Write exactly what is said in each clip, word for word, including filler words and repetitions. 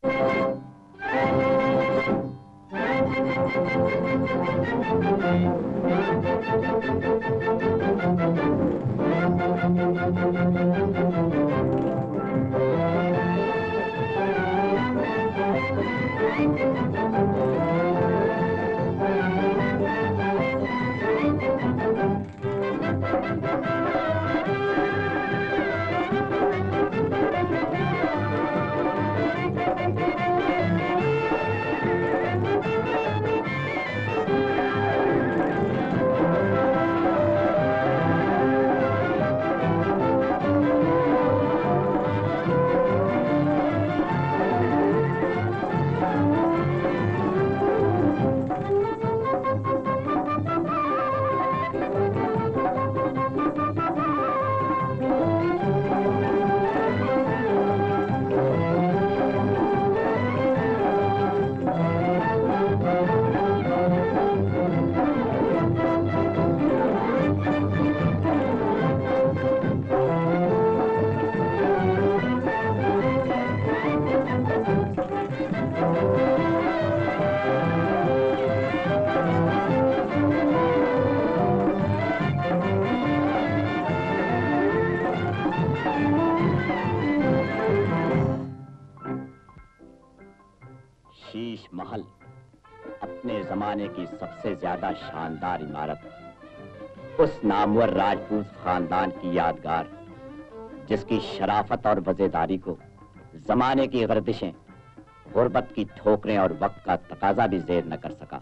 शीश महल अपने जमाने की सबसे ज्यादा शानदार इमारत, उस नामवर राजपूत खानदान की यादगार, जिसकी शराफत और वजेदारी को जमाने की गर्दिशें, गुर्बत की ठोकरें और वक्त का तकाजा भी जेर न कर सका।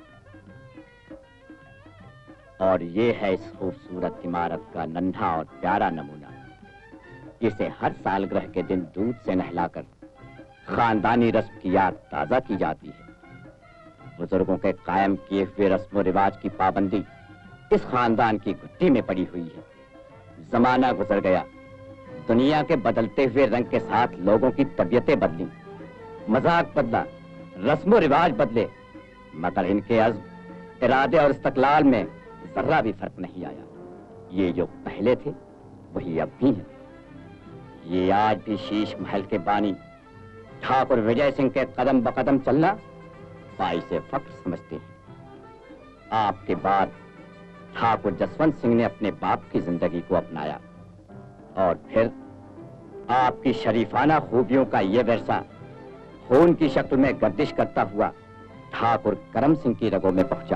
और ये है इस खूबसूरत इमारत का नन्हा और प्यारा नमूना, जिसे हर सालगिरह के दिन दूध से नहलाकर खानदानी रस्म की याद ताजा की जाती है। बुजुर्गों के कायम किए हुए रस्म और रिवाज की पाबंदी इस खानदान की घुट्टी में पड़ी हुई है। जमाना गुजर गया, दुनिया के बदलते हुए रंग के साथ लोगों की तबीयतें बदली, मजाक बदला, रस्म और रिवाज बदले, मगर इनके अज़्म, इरादे और इस्तक़लाल में जर्रा भी फर्क नहीं आया। ये जो पहले थे वही अब भी हैं। ये आज भी शीश महल के बानी ठाकुर विजय सिंह के कदम बकदम चलना बाइसे फख्र समझते हैं। आपके बाद ठाकुर जसवंत सिंह ने अपने बाप की जिंदगी को अपनाया और फिर आपकी शरीफाना खूबियों का ये विरसा खून की शक्ल में गर्दिश करता हुआ ठाकुर करम सिंह की रगों में पहुंचा।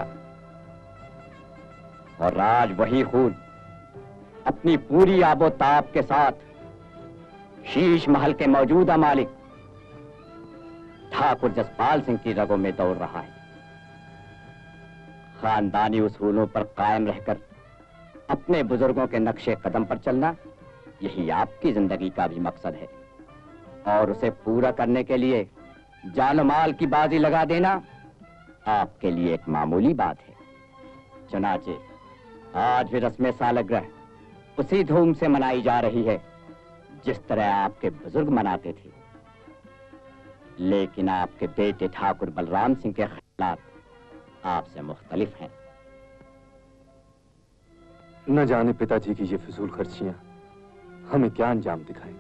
और आज वही खून अपनी पूरी आबोताब के साथ शीश महल के मौजूदा मालिक ठाकुर जसपाल सिंह की रगों में दौड़ रहा है। खानदानी उसूलों पर कायम रहकर अपने बुजुर्गों के नक्शे कदम पर चलना, यही आपकी जिंदगी का भी मकसद है। और उसे पूरा करने के लिए जान माल की बाजी लगा देना आपके लिए एक मामूली बात है। चुनाचे आज भी रस्म सालगिरह उसी धूम से मनाई जा रही है जिस तरह आपके बुजुर्ग मनाते थे। लेकिन आपके बेटे ठाकुर बलराम सिंह के ख्यालात आपसे मुख्तलिफ हैं। न जाने पिताजी की ये फिजूल खर्चियां हमें क्या अंजाम दिखाएंगी।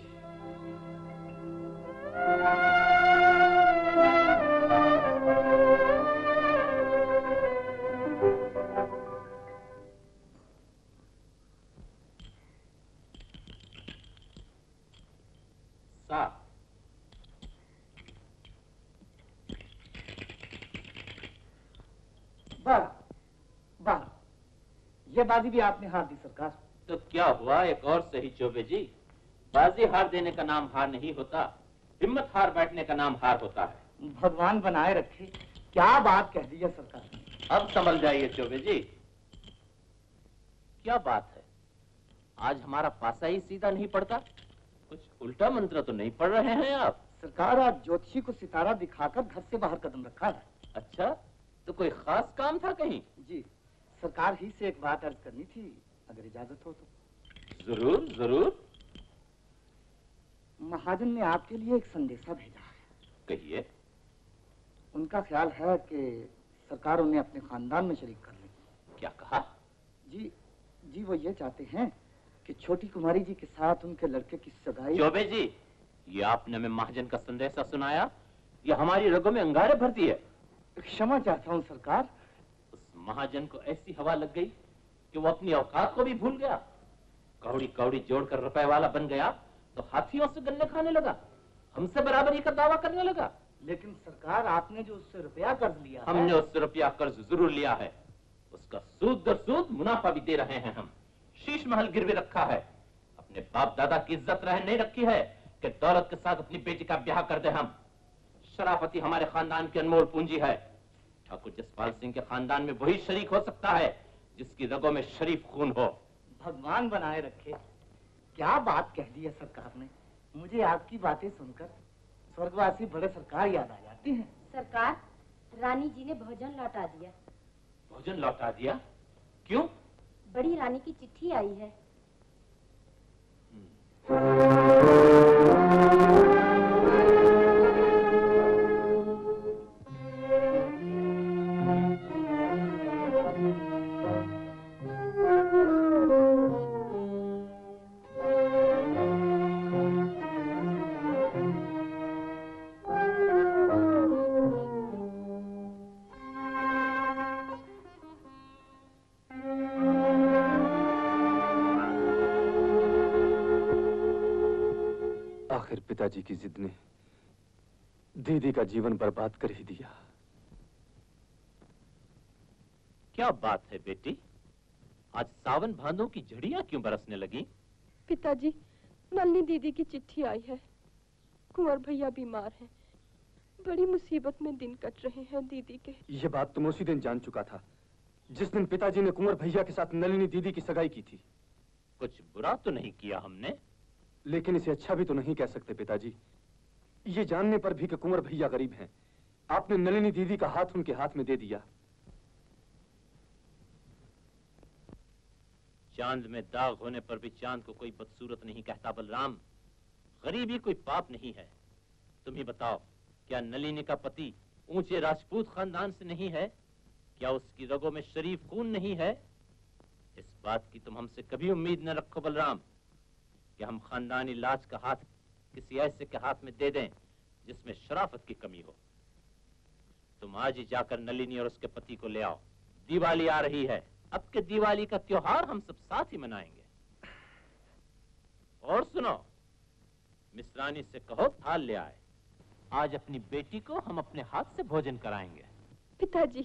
ये बाजी भी आपने हार दी सरकार। तो क्या हुआ, एक और सही चौबे जी। बाजी हार देने का नाम हार नहीं होता, हिम्मत हार बैठने का नाम हार होता है। भगवान बनाए रखे, क्या बात कह दी है सरकार। अब संभल जाइए चौबे जी। क्या बात है, आज हमारा पासा ही सीधा नहीं पड़ता? कुछ उल्टा मंत्र तो नहीं पढ़ रहे हैं आप? सरकार, आज ज्योतिषी को सितारा दिखाकर घर से बाहर कदम रखा है। अच्छा, तो कोई खास काम था कहीं? जी, सरकार ही से एक बात अर्ज करनी थी, अगर इजाजत हो तो। जरूर जरूर। महाजन ने आपके लिए एक संदेशा भेजा है। कहिए। उनका ख्याल है कि सरकार उन्हें अपने खानदान में शरीक कर ले। क्या कहा? जी जी वो ये चाहते हैं कि छोटी कुमारी जी के साथ उनके लड़के की सगाई। चौबे जी, ये आपने हमें महाजन का संदेशा सुनाया, ये हमारी रगों में अंगारे भरती है। क्षमा चाहता हूँ सरकार। उस महाजन को ऐसी हवा लग गई कि वो अपनी औकात को भी भूल गया। कौड़ी कौड़ी जोड़कर रुपए वाला बन गया तो हाथियों से गन्ने खाने लगा, हमसे बराबरी का दावा करने लगा। लेकिन सरकार, आपने जो उससे रुपया कर्ज लिया है। हमने उससे रुपया कर्ज जरूर लिया है, उसका सूद दर सूद मुनाफा भी दे रहे हैं हम। शीश महल गिरवे रखा है, अपने बाप दादा की इज्जत रह नहीं रखी है कि दौलत के साथ अपनी बेटी का ब्याह कर दे हम। शराफती हमारे खानदान की अनमोल पूंजी है। ठाकुर जसपाल सिंह के खानदान में वही शरीक हो सकता है जिसकी रगों में शरीफ खून हो। भगवान बनाए रखे। क्या बात कह दी है सरकार ने। मुझे आपकी बातें सुनकर स्वर्गवासी बड़े सरकार याद आ जाती हैं। सरकार, रानी जी ने भोजन लौटा दिया। भोजन लौटा दिया? क्यों? बड़ी रानी की चिट्ठी आई है। पिताजी की जिद ने दीदी का जीवन बर्बाद कर ही दिया। क्या बात है बेटी, आज सावन भादों की झड़ियां क्यों बरसने लगी? पिताजी, नलनी दीदी की चिट्ठी आई है। कुंवर भैया बीमार हैं, बड़ी मुसीबत में दिन कट रहे हैं दीदी के। ये बात तुम उसी दिन जान चुका था जिस दिन पिताजी ने कुंवर भैया के साथ नलिनी दीदी की सगाई की थी। कुछ बुरा तो नहीं किया हमने, लेकिन इसे अच्छा भी तो नहीं कह सकते पिताजी। ये जानने पर भी कि कुंवर भैया गरीब हैं, आपने नलिनी दीदी का हाथ उनके हाथ में दे दिया। चांद में दाग होने पर भी चांद को कोई बदसूरत नहीं कहता बलराम। गरीबी कोई पाप नहीं है। तुम ही बताओ, क्या नलिनी का पति ऊंचे राजपूत खानदान से नहीं है? क्या उसकी रगों में शरीफ खून नहीं है? इस बात की तुम हमसे कभी उम्मीद न रखो बलराम कि हम खानदानी लाज का हाथ किसी ऐसे के हाथ में दे दें जिसमें शराफत की कमी हो। तुम आज ही जाकर नलिनी और उसके पति को ले आओ। दिवाली आ रही है, अब के दिवाली का त्योहार हम सब साथ ही मनाएंगे। और सुनो, मिश्रानी से कहो थाल ले आए। आज अपनी बेटी को हम अपने हाथ से भोजन कराएंगे। पिताजी,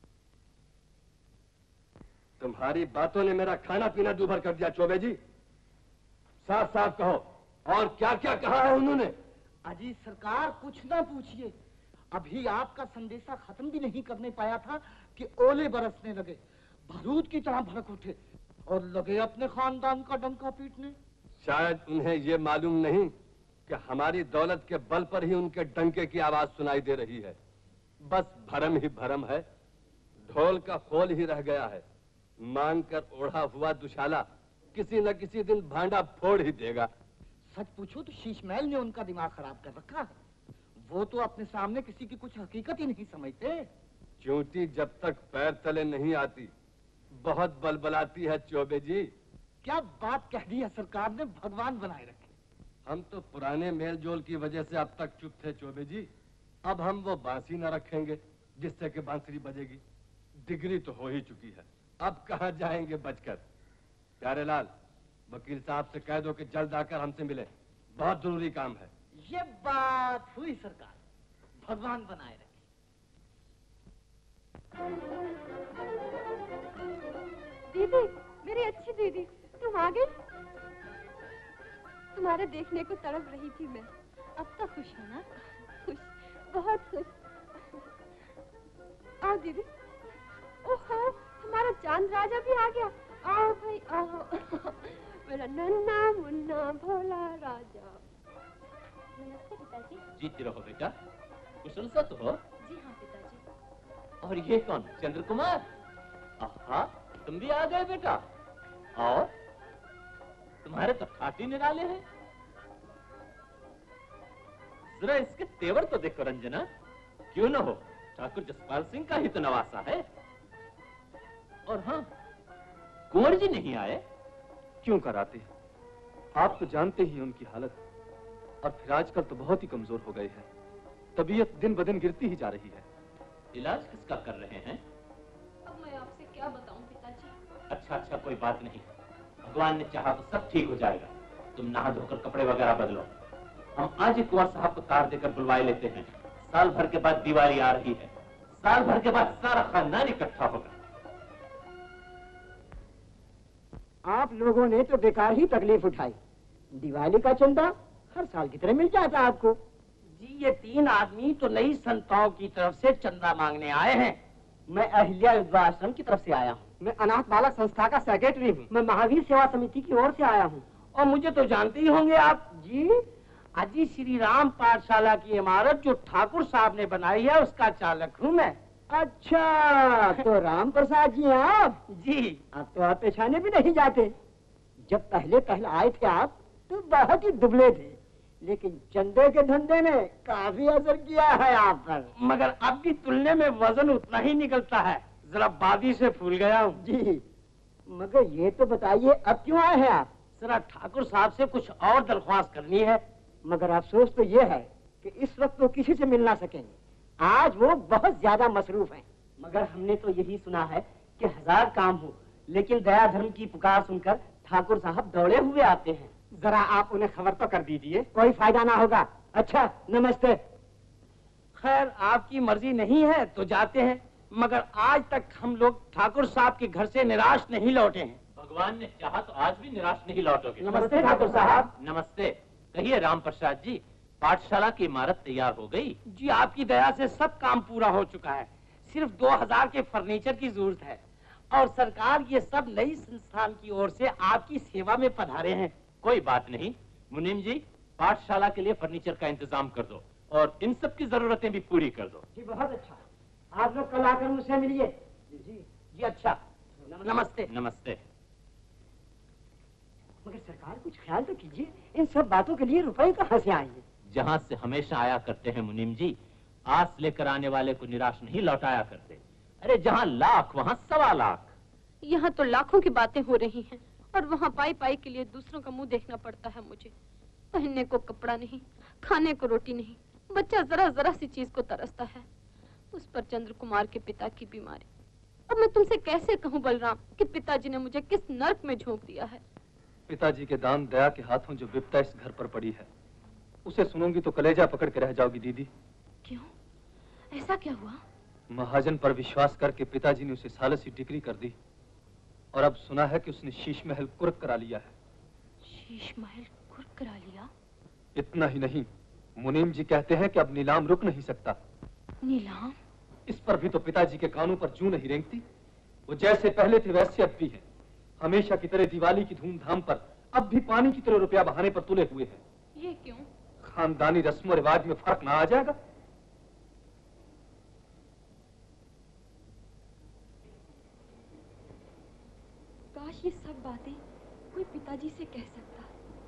तुम्हारी बातों ने मेरा खाना पीना दूभर कर दिया चौबे जी। साफ साफ कहो, और क्या क्या कहा है उन्होंने? अजी सरकार, कुछ ना पूछिए। अभी आपका संदेशा खत्म भी नहीं करने पाया था कि ओले बरसने लगे, बारूद की तरह भड़क उठे और लगे अपने खानदान का डंका पीटने। शायद उन्हें ये मालूम नहीं कि हमारी दौलत के बल पर ही उनके डंके की आवाज सुनाई दे रही है। बस भरम ही भरम है, ढोल का खोल ही रह गया है। मांग कर ओढ़ा हुआ दुशाला किसी न किसी दिन भांडा फोड़ ही देगा। सच पूछो तो शीश महल ने उनका दिमाग खराब कर रखा है। वो तो अपने सामने किसी की कुछ हकीकत ही नहीं समझते। चूंटी जब तक पैर तले नहीं आती बहुत बलबलाती है चौबे जी। क्या बात कह दी है सरकार ने, भगवान बनाए रखे। हम तो पुराने मेल जोल की वजह से अब तक चुप थे चौबे जी। अब हम वो बांसी न रखेंगे जिससे कि बांसुरी बजेगी। डिग्री तो हो ही चुकी है, अब कहाँ जाएंगे बचकर। प्यारेलाल, वकील साहब से कह दो कि जल्द आकर हमसे मिले, बहुत जरूरी काम है। ये बात हुई सरकार, भगवान बनाए रखे। दीदी, मेरी अच्छी दीदी, तुम आ गई? तुम्हारे देखने को तड़प रही थी मैं। अब तो खुश हो ना? खुश, बहुत खुश। आओ दीदी। ओहो, हमारा चांद राजा भी आ गया। आओ भाई आओ। मेरा नन्ना मुन्ना भोला राजा। नमस्ते पिताजी। जीती रहो बेटा, कुशल सा तो हो? जी हाँ पिताजी। और ये कौन, चंद्र कुमार? आहा, तुम भी आ गए बेटा। और तुम्हारे तो ठाटी निराले हैं। जरा इसके तेवर तो देखो रंजना, क्यों न हो, ठाकुर जसपाल सिंह का ही तो नवासा है। और हाँ, कुंवर जी नहीं आए? क्यों कराते? आप तो जानते ही उनकी हालत, और फिर आजकल तो बहुत ही कमजोर हो गए हैं। तबीयत दिन ब दिन गिरती ही जा रही है। इलाज किसका कर रहे हैं? अब मैं आपसे क्या बताऊं पिताजी। अच्छा अच्छा कोई बात नहीं, भगवान ने चाहा तो सब ठीक हो जाएगा। तुम नहा धोकर कपड़े वगैरह बदलो। हम आज ही कुंवर साहब को तार देकर बुलवाए लेते हैं। साल भर के बाद दिवाली आ रही है, साल भर के बाद सारा खानदान इकट्ठा होगा। आप लोगों ने तो बेकार ही तकलीफ उठाई। दिवाली का चंदा हर साल की तरह मिल जाता आपको। जी ये तीन आदमी तो नई संस्थाओं की तरफ से चंदा मांगने आए हैं। मैं अहिल्या विधवा आश्रम की तरफ से आया हूँ। मैं अनाथ बालक संस्था का सेक्रेटरी हूँ। मैं महावीर सेवा समिति की ओर से आया हूँ। और मुझे तो जानते ही होंगे आप। जी अजी श्री राम पाठशाला की इमारत जो ठाकुर साहब ने बनाई है उसका चालक हूँ मैं। अच्छा तो राम प्रसाद जी हैं आप? जी। आप तो आप पेशाने भी नहीं जाते। जब पहले पहले आए थे आप तो बहुत ही दुबले थे, लेकिन चंदे के धंधे ने काफी असर किया है आप पर। मगर अब की तुलने में वजन उतना ही निकलता है, जरा बादी से फूल गया हूँ। जी मगर ये तो बताइए अब क्यों आए हैं आप? जरा ठाकुर साहब से कुछ और दरख्वास्त करनी है। मगर अफसोस तो ये है कि इस वक्त वो किसी से मिल ना सकेंगे। आज वो बहुत ज्यादा मसरूफ हैं। मगर हमने तो यही सुना है कि हजार काम हो, लेकिन दया धर्म की पुकार सुनकर ठाकुर साहब दौड़े हुए आते हैं। जरा आप उन्हें खबर तो कर दीजिए, कोई फायदा ना होगा। अच्छा नमस्ते। खैर आपकी मर्जी नहीं है तो जाते हैं, मगर आज तक हम लोग ठाकुर साहब के घर से निराश नहीं लौटे हैं। भगवान ने चाहा तो आज भी निराश नहीं लौटोगे। नमस्ते ठाकुर साहब। नमस्ते। कहिए राम प्रसाद जी, पाठशाला की इमारत तैयार हो गई? जी आपकी दया से सब काम पूरा हो चुका है, सिर्फ दो हजार के फर्नीचर की जरूरत है। और सरकार ये सब नई संस्थान की ओर से आपकी सेवा में पधारे हैं। कोई बात नहीं मुनीम जी, पाठशाला के लिए फर्नीचर का इंतजाम कर दो और इन सब की जरूरतें भी पूरी कर दो। जी बहुत अच्छा, आप लोग कल आकर मुझसे मिलिए। जी जी अच्छा नमस्ते। नमस्ते। मगर सरकार कुछ ख्याल तो कीजिए, इन सब बातों के लिए रुपए कहाँ से आएंगे? जहाँ से हमेशा आया करते हैं मुनीम जी, आस लेकर आने वाले को निराश नहीं लौटाया करते। अरे जहाँ लाख वहाँ सवा लाख। यहाँ तो लाखों की बातें हो रही हैं और वहाँ पाई पाई के लिए दूसरों का मुंह देखना पड़ता है मुझे। पहनने को कपड़ा नहीं, खाने को रोटी नहीं, बच्चा जरा जरा सी चीज को तरसता है। उस पर चंद्र कुमार के पिता की बीमारी। अब मैं तुमसे कैसे कहूँ बलराम कि पिताजी ने मुझे किस नर्क में झोंक दिया है। पिताजी के दान दया के हाथों जो विपदा इस घर पर पड़ी है, उसे सुनूंगी तो कलेजा पकड़ के रह जाओगी दीदी। क्यों, ऐसा क्या हुआ? महाजन पर विश्वास करके पिताजी ने उसे सालसी डिग्री कर दी और अब सुना है कि उसने शीश महल कुर्क करा लिया है। शीश महल कुर्क करा लिया? इतना ही नहीं, मुनीम जी कहते हैं कि अब नीलाम रुक नहीं सकता। नीलाम? इस पर भी तो पिताजी के कानों पर जूं नहीं रेंगती। वो जैसे पहले थे वैसे अब भी है। हमेशा की तरह दिवाली की धूमधाम पर अब भी पानी की तरह रुपया बहाने पर तुले हुए हैं। ये क्यों? खानदानी रस्म और रिवाज में फर्क ना आ जाएगा? काश ये सब बातें कोई पिताजी से कह सकता।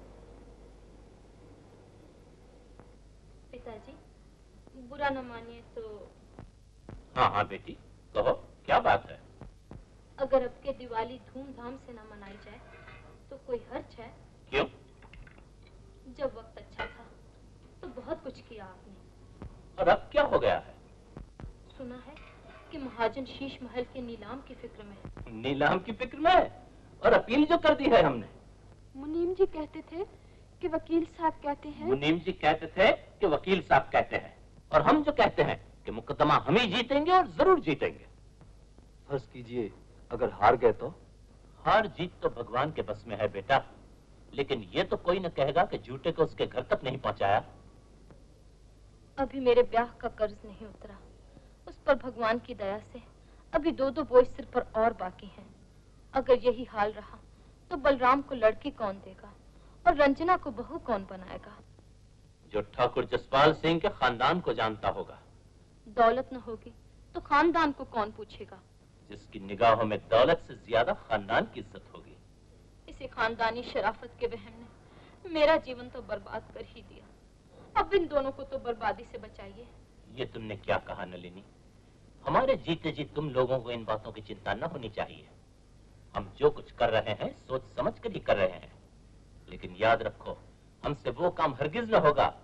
पिताजी बुरा न मानिए तो। हाँ हाँ बेटी कहो, क्या बात है? अगर अब के दिवाली धूमधाम से न मनाई जाए तो कोई हर्ज है? क्यों? जब वक्त अच्छा था तो बहुत कुछ किया आपने, और अब क्या हो गया है? सुना है कि महाजन शीश महल के नीलाम की फिक्र में है। नीलाम की फिक्र में है? और अपील जो कर दी है हमने। मुनीम जी कहते थे कि वकील साहब कहते हैं। मुनीम जी कहते थे कि वकील साहब कहते हैं, और हम जो कहते हैं कि मुकदमा हम ही जीतेंगे और जरूर जीतेंगे। फर्ज कीजिए अगर हार गए तो? हार जीत तो भगवान के बस में है बेटा, लेकिन ये तो कोई न कहेगा कि झूठे को उसके घर तक नहीं पहुंचाया। अभी मेरे ब्याह का कर्ज नहीं उतरा, उस पर भगवान की दया से अभी दो दो बोझ सिर पर और बाकी हैं। अगर यही हाल रहा तो बलराम को लड़की कौन देगा और रंजना को बहू कौन बनाएगा? जो ठाकुर जसपाल सिंह के खानदान को जानता होगा। दौलत न होगी तो खानदान को कौन पूछेगा? जिसकी निगाहों में दौलत से ज्यादा खानदान की इज्जत होगी। इसी खानदानी शराफत के वहम ने मेरा जीवन तो बर्बाद कर ही दिया। अब इन दोनों को तो बर्बादी से बचाइए। ये तुमने क्या कहा नलिनी? हमारे जीते जी तुम लोगों को इन बातों की चिंता न होनी चाहिए। हम जो कुछ कर रहे हैं सोच समझ कर ही कर रहे हैं, लेकिन याद रखो हमसे वो काम हरगिज न होगा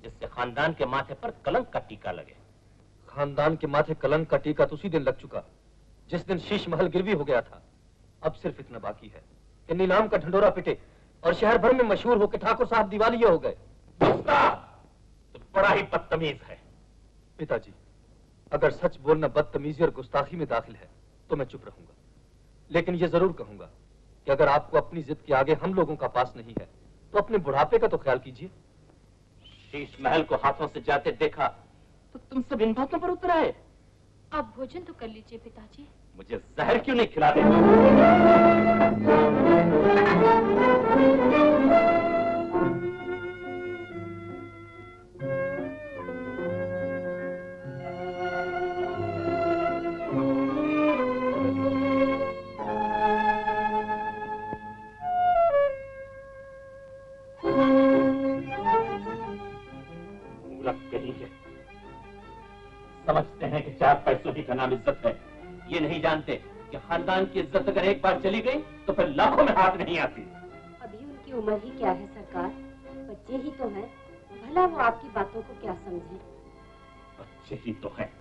जिससे खानदान के माथे पर कलंक का टीका लगे। खानदान के माथे कलंक का टीका तो उसी दिन लग चुका जिस दिन शीश महल गिरवी हो गया था। अब सिर्फ इतना बाकी है कि नीलाम का ढंडोरा पिटे और शहर भर में मशहूर हो कि ठाकुर साहब दिवालिया हो गए। तो बड़ा ही बदतमीज है। पिताजी, अगर सच बोलना बदतमीजी और गुस्ताखी में दाखिल है तो मैं चुप रहूंगा, लेकिन ये जरूर कहूंगा कि अगर आपको अपनी जिद के आगे हम लोगों का पास नहीं है तो अपने बुढ़ापे का तो ख्याल कीजिए। शीश महल को हाथों से जाते देखा तो तुम सब इन बातों पर उतर आए। आप भोजन तो कर लीजिए पिताजी। मुझे जहर क्यों नहीं खिला देते? समझते हैं कि चार पैसों ही का नाम इज्जत है, ये नहीं जानते कि खानदान की इज्जत अगर एक बार चली गई तो फिर लाखों में हाथ नहीं आती। अभी उनकी उम्र ही क्या है सरकार, बच्चे ही तो हैं, भला वो आपकी बातों को क्या समझें। बच्चे ही तो हैं।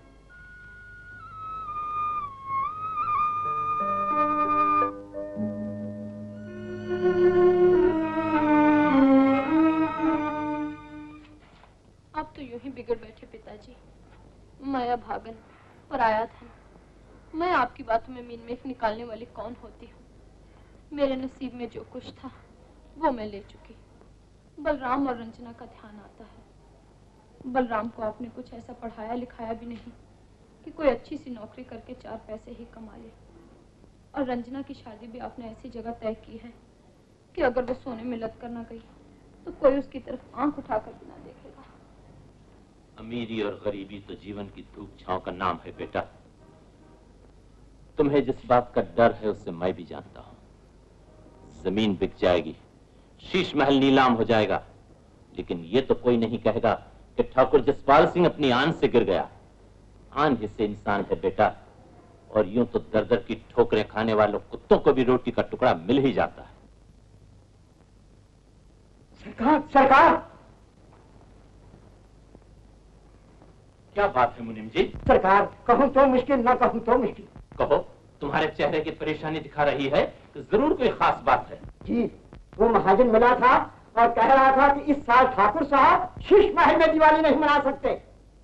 आप तो यूं ही बिगड़ बैठे पिताजी। माया भागन, पराया धन, मैं आपकी बातों में मीन मेख निकालने वाली कौन होती हूँ। मेरे नसीब में जो कुछ था वो मैं ले चुकी। बलराम और रंजना का ध्यान आता है। बलराम को आपने कुछ ऐसा पढ़ाया लिखाया भी नहीं कि कोई अच्छी सी नौकरी करके चार पैसे ही कमा ले। और रंजना की शादी भी आपने ऐसी जगह तय की है कि अगर वो सोने में लत कर ना गई तो कोई उसकी तरफ आंख उठाकर भी ना देखेगा। अमीरी और गरीबी तो जीवन की धूप छांव का नाम है बेटा। तुम्हें जिस बात का डर है उससे मैं भी जानता हूं। जमीन बिक जाएगी, शीश महल नीलाम हो जाएगा, लेकिन ये तो कोई नहीं कहेगा कि ठाकुर जसपाल सिंह अपनी आन से गिर गया। आन हिस्से इंसान है बेटा, और यूं तो दर दर की ठोकरें खाने वालों कुत्तों को भी रोटी का टुकड़ा मिल ही जाता है। सरकार, सरकार! क्या बात है मुनीम जी? सरकार, कहूं तो मुश्किल, ना कहूं तो मुश्किल। कहो, तुम्हारे चेहरे की परेशानी दिखा रही है कि जरूर कोई खास बात है। जी, वो महाजन मिला था और कह रहा था कि इस साल ठाकुर साहब शीश महल में दिवाली नहीं मना सकते।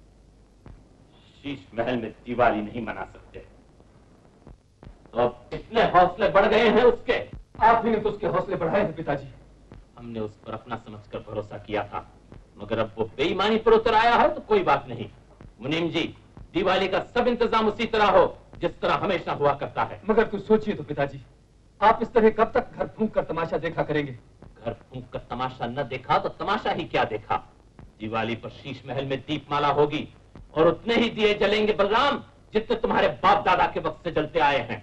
शीश महल में दिवाली नहीं मना सकते तो अब कितने हौसले बढ़ गए हैं उसके। आप ही ने तो उसके हौसले बढ़ाए हैं पिताजी। हमने उस पर अपना समझकर भरोसा किया था, मगर अब वो बेईमानी पर उतर आया है तो कोई बात नहीं। मुनीम जी, दिवाली का सब इंतजाम उसी तरह हो जिस तरह हमेशा हुआ करता है। मगर कुछ सोचिए तो पिताजी, आप इस तरह कब तक घर फूंक कर तमाशा देखा करेंगे? घर फूंक कर तमाशा न देखा तो तमाशा ही क्या देखा। दिवाली पर शीश महल में दीपमाला होगी और उतने ही दिए जलेंगे बलराम जितने तुम्हारे बाप दादा के वक्त से जलते आए हैं।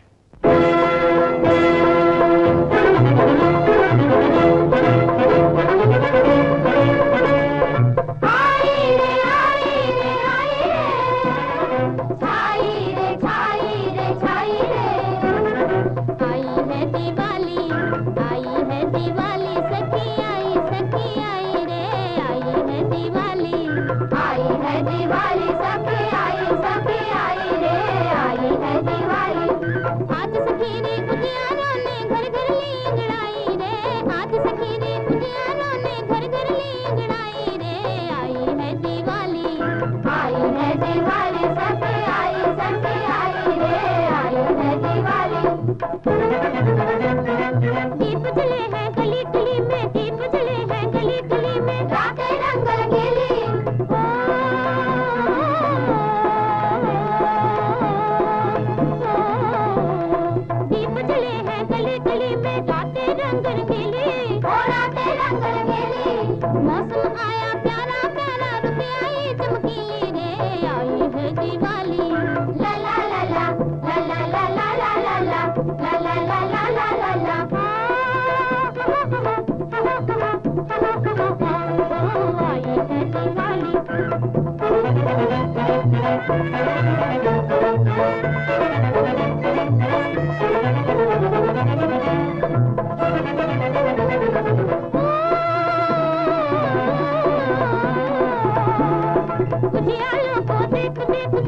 दीप जले हैं गली गली में, दीप जले हैं गली गली में, रातें रंग रंगीली। ओ,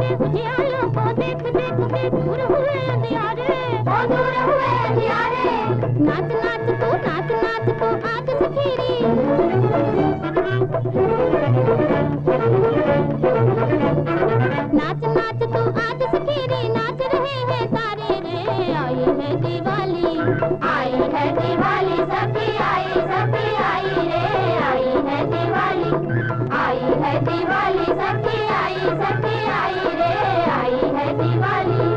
के उजियालों को देख देख के दूर हुए अंधियारे, ओ दूर हुए अंधियारे। नाच नाच तो नाच नाच तो आज सखीरी, नाच नाच तो आज सखीरी, नाच रहे हैं सारे रे। आई है दिवाली, आई है दिवाली, सखी आई सखी आई रे। आई है दिवाली, आई है दिवाली, सखी आई सखी आई रे। आई है दिवाली।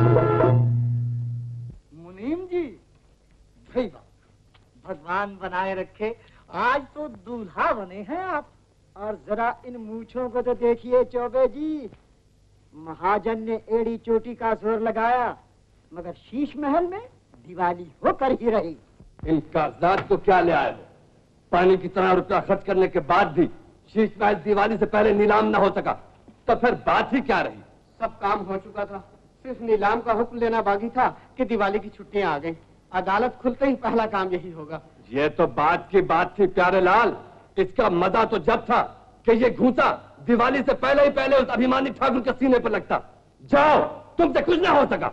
मुनीम जी, भाई वाह, भगवान बनाए रखे, आज तो दूल्हा बने हैं आप। और जरा इन मूछों को तो देखिए चौबे जी, महाजन ने एड़ी चोटी का जोर लगाया, मगर शीश महल में दिवाली होकर ही रही। इन कागजात को क्या ले आए हो? पानी की तरह रुपया खर्च करने के बाद भी शीश महल दिवाली से पहले नीलाम न हो सका, तो फिर बात ही क्या रही? सब काम हो चुका था, सिर्फ नीलाम का हुक्म लेना बाकी था कि दिवाली की छुट्टियां आ गईं। अदालत खुलते ही पहला काम यही होगा। ये तो बात की बात थी प्यारे लाल, इसका मजा तो जब था कि ये घूंसा दिवाली से पहले ही पहले उस अभिमानी ठाकुर के सीने पर लगता। जाओ, तुमसे कुछ ना हो सका।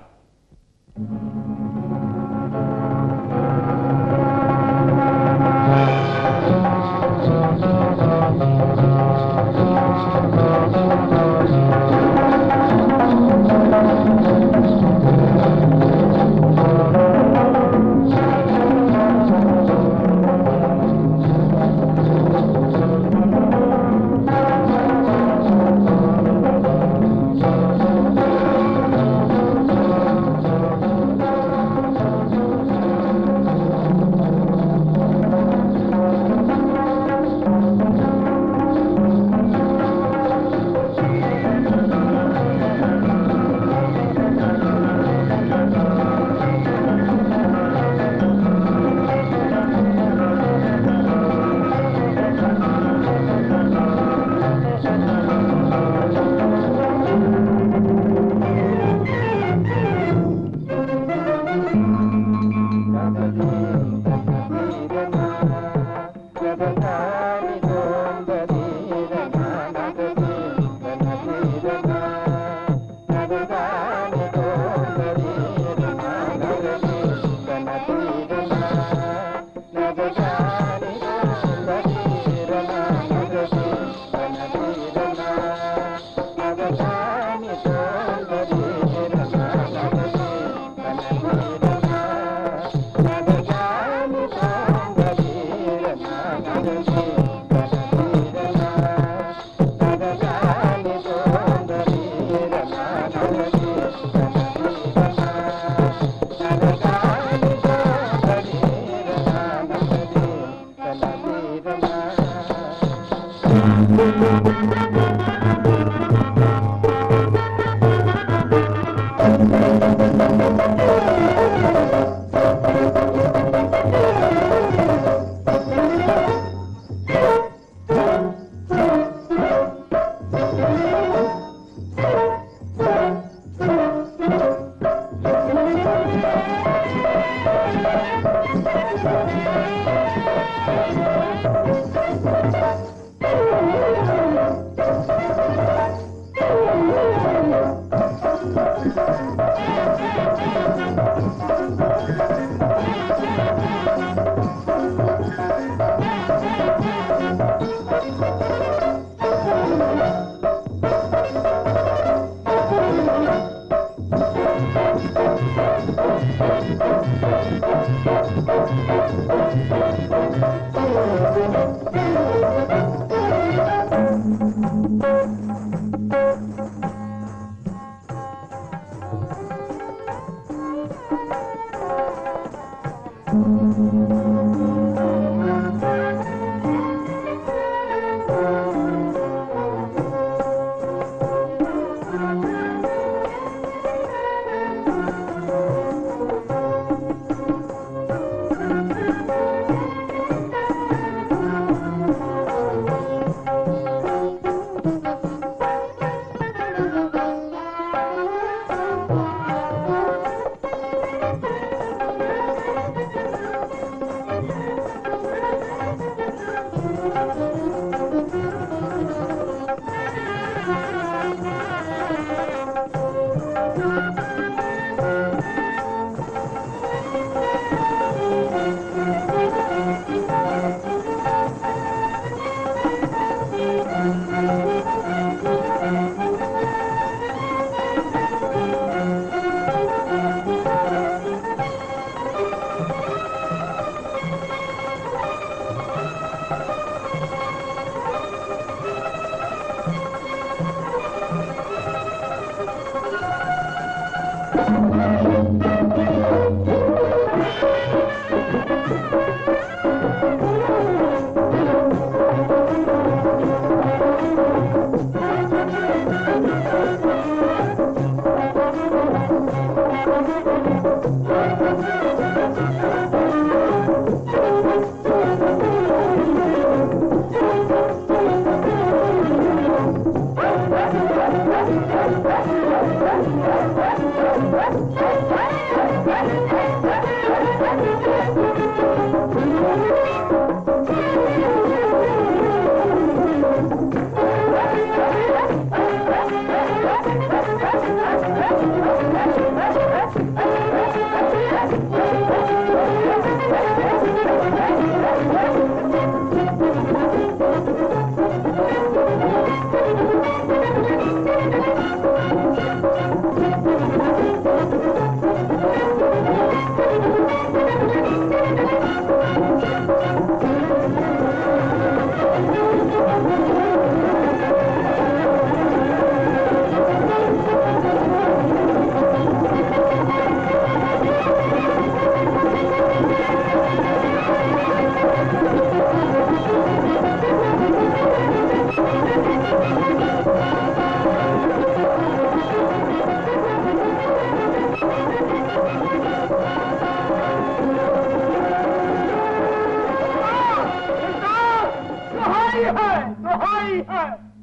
आई है।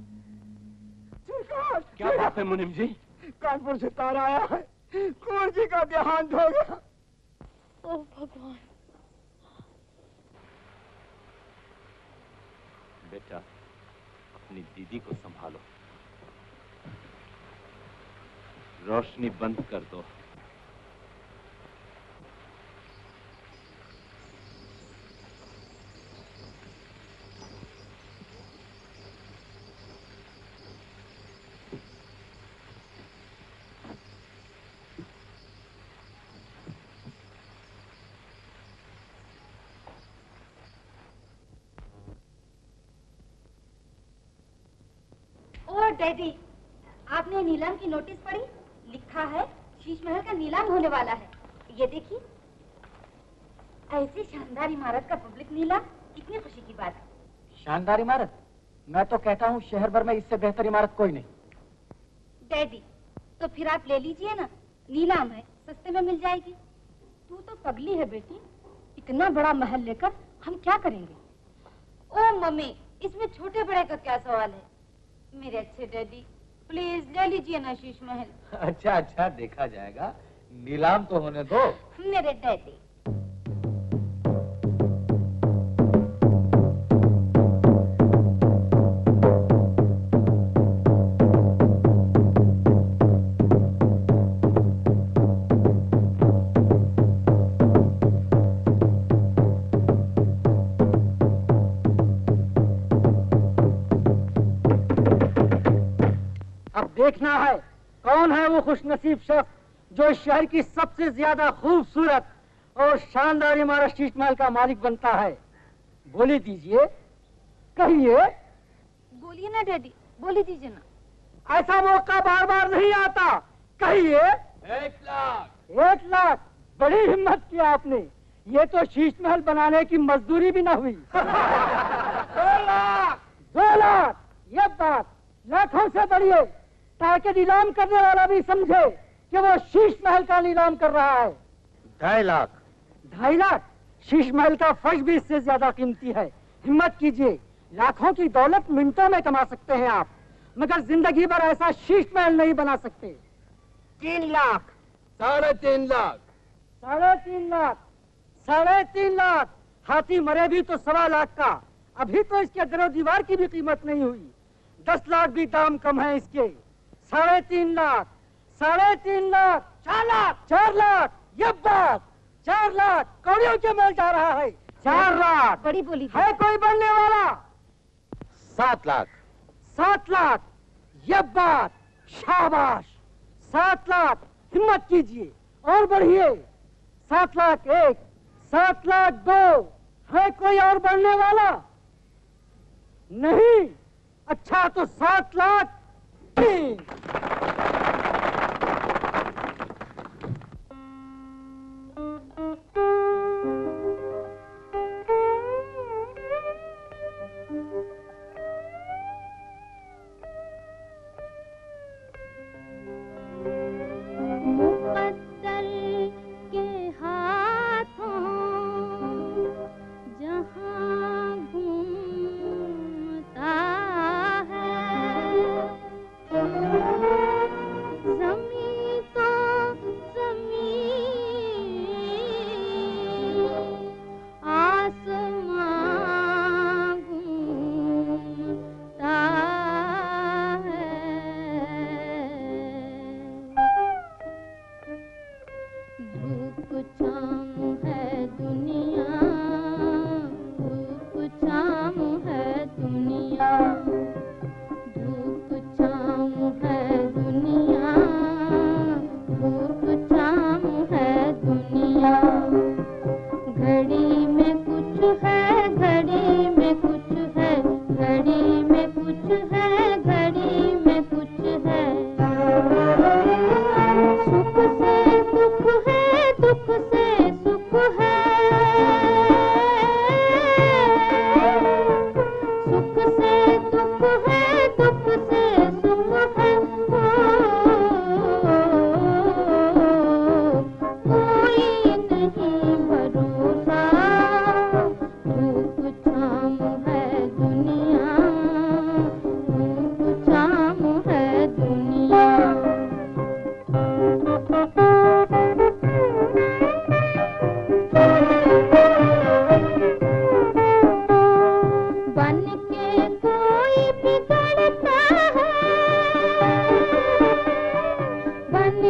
क्या बात है मुनीम जी? कानपुर से तार आया है, कुंवर जी का देहांत हो गया। ओ भगवान। बेटा अपनी दीदी को संभालो, रोशनी बंद कर दो। और डैडी, आपने नीलाम की नोटिस पढ़ी? लिखा है शीश महल का नीलाम होने वाला है। ये देखिए, ऐसी शानदार इमारत का पब्लिक नीलाम, कितनी खुशी की बात है। शानदार इमारत? मैं तो कहता हूँ शहर भर में इससे बेहतर इमारत कोई नहीं। डैडी, तो फिर आप ले लीजिए ना, नीलाम है, सस्ते में मिल जाएगी। तू तो पगली है बेटी, इतना बड़ा महल लेकर हम क्या करेंगे? ओ मम्मी, इसमें छोटे बड़े का क्या सवाल है। मेरे अच्छे डैडी, प्लीज ले लीजिए ना शीश महल। अच्छा अच्छा, देखा जाएगा, नीलाम तो होने दो। मेरे डैडी। देखना है कौन है वो खुशनसीब शख्स जो इस शहर की सबसे ज्यादा खूबसूरत और शानदार इमारत शीश महल का मालिक बनता है। बोली दीजिए, कहिए। बोलिए ना डैडी, बोली दीजिए ना। ऐसा मौका बार बार नहीं आता, कहिए। एक लाख। एक लाख? बड़ी हिम्मत की आपने, ये तो शीश महल बनाने की मजदूरी भी ना हुई। दो लाख। दो लाख? ये बात लाखों से बढ़िए, ताकि नीलाम करने वाला भी समझे कि वो शीश महल का नीलाम कर रहा है। ढाई लाख। ढाई लाख? शीश महल का फर्श भी इससे ज्यादा कीमती है। हिम्मत कीजिए, लाखों की दौलत मिनटों में कमा सकते हैं आप, मगर जिंदगी भर ऐसा शीश महल नहीं बना सकते। तीन लाख। साढ़े तीन लाख। साढ़े तीन लाख? साढ़े तीन लाख? हाथी मरे भी तो सवा लाख का, अभी तो इसके दरो दीवार की भी कीमत नहीं हुई। दस लाख भी दाम कम है इसके। साढ़े तीन लाख। साढ़े तीन लाख। चार लाख। चार लाख? ये बात, चार लाख कौड़ियों के मेल जा रहा है। चार लाख? बड़ी बोली है कोई बनने वाला? सात लाख। सात लाख? ये बात, शाबाश। सात लाख, हिम्मत कीजिए और बढ़िए। सात लाख एक, सात लाख दो, है कोई और बढ़ने वाला? नहीं? अच्छा तो सात लाख तीन। है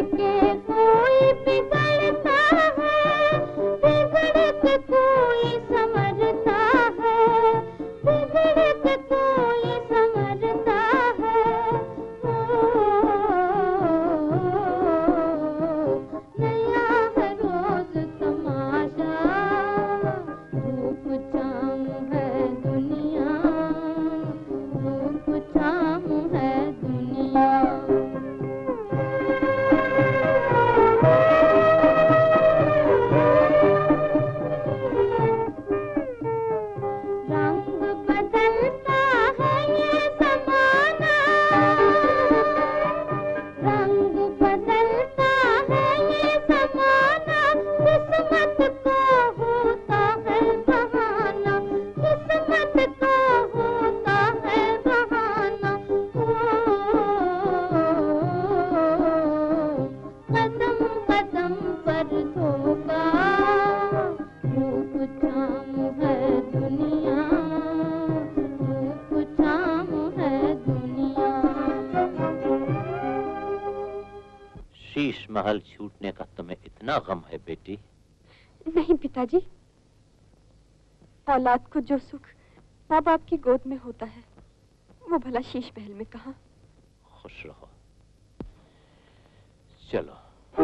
शीश महल छूटने का तुम्हें इतना गम है बेटी? नहीं पिताजी, औलाद को जो सुख माँ बाप की गोद में होता है वो भला शीश महल में कहाँ। खुश रहो। चलो।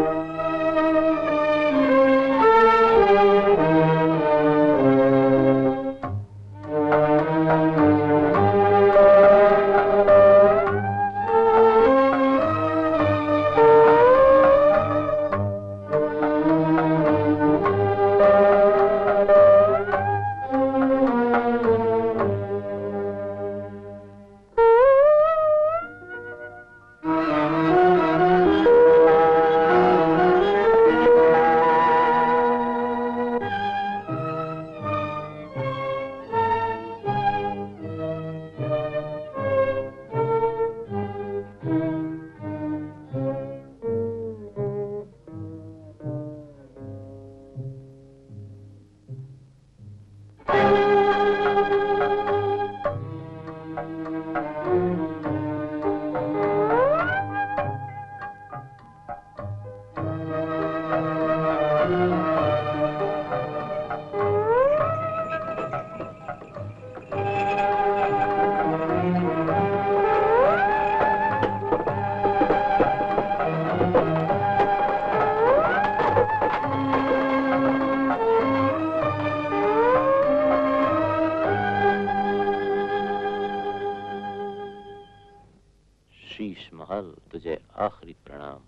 तुझे आखिरी प्रणाम।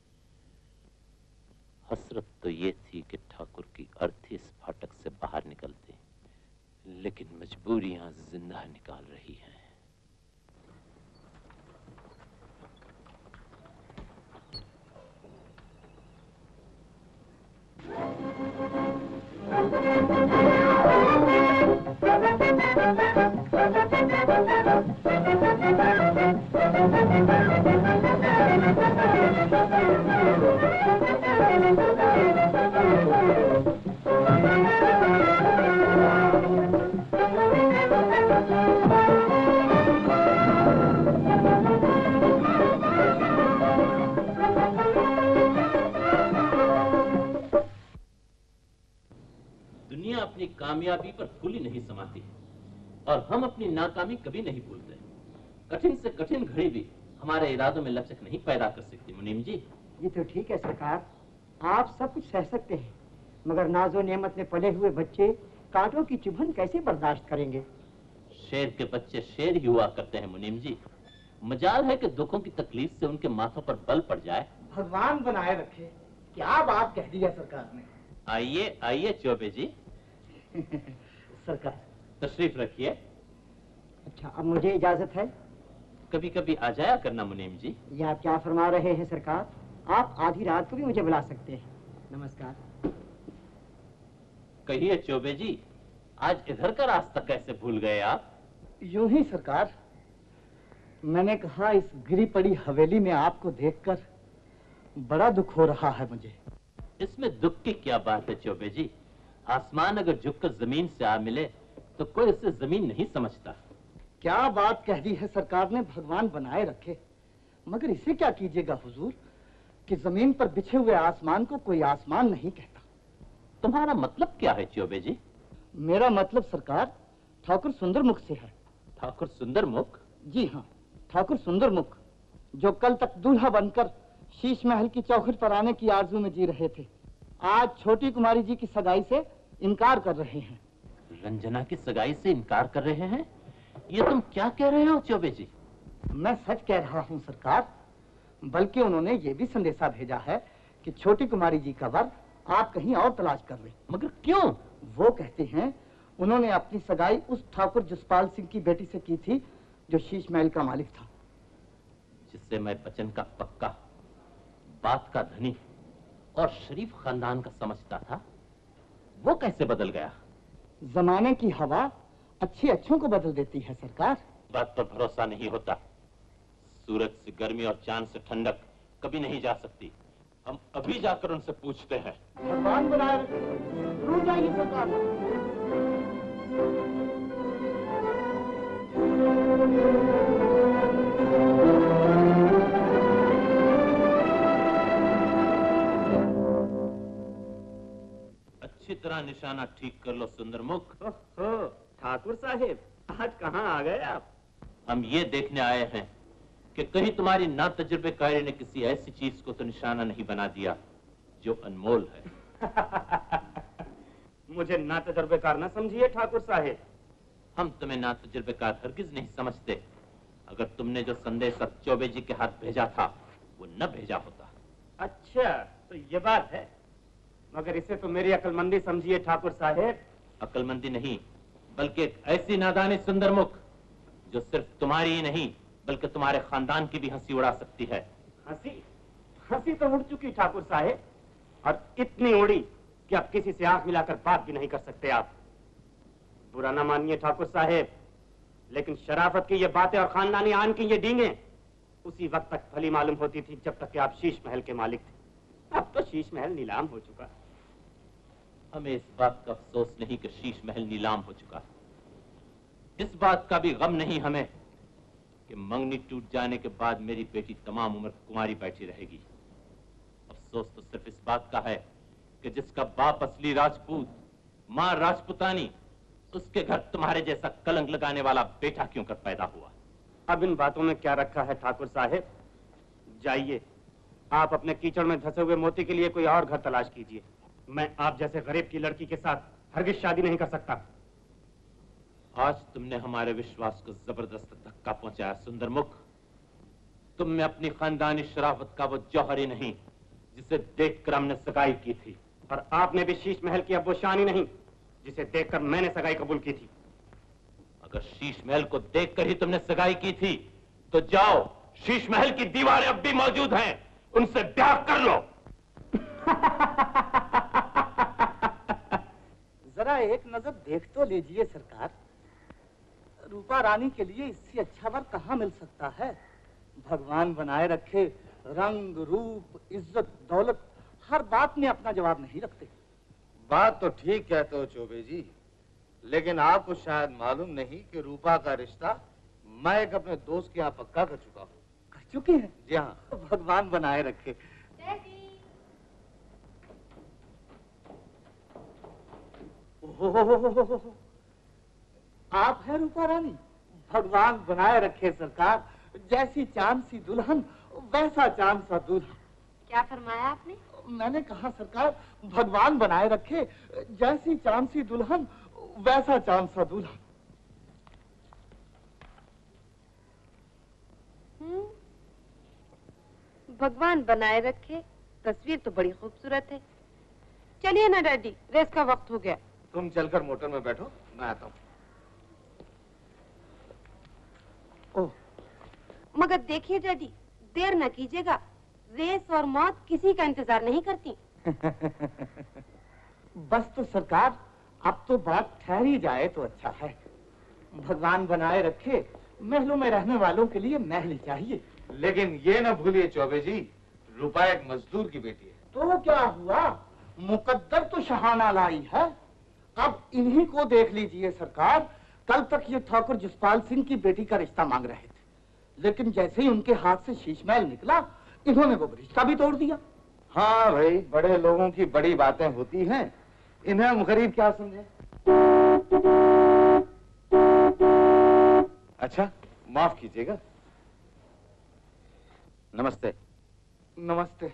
हसरत तो ये थी कि ठाकुर की अर्थी इस फाटक से बाहर निकलती, लेकिन मजबूरियां जिंदा निकाल रही हैं। दुनिया अपनी कामयाबी पर फूली नहीं समाती और हम अपनी नाकामी कभी नहीं भूलते। कठिन से कठिन घड़ी भी हमारे इरादों में लचक नहीं पैदा कर सकती। मुनीम जी, ये तो ठीक है सरकार, आप सब कुछ सह सकते हैं, मगर नाजो नेमत में पले हुए बच्चे कांटों की चुभन कैसे बर्दाश्त करेंगे? शेर के बच्चे शेर ही हुआ करते हैं मुनीम जी। मजाल है कि दुखों की तकलीफ से उनके माथों पर बल पड़ जाए। भगवान बनाए रखे, क्या बात कह दी है सरकार ने। आइए आइए चौबे जी। सरकार तशरीफ रखिए। अच्छा, अब मुझे इजाजत है? कभी कभी आ जाया करना मुनीम जी। ये आप क्या फरमा रहे हैं सरकार? आप आधी रात को भी मुझे बुला सकते हैं। नमस्कार। कहिए चौबे जी, आज इधर का रास्ता कैसे भूल गए आप? यूं ही सरकार, मैंने कहा इस गिरी पड़ी हवेली में आपको देखकर बड़ा दुख हो रहा है मुझे। इसमें दुख की क्या बात है चौबे जी? आसमान अगर झुककर जमीन से आ मिले तो कोई उसे जमीन नहीं समझता। क्या बात कह दी है सरकार ने, भगवान बनाए रखे। मगर इसे क्या कीजिएगा हुजूर, कि जमीन पर बिछे हुए आसमान को कोई आसमान नहीं कहता। तुम्हारा मतलब क्या है चौबे जी? मेरा मतलब सरकार ठाकुर सुंदरमुख से है। ठाकुर सुंदरमुख? जी हाँ, ठाकुर सुंदरमुख, जो कल तक दूल्हा बनकर शीश महल की चौखट पर आने की आरजू में जी रहे थे, आज छोटी कुमारी जी की सगाई से इनकार कर रहे हैं। रंजना की सगाई से इनकार कर रहे हैं? ये तुम क्या कह रहे हो चौबे जी? मैं सच कह रहा हूँ सरकार, बल्कि उन्होंने ये भी संदेशा भेजा है कि छोटी कुमारी जी का वर आप कहीं और तलाश कर लें। मगर क्यों? वो कहते हैं उन्होंने अपनी सगाई उस ठाकुर जसपाल सिंह की बेटी से की थी जो शीश महल का मालिक था। जिससे मैं बचन का पक्का, बात का धनी और शरीफ खानदान का समझता था, वो कैसे बदल गया? जमाने की हवा अच्छे अच्छों को बदल देती है सरकार। बात पर भरोसा नहीं होता। सूरज से गर्मी और चांद से ठंडक कभी नहीं जा सकती। हम अभी जाकर उनसे पूछते हैं। भगवान बनाए रखे, जरूर जाइए सरकार। अच्छी तरह निशाना ठीक कर लो सुंदरमुख। ठाकुर साहेब, आज कहाँ आ गए आप? हम ये देखने आए हैं कि कहीं तुम्हारी ना तजुर्बेकारी ने किसी ऐसी चीज को तो निशाना नहीं बना दिया जो अनमोल है। मुझे ना तजुर्बेकार ना समझिए ठाकुर साहेब। हम तुम्हें ना तजुर्बेकार हरगिज नहीं समझते। अगर तुमने जो संदेश चौबे जी के हाथ भेजा था वो न भेजा होता। अच्छा, तो ये बात है। मगर इसे तो मेरी अक्लमंदी समझिए ठाकुर साहेब। अक्लमंदी नहीं, बल्कि एक ऐसी नादानी सुंदरमुख जो सिर्फ तुम्हारी ही नहीं बल्कि तुम्हारे खानदान की भी हंसी उड़ा सकती है। हंसी? हंसी तो उड़ चुकी ठाकुर साहेब, और इतनी उड़ी कि अब किसी से आंख मिलाकर बात भी नहीं कर सकते आप। बुरा ना मानिए ठाकुर साहेब, लेकिन शराफत की ये बातें और खानदानी आन की ये डींगे उसी वक्त तक भली मालूम होती थी जब तक कि आप शीश महल के मालिक थे। अब तो शीश महल नीलाम हो चुका। हमें इस बात का अफसोस नहीं कि शीश महल नीलाम हो चुका, इस बात का भी गम नहीं हमें कि मंगनी टूट जाने के बाद मेरी बेटी तमाम उम्र कुंवारी बैठी रहेगी। अफसोस तो सिर्फ इस बात का है कि जिसका बाप असली राजपूत, मां राजपुतानी, उसके घर तुम्हारे जैसा कलंक लगाने वाला बेटा क्यों कर पैदा हुआ। अब इन बातों में क्या रखा है ठाकुर साहेब। जाइए, आप अपने कीचड़ में धंसे हुए मोती के लिए कोई और घर तलाश कीजिए। मैं आप जैसे गरीब की लड़की के साथ हरगिज शादी नहीं कर सकता। आज तुमने हमारे विश्वास को जबरदस्त धक्का पहुंचाया सुंदरमुख। तुम में अपनी खानदानी शराफत का वो जौहर ही नहीं जिसे देखकर हमने सगाई की थी, और आपने भी शीश महल की अब वो शान ही नहीं जिसे देखकर मैंने सगाई कबूल की थी। अगर शीश महल को देखकर ही तुमने सगाई की थी तो जाओ, शीश महल की दीवारें अब भी मौजूद हैं, उनसे ब्याह कर लो। जरा एक नजर देख तो लीजिए सरकार, रूपा रानी के लिए इससे अच्छा वर कहाँ मिल सकता है। भगवान बनाए रखे, रंग रूप इज्जत दौलत हर बात में अपना जवाब नहीं रखते। बात तो ठीक कहते हो चौबे जी, लेकिन आपको शायद मालूम नहीं कि रूपा का रिश्ता मैं एक अपने दोस्त के यहाँ पक्का कर चुका हूँ। कर चुके हैं? जी हाँ। भगवान बनाए रखे। ओहो, आप हैं रूपा रानी? भगवान बनाए रखे सरकार, जैसी चांद सी दुल्हन वैसा चांद सा दूल्हा। क्या फरमाया आपने? मैंने कहा सरकार भगवान बनाए रखे, जैसी चांद सी दुल्हन वैसा चांद सा दूल्हा। हम्म, भगवान बनाए रखे, तस्वीर तो बड़ी खूबसूरत है। चलिए ना डैडी, रेस का वक्त हो गया। तुम चलकर मोटर में बैठो, मैं आता हूँ। ओह, मगर देखिए डैडी, देर न कीजिएगा, रेस और मौत किसी का इंतजार नहीं करती। बस तो सरकार, अब तो बात ठहरी जाए तो अच्छा है। भगवान बनाए रखे, महलों में रहने वालों के लिए महल चाहिए। लेकिन ये न भूलिए चौबे जी, रूपा एक मजदूर की बेटी है। तो क्या हुआ, मुकद्दर तो शहाना लाई है। अब इन्हीं को देख लीजिए सरकार, कल तक ये ठाकुर जसपाल सिंह की बेटी का रिश्ता मांग रहे थे, लेकिन जैसे ही उनके हाथ से शीश महल निकला, इन्होंने वो रिश्ता भी तोड़ दिया। हाँ भाई, बड़े लोगों की बड़ी बातें होती हैं, इन्हें हम गरीब क्या समझे। अच्छा, माफ कीजिएगा। नमस्ते। नमस्ते।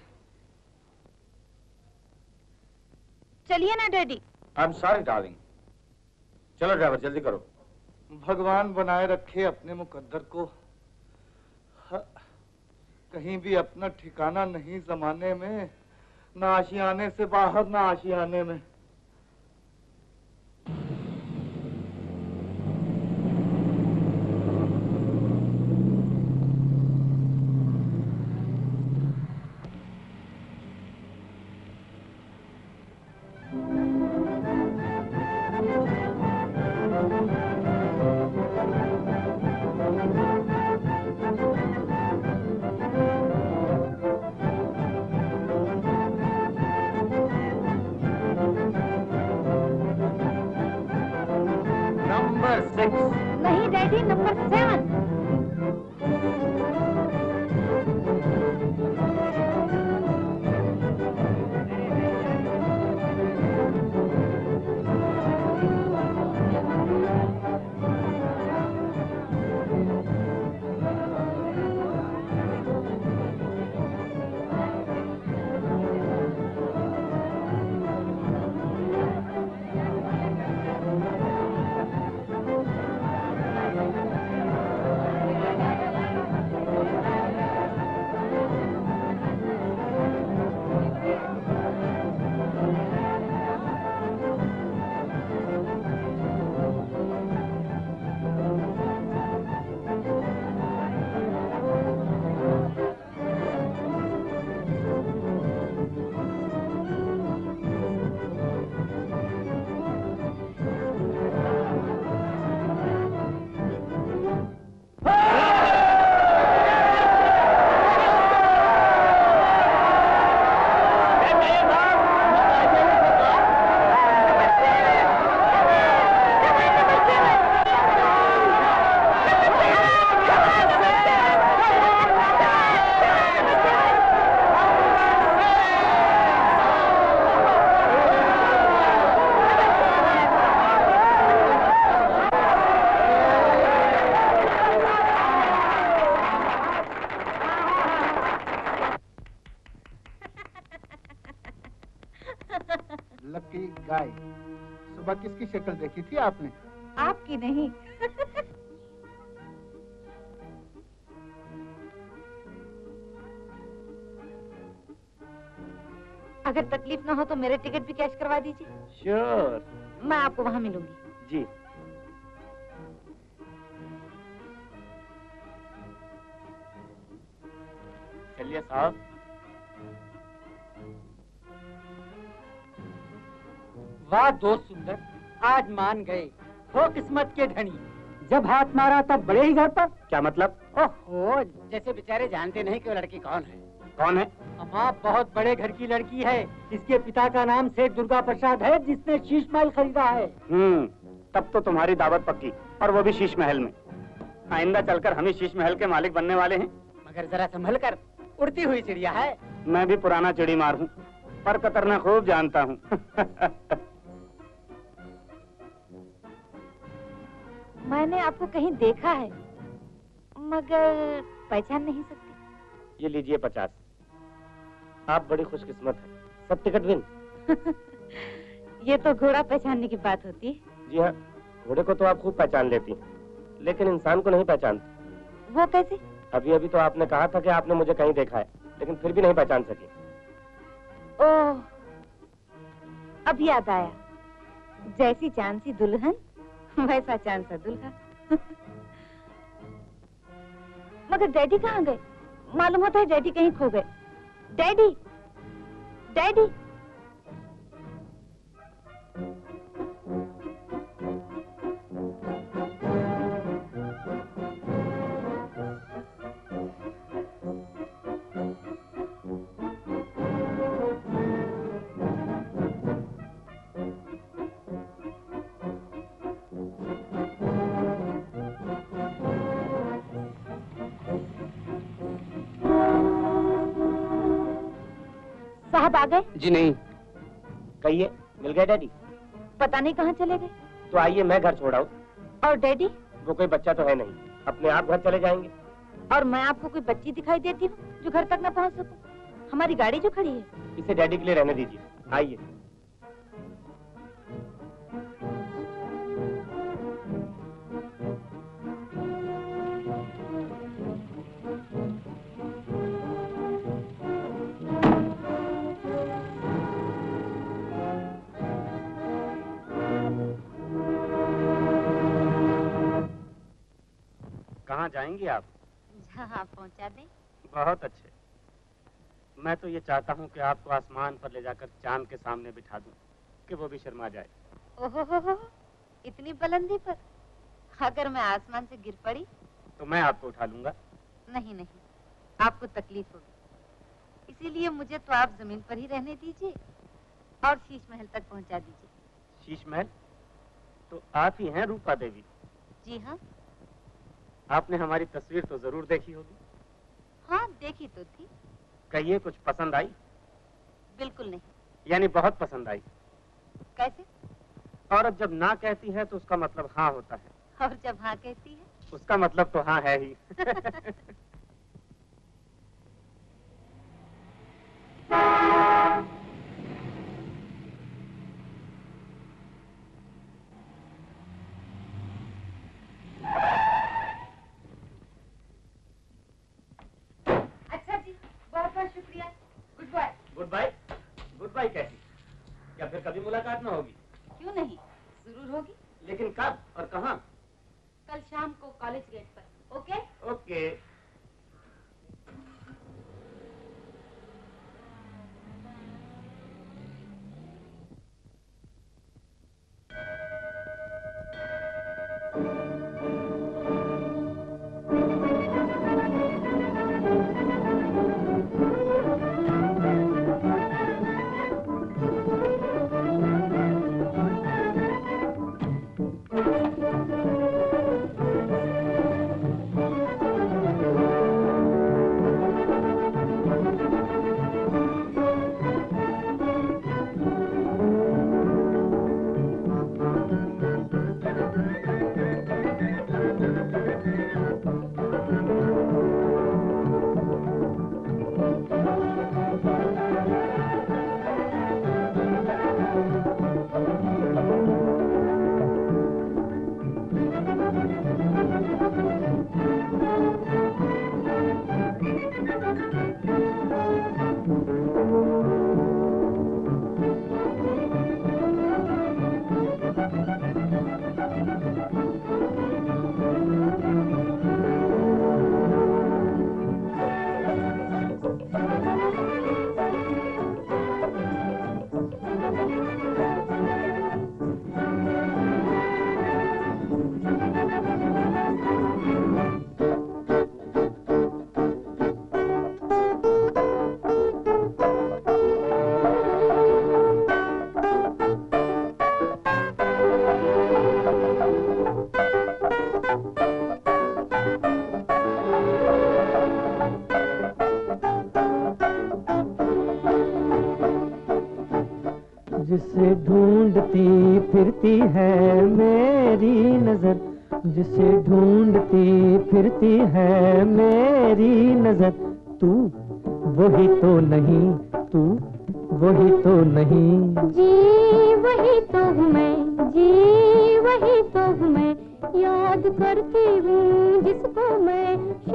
चलिए ना daddy. I am sorry darling. चलो ड्राइवर, जल्दी करो। भगवान बनाए रखे अपने मुकद्दर को। हाँ, कहीं भी अपना ठिकाना नहीं जमाने में, ना आशियाने से बाहर ना आशियाने में। नहीं डैडी, नंबर सेवन। किसकी शक्ल देखी थी आपने? आपकी नहीं। अगर तकलीफ ना हो तो मेरे टिकट भी कैश करवा दीजिए। श्योर। मैं आपको वहां मिलूंगी। जी। चलिए साहब। वाह दोस्त सुंदर, आज मान गए। हो किस्मत के धनी, जब हाथ मारा तब बड़े ही घर पर। क्या मतलब? ओहो, जैसे बेचारे जानते नहीं कि वो लड़की कौन है। कौन है? अम्मा, बहुत बड़े घर की लड़की है। इसके पिता का नाम सेठ दुर्गाप्रसाद है, जिसने शीश महल खरीदा है। हम्म, तब तो तुम्हारी दावत पक्की, और वो भी शीश महल में। आइंदा चलकर हम ही शीश महल के मालिक बनने वाले हैं। मगर जरा संभल कर, उड़ती हुई चिड़िया है। मैं भी पुराना चिड़ी मार हूँ, पर कतरना खूब जानता हूँ। मैंने आपको कहीं देखा है, मगर पहचान नहीं सकती। ये लीजिए पचास। आप बड़ी खुशकिस्मत हैं। सब टिकट विन। ये तो घोड़ा पहचानने की बात होती है। जी हाँ, घोड़े को तो आप खूब पहचान लेती हैं, लेकिन इंसान को नहीं पहचानती। वो कैसे? अभी अभी तो आपने कहा था कि आपने मुझे कहीं देखा है, लेकिन फिर भी नहीं पहचान सकी। ओह, अब याद आया। जैसी चांद सी दुल्हन वैसा चांद सा दूल्हा। मगर डैडी कहाँ गए? मालूम होता है डैडी कहीं खो गए। Daddy, daddy. साहब आ गए? जी नहीं। कहिए, मिल गए डैडी? पता नहीं कहाँ चले गए। तो आइए मैं घर छोड़ाऊं। और डैडी? वो कोई बच्चा तो है नहीं, अपने आप घर चले जाएंगे। और मैं आपको कोई बच्ची दिखाई देती हूँ जो घर तक न पहुँच सकूं? हमारी गाड़ी जो खड़ी है। इसे डैडी के लिए रहने दीजिए, आइए। कहाँ जाएंगी आप? जहाँ पहुँचा दें। बहुत अच्छे। मैं तो ये चाहता हूँ कि आपको आसमान पर ले जाकर चांद के सामने बिठा दूँ कि वो भी शर्मा जाए। ओहो हो हो, इतनी बुलंदी पर? अगर मैं आसमान से गिर पड़ी तो मैं आपको उठा लूंगा। नहीं नहीं, आपको तकलीफ होगी, इसीलिए मुझे तो आप जमीन पर ही रहने दीजिए और शीश महल तक पहुँचा दीजिए। शीश महल? तो आप ही हैं रूपा देवी? जी हाँ। आपने हमारी तस्वीर तो जरूर देखी होगी। हाँ देखी तो थी। कहिए, कुछ पसंद आई? बिल्कुल नहीं। यानी बहुत पसंद आई? कैसे? औरत जब ना कहती है तो उसका मतलब हाँ होता है, और जब हाँ कहती है उसका मतलब तो हाँ है ही। Good bye. गुड बाय कैसी? क्या फिर कभी मुलाकात ना होगी? क्यों नहीं, जरूर होगी। लेकिन कब और कहाँ? कल शाम को कॉलेज गेट पर। ओके? ओके। जिसे ढूंढती फिरती है मेरी नजर, जिसे ढूंढती फिरती है मेरी नजर, तू वही तो नहीं, तू वही तो नहीं। जी वही तो हूँ मैं, जी वही तो हूँ मैं, याद करती हूँ जिसको मैं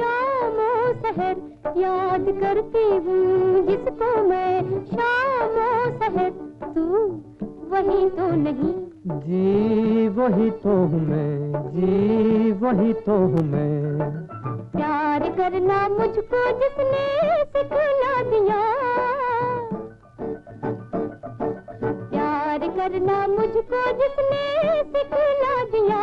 शाम शहर, याद करती हूँ जिसको मैं शाम शहर, तू वही तो नहीं। जी वही तो हूँ मैं, जी वही तो हूँ मैं। प्यार करना मुझको जिसने सिखला दिया, प्यार करना मुझको जिसने सिखला दिया,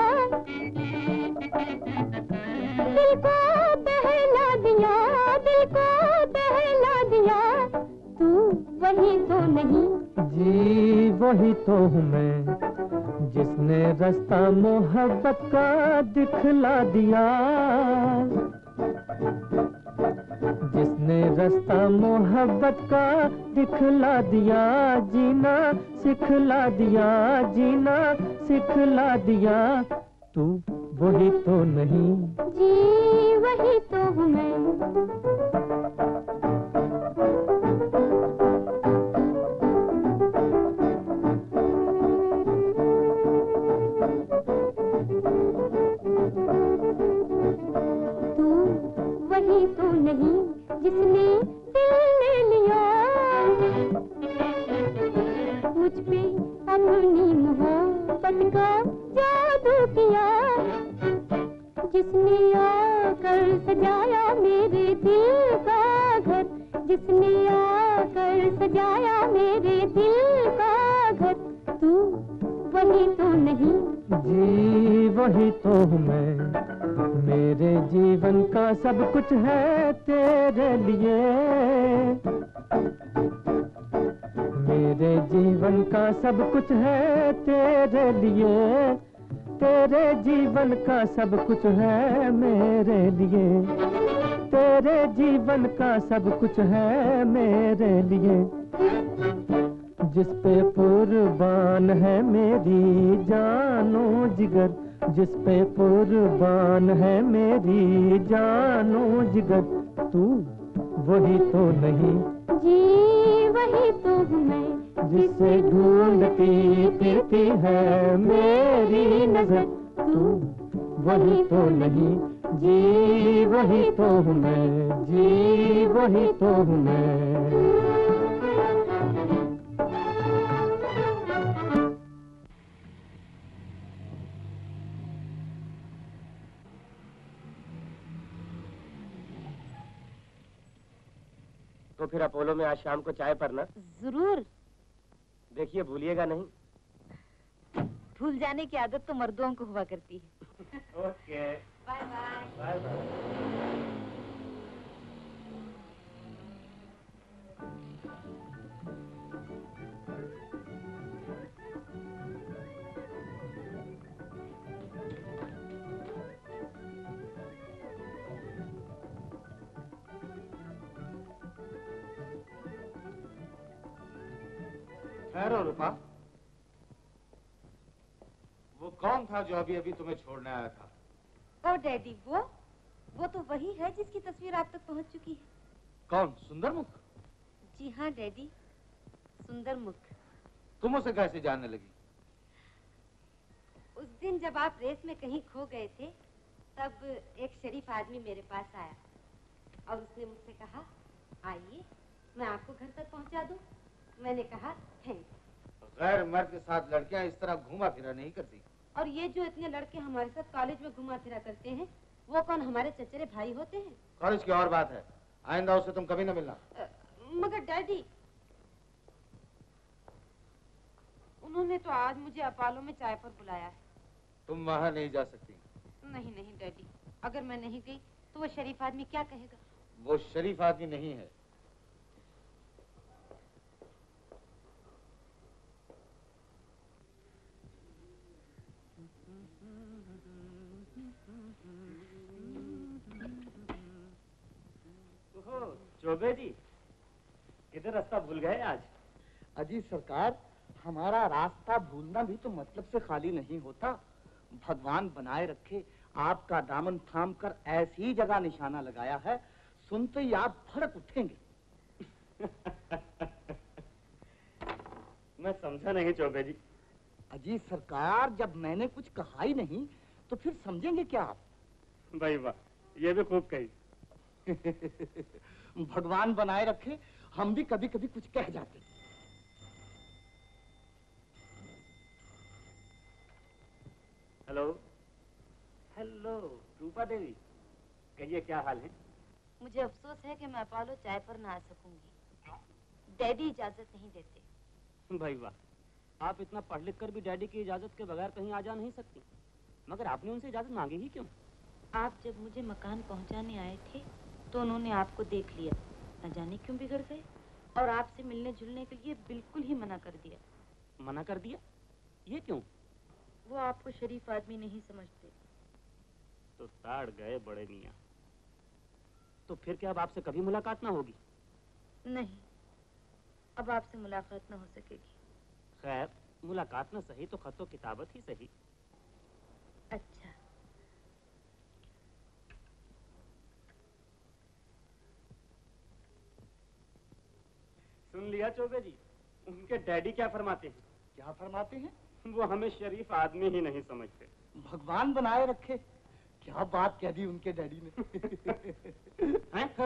दिल को बहला दिया, दिल को बहला दिया, तू वही तो नहीं। जी वही तो हूँ मैं, जिसने रास्ता मोहब्बत का दिखला दिया, जिसने रास्ता मोहब्बत का दिखला दिया, जीना सिखला दिया, जीना सिखला दिया। तू वही तो नहीं, जी वही तो हूँ मैं। तू वही तो नहीं जिसने दिल ले लिया, मुझ पे अपनी मोहब्बत का जादू किया, जिसने आकर सजाया मेरे दिल का घर, जिसने आकर सजाया मेरे दिल का घर। तू वही तो नहीं, जी वही तो हूँ मैं। मेरे जीवन का सब कुछ है तेरे लिए, मेरे जीवन का सब कुछ है तेरे लिए, तेरे जीवन का सब कुछ है मेरे लिए, तेरे जीवन का सब कुछ है मेरे लिए। जिस पे कुर्बान है मेरी जानो जिगर, जिस पे कुर्बान है मेरी जानो जिगर। तू वही तो नहीं, जी वही तो हूँ मैं, जिसे ढूंढती फिरती है मेरी नजर। तू वही तो नहीं, जी वही तो हूँ मैं, जी वही तो हूँ मैं। तो फिर अपोलो में आज शाम को चाय पर ना? जरूर। देखिए भूलिएगा नहीं। भूल जाने की आदत तो मर्दों को हुआ करती है। Okay bye bye. Bye bye. ठहरो रूपा, वो कौन था जो अभी अभी तुम्हें छोड़ने आया था? ओ डैडी, वो वो तो वही है जिसकी तस्वीर आप तक पहुंच चुकी है। कौन? सुंदरमुख? जी हाँ डैडी, सुंदरमुख। तुम उसे कैसे जानने लगी? उस दिन जब आप रेस में कहीं खो गए थे, तब एक शरीफ आदमी मेरे पास आया और उसने मुझसे कहा, आइए मैं आपको घर तक पहुंचा दूं। मैंने कहा थैंक्स। गैर मर्द के साथ लड़कियां इस तरह घूमा फिरा नहीं करती। और ये जो इतने लड़के हमारे साथ कॉलेज में घुमा फिरा करते हैं, वो कौन हमारे चचेरे भाई होते हैं? कॉलेज की और बात है, आइंदा उससे तुम कभी न मिलना। आ, मगर डैडी, उन्होंने तो आज मुझे अपालो में चाय पर बुलाया है। तुम वहां नहीं जा सकती। नहीं नहीं डैडी, अगर मैं नहीं गई तो वो शरीफ आदमी क्या कहेगा? वो शरीफ आदमी नहीं है। चौबे जी, किधर रास्ता भूल गए आज? अजी सरकार, हमारा रास्ता भूलना भी तो मतलब से खाली नहीं होता। भगवान बनाए रखे, आपका दामन थाम कर ऐसी जगह निशाना लगाया है, सुनते ही आप भड़क उठेंगे। मैं समझा नहीं चौबे जी। अजी सरकार, जब मैंने कुछ कहा ही नहीं तो फिर समझेंगे क्या आप? भाई वाह, ये भी खूब कही। भगवान बनाए रखे, हम भी कभी कभी कुछ कह जाते। हेलो हेलो रूपा देवी, कहिए क्या हाल है? मुझे अफसोस है कि मैं अपोलो चाय पर ना आ सकूंगी। डैडी इजाजत नहीं देते। भाई वाह, आप इतना पढ़ लिख कर भी डैडी की इजाजत के बगैर कहीं आ जा नहीं सकती। मगर आपने उनसे इजाजत मांगी ही क्यों? आप जब मुझे मकान पहुंचाने आए थे तो उन्होंने आपको देख लिया, न जाने क्यों बिगड़ गए, और आपसे मिलने जुलने के लिए बिल्कुल ही मना कर दिया। मना कर दिया? ये क्यों? वो आपको शरीफ आदमी नहीं समझते। तो ताड़ गए बड़े मियाँ। तो फिर क्या अब आपसे कभी मुलाकात ना होगी? नहीं, अब आपसे मुलाकात न हो सकेगी। खैर, मुलाकात न सही तो खतो किताबत ही सही। अच्छा। सुन लिया चौबे जी, उनके डैडी क्या फरमाते हैं? क्या फरमाते हैं? वो हमें शरीफ आदमी ही नहीं समझते। भगवान बनाए रखे, क्या बात कह दी उनके डैडी ने। हैं?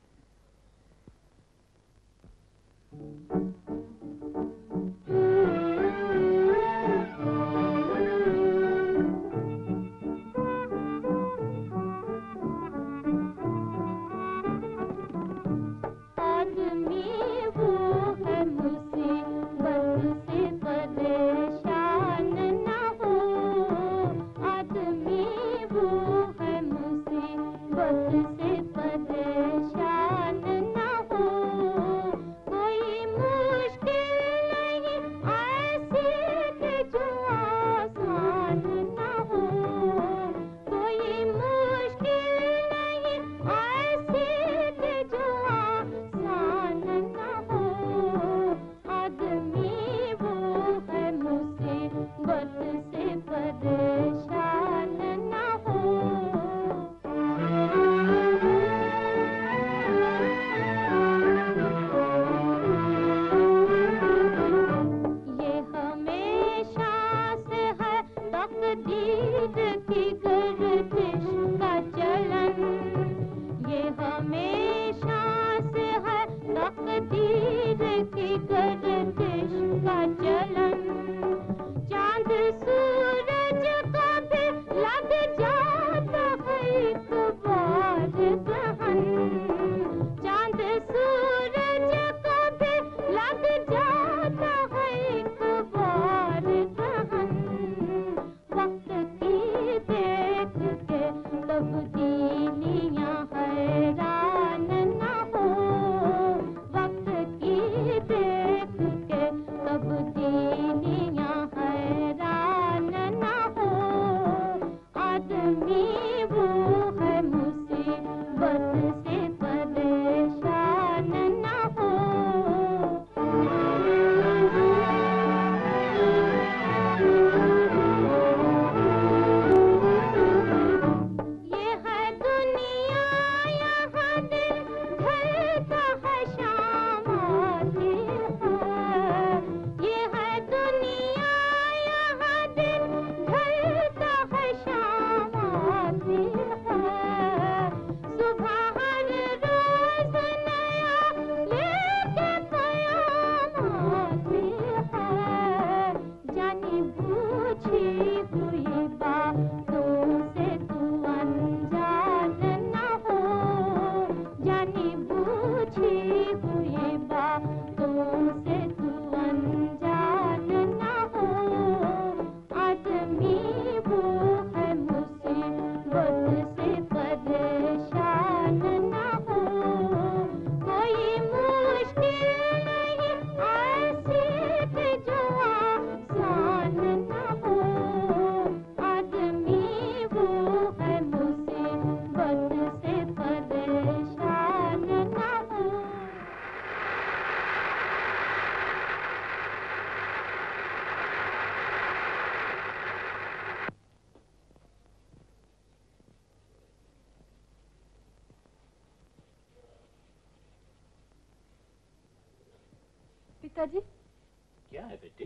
पिताजी। क्या है बेटी?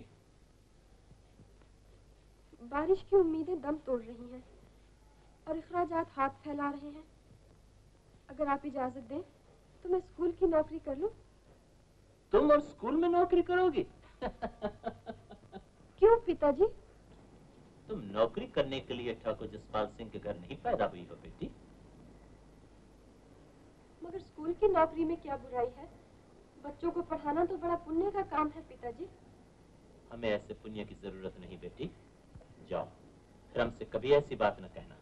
बारिश की उम्मीदें दम तोड़ रही हैं और इखराजात हाथ फैला रहे हैं। अगर आप इजाजत दें तो मैं स्कूल की नौकरी कर लूं। तुम और स्कूल में नौकरी करोगी? क्यों पिताजी? तुम नौकरी करने के लिए ठाकुर जसपाल सिंह के घर नहीं पैदा हुई हो बेटी। मगर स्कूल की नौकरी में क्या बुराई है? बच्चों को पढ़ाना तो बड़ा पुण्य का काम है पिताजी। हमें ऐसे पुण्य की जरूरत नहीं बेटी। जाओ, फिर हमसे कभी ऐसी बात न कहना।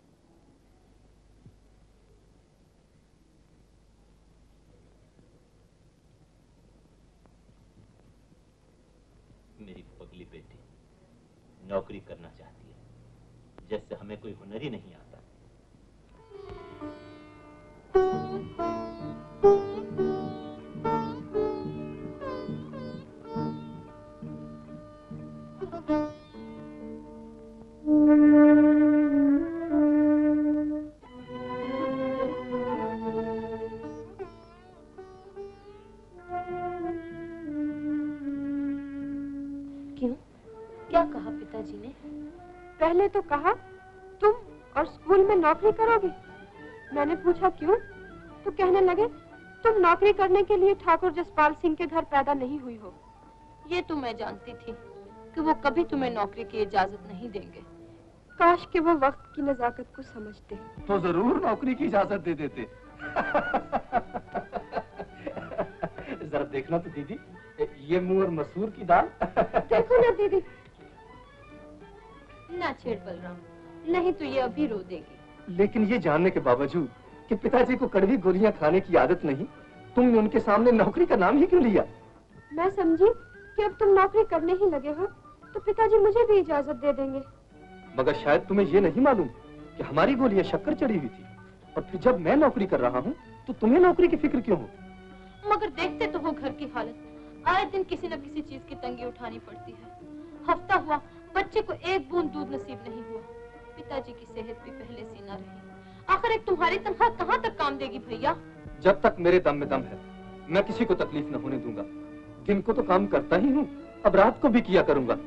मेरी पगली बेटी नौकरी करना चाहती है, जैसे हमें कोई हुनर ही नहीं आता। क्या कहा पिताजी ने? पहले तो कहा तुम और स्कूल में नौकरी करोगे। मैंने पूछा क्यों, तो कहने लगे तुम नौकरी करने के लिए ठाकुर जसपाल सिंह के घर पैदा नहीं हुई हो। ये तो मैं जानती थी कि वो कभी तुम्हें नौकरी की इजाजत नहीं देंगे। काश कि वो वक्त की नजाकत को समझते। तो जरूर नौकरी की इजाजत दे देते। जरा देखना तो दीदी, ये मुंह और मसूर की दाल। देखो ना दीदी। ना छेड़ बलराम, नहीं तो ये अभी रो देगी। लेकिन ये जानने के बावजूद कि पिताजी को कड़वी गोलियां खाने की आदत नहीं, तुमने उनके सामने नौकरी का नाम ही क्यों लिया? मैं समझी कि अब तुम नौकरी करने ही लगे हो तो पिताजी मुझे भी इजाजत दे देंगे। मगर शायद तुम्हें ये नहीं मालूम कि हमारी गोलियां शक्कर चढ़ी हुई थी, और फिर जब मैं नौकरी कर रहा हूँ तो तुम्हें नौकरी की फिक्र क्यों हो? मगर देखते तो हो घर की हालत, आए दिन किसी न किसी चीज की तंगी उठानी पड़ती है। हफ्ता हुआ बच्चे को एक बूंद दूध नसीब नहीं हुआ। पिताजी की सेहत भी पहले सी न रही। आखिर एक तुम्हारी तनख्वाह कहाँ तक काम देगी भैया? जब तक मेरे दम में दम है मैं किसी को तकलीफ न होने दूंगा। दिन को तो काम करता ही हूँ, अब रात को भी किया करूंगा।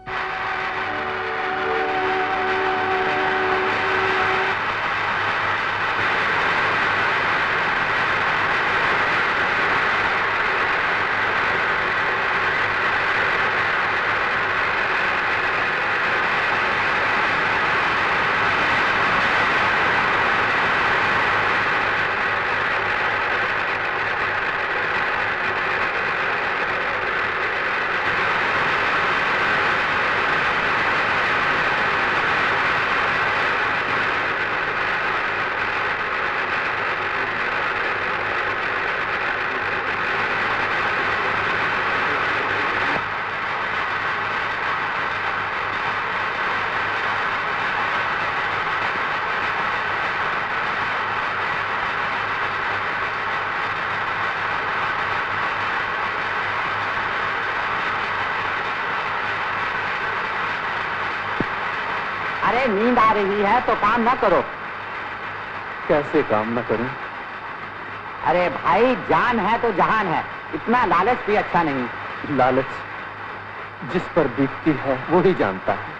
अरे नींद आ रही है तो काम ना करो। कैसे काम ना करूं? अरे भाई जान है तो जहान है, इतना लालच भी अच्छा नहीं। लालच जिस पर बीतती है वो ही जानता है।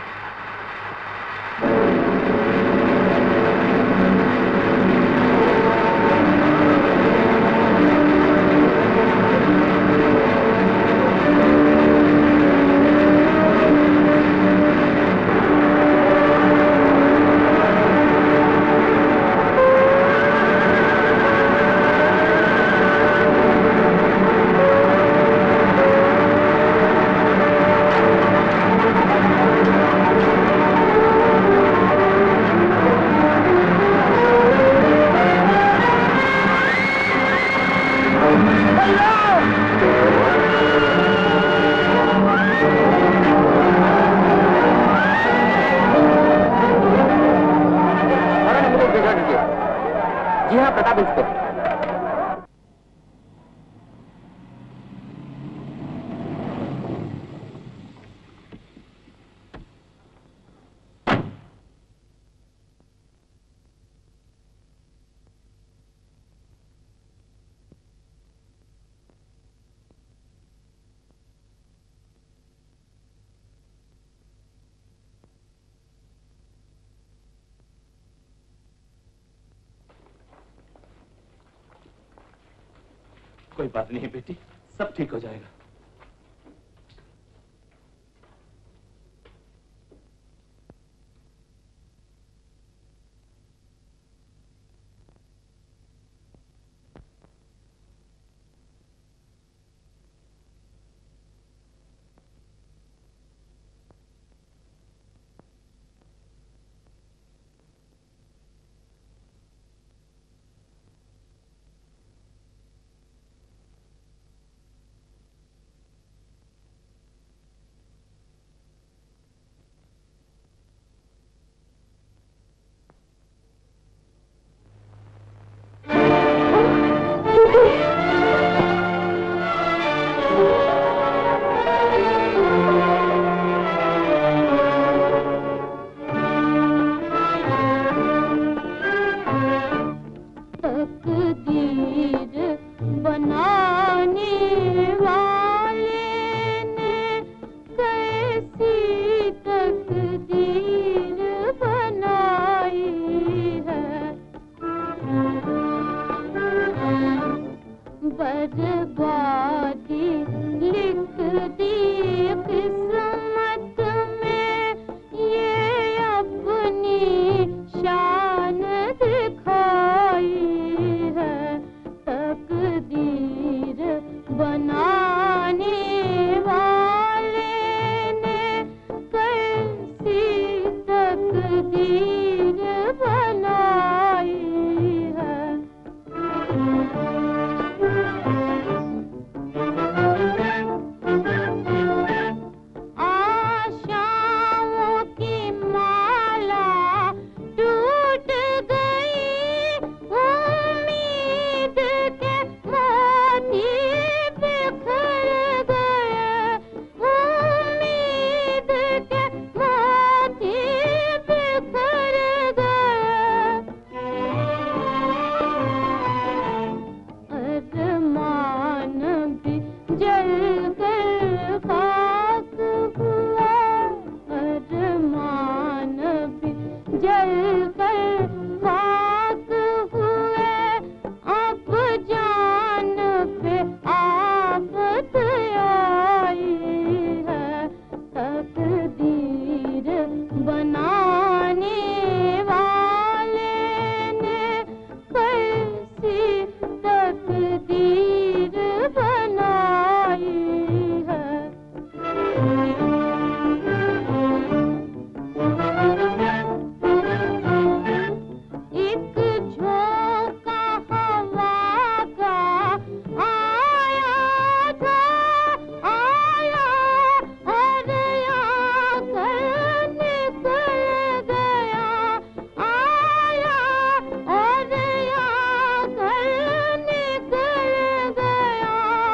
कोई बात नहीं बेटी, सब ठीक हो जाएगा। बनाने वाले ने कैसी बर्बादी लिख दी किस्मत में, ये अपनी शान दिखाई है। तकदीर बनाने वाले ने कैसी तकदीर बनाई है। आशाओं की माला टूट गई, उम्मीद के मोती बिखर गए, उम्मीद के मोती बिखर गए। अरमान भी जल कर खाक हुआ, अरमान भी जल कर खाक हुए। अब जान पे आफत आई है। तकदीर बनाने वाले ने कैसी तकदीर बनाई है। एक झोंका हवा का आया था, आया और आकर निकल गया, आया और आकर निकल गया।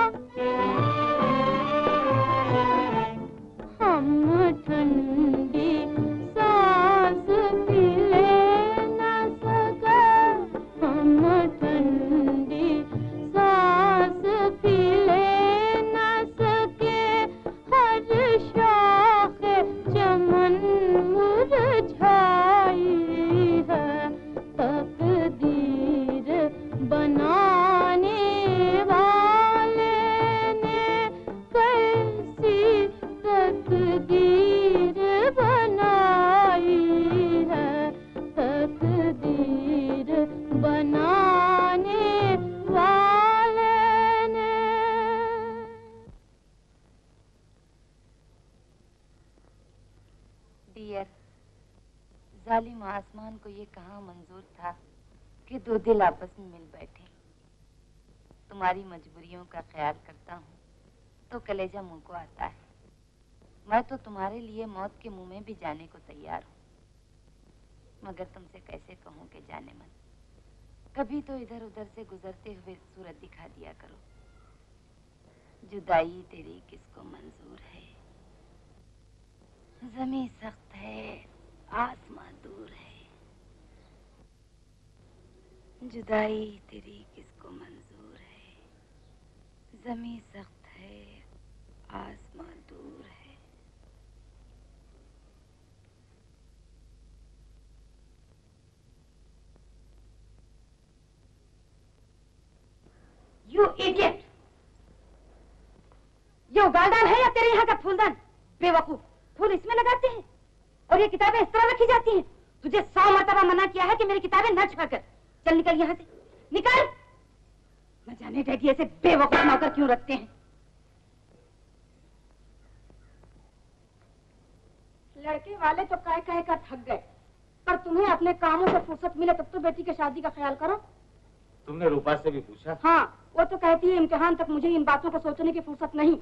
हम ठंडी सांस भी ले न सके, हम ठंडी सांस भी ले न सके। हर शाखे चमन मुरझाई है। तकदीर बनाने वाले ने कैसी तकदीर बनाई है। तकदीर बनाने वाले ने। डियर, जालिम आसमान को ये कहाँ मंजूर था कि दो दिल आपस में मिल बैठे। तुम्हारी मजबूरियों का ख्याल करता हूँ तो कलेजा मुंह को आता है। मैं तो तुम्हारे लिए मौत के मुंह में भी जाने को तैयार हूँ, मगर तुमसे कैसे कहूँ कि जाने मन। कभी तो इधर उधर से गुजरते हुए सूरत दिखा दिया करो। जुदाई तेरी किसको मंजूर है, ज़मीं सख्त है आसमां दूर है। जुदाई तेरी किसको मंजूर है, ज़मीं सख्त है आसमां दूर है। You idiot! ये उगालदान है या तेरे यहाँ का फूलदान? बेवकूफ, फूल इसमें लगाते हैं और ये किताबें इस तरह रखी जाती हैं। तुझे सौ मरतबा मना किया है कि मेरी किताबें न छुआ कर। चल निकल यहाँ से, निकल। न जाने डैडी ऐसे बेवकूफ नौकर क्यों रखते हैं। लड़के वाले तो कह कह कर थक गए, पर तुम्हें अपने कामों से फुर्सत मिले तब तो बेटी के शादी का ख्याल करो। तुमने रूपा से भी पूछा? हाँ, वो तो कहती है इम्तिहान तक मुझे इन बातों को सोचने की फुर्सत नहीं।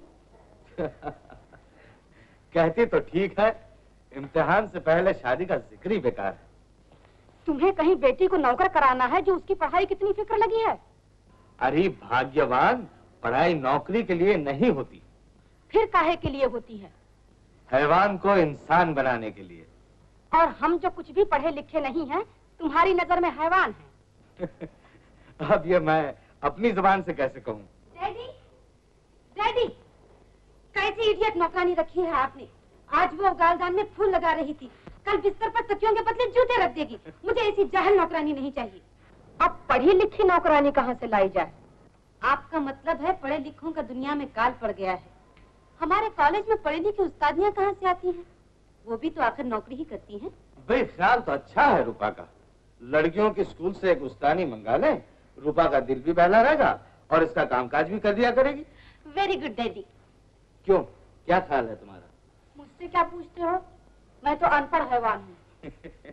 कहती तो ठीक है, इम्तिहान से पहले शादी का जिक्र ही बेकार है। तुम्हें कहीं बेटी को नौकर कराना है जो उसकी पढ़ाई कितनी फिक्र लगी है। अरे भाग्यवान पढ़ाई नौकरी के लिए नहीं होती। फिर काहे के लिए होती है? हैवान को इंसान बनाने के लिए। और हम जो कुछ भी पढ़े लिखे नहीं हैं, तुम्हारी नजर में हैवान हैं। अब ये मैं अपनी जुबान से कैसे कहूँ? डैडी, डैडी, कैसी इडियट नौकरानी रखी है आपने। आज वो गालदान में फूल लगा रही थी, कल बिस्तर पर तकियों के बदले जूते रख देगी। मुझे ऐसी जाहिल नौकरानी नहीं चाहिए। अब पढ़ी लिखी नौकरानी कहाँ से लाई जाए? आपका मतलब है पढ़े लिखों का दुनिया में काल पड़ गया है। हमारे कॉलेज में पढ़ी लिखी उस्तादियाँ कहाँ से आती हैं? वो भी तो आखिर नौकरी ही करती हैं। भाई ख्याल तो अच्छा है रूपा का। लड़कियों के स्कूल से एक उस्तानी मंगा लें, रूपा का दिल भी बहला रहेगा और इसका कामकाज भी कर दिया करेगी। Very good daddy. क्यों, क्या ख्याल है तुम्हारा? मुझसे क्या पूछते हो? मैं तो अनपढ़ हैवान हूँ।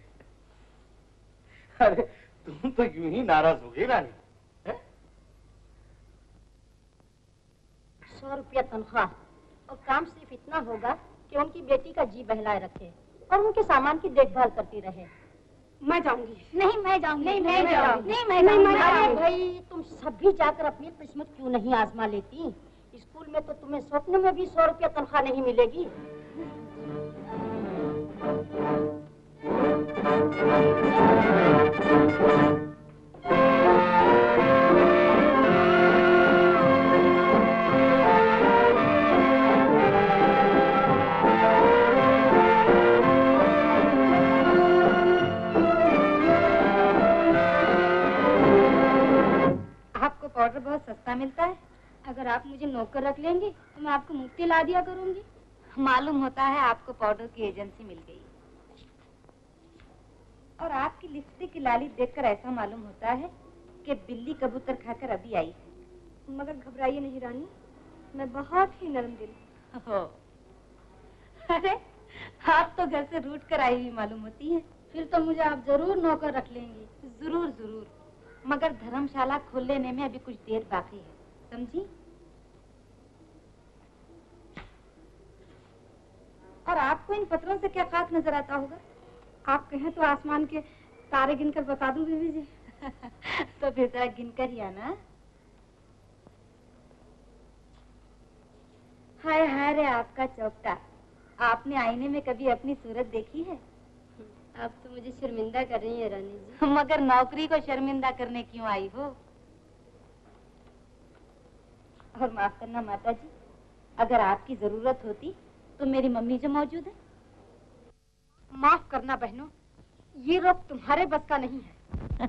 अरे तुम तो यूं ही नाराज हो गई रानी। सौ रुपया तनख्वाह और काम सिर्फ इतना होगा कि उनकी बेटी का जी बहलाए रखे और उनके सामान की देखभाल करती रहे। मैं जाऊंगी। नहीं मैं जाऊंगी। नहीं मैं जाऊंगी। नहीं मैं जाऊंगी। अरे भाई तुम सभी जाकर अपनी किस्मत क्यों नहीं आजमा लेती? स्कूल में तो तुम्हें स्वप्न में भी सौ रुपया तनख्वाह नहीं मिलेगी। पाउडर बहुत सस्ता मिलता है। अगर आप मुझे नौकर रख लेंगे तो मैं आपको मुफ्ती ला दिया करूंगी। मालूम होता है आपको पाउडर की एजेंसी मिल गई। और आपकी लिपस्टिक की लाली देखकर ऐसा मालूम होता है कि बिल्ली कबूतर खाकर अभी आई है। मगर घबराइए नहीं रानी, मैं बहुत ही नरम दिल। हो। अरे आप तो घर से रूठ कर आई हुई मालूम होती है। फिर तो मुझे आप जरूर नौकर रख लेंगी। जरूर जरूर, मगर धर्मशाला खोल लेने में अभी कुछ देर बाकी है, समझी? और आपको इन पत्रों से क्या खास नजर आता होगा? आप कहें तो आसमान के तारे गिनकर बता दूं बीवी जी। तो फिर जरा गिनकर ही आना। हाय हाय रे आपका चौकटा, आपने आईने में कभी अपनी सूरत देखी है? आप तो मुझे शर्मिंदा कर रही हैं रानी जी। मगर नौकरी को शर्मिंदा करने क्यों आई हो? और माफ करना माता जी, अगर आपकी जरूरत होती तो मेरी मम्मी जो मौजूद है। माफ करना बहनों, ये रोग तुम्हारे बस का नहीं है।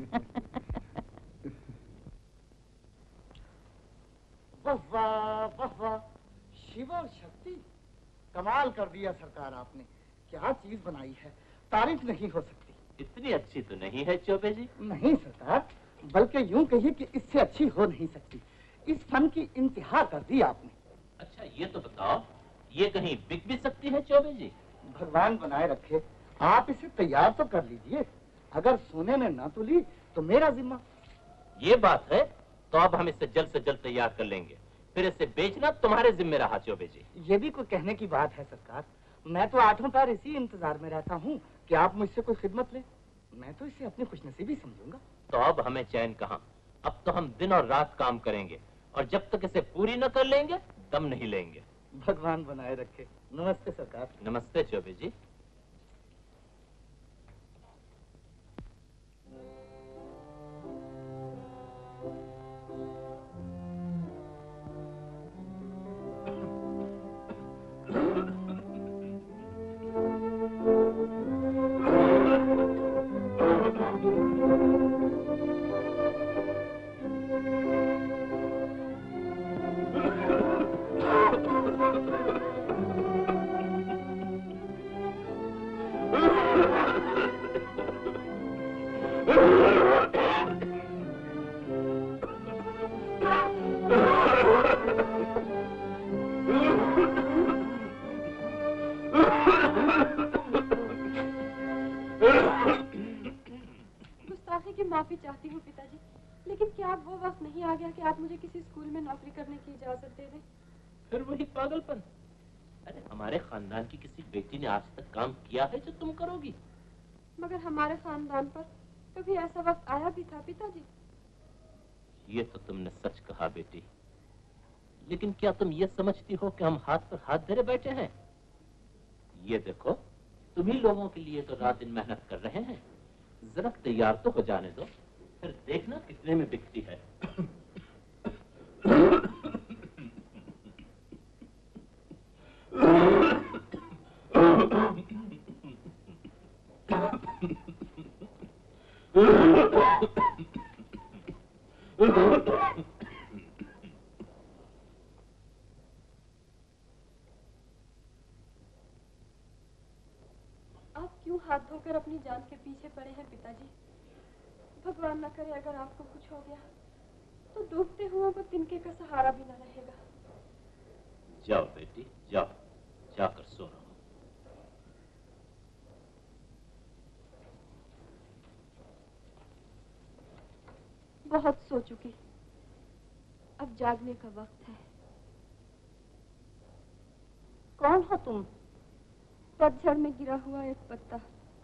वाह वाह वाह, शिव और शक्ति, कमाल कर दिया सरकार आपने। क्या चीज बनाई है, तारीफ नहीं हो सकती। इतनी अच्छी तो नहीं है चौबे जी। नहीं सरकार, बल्कि यूं कहिए कि इससे अच्छी हो नहीं सकती। इस फन की इंतहा कर दी आपने। अच्छा ये तो बताओ, ये कहीं बिक भी सकती है चौबे जी? भगवान बनाए रखे, आप इसे तैयार तो कर लीजिए। अगर सोने में ना तुली तो मेरा जिम्मा। ये बात है, तो अब हम इसे जल्द से जल्द तैयार कर लेंगे, फिर इसे बेचना तुम्हारे जिम्मे रहा चौबे जी। ये भी कोई कहने की बात है सरकार। मैं तो आठों पैर इसी इंतजार में रहता हूँ कि आप मुझसे कोई खिदमत लें। मैं तो इसे अपनी खुशनसीबी समझूंगा। तो अब हमें चैन कहाँ, अब तो हम दिन और रात काम करेंगे और जब तक इसे पूरी न कर लेंगे दम नहीं लेंगे। भगवान बनाए रखे। नमस्ते सरकार। नमस्ते चौबे जी। माफी चाहती हूँ पिताजी, लेकिन क्या अब वो वक्त नहीं आ गया कि आप मुझे किसी स्कूल में नौकरी करने की इजाजत दे दें? फिर वही पागलपन। अरे हमारे खानदान की किसी बेटी ने आज तक काम किया है जो तुम करोगी? मगर हमारे खानदान पर कभी ऐसा वक्त आया भी था पिताजी। ये तो तुमने सच कहा बेटी, लेकिन क्या तुम ये समझती हो कि हम हाथ पर हाथ धरे बैठे हैं? ये देखो, तुम्ही लोगों के लिए तो रात दिन मेहनत कर रहे हैं। जरा तैयार तो हो जाने दो, फिर देखना कितने में बिकती है। हाथ धोकर अपनी जान के पीछे पड़े हैं पिताजी। भगवान न करे अगर आपको कुछ हो गया तो डूबते हुओं को तिनके का सहारा भी न रहेगा। जाओ बेटी जाओ, जाकर सो रहो। बहुत सो चुकी, अब जागने का वक्त है। कौन हो तुम? पतझड़ में गिरा हुआ एक पत्ता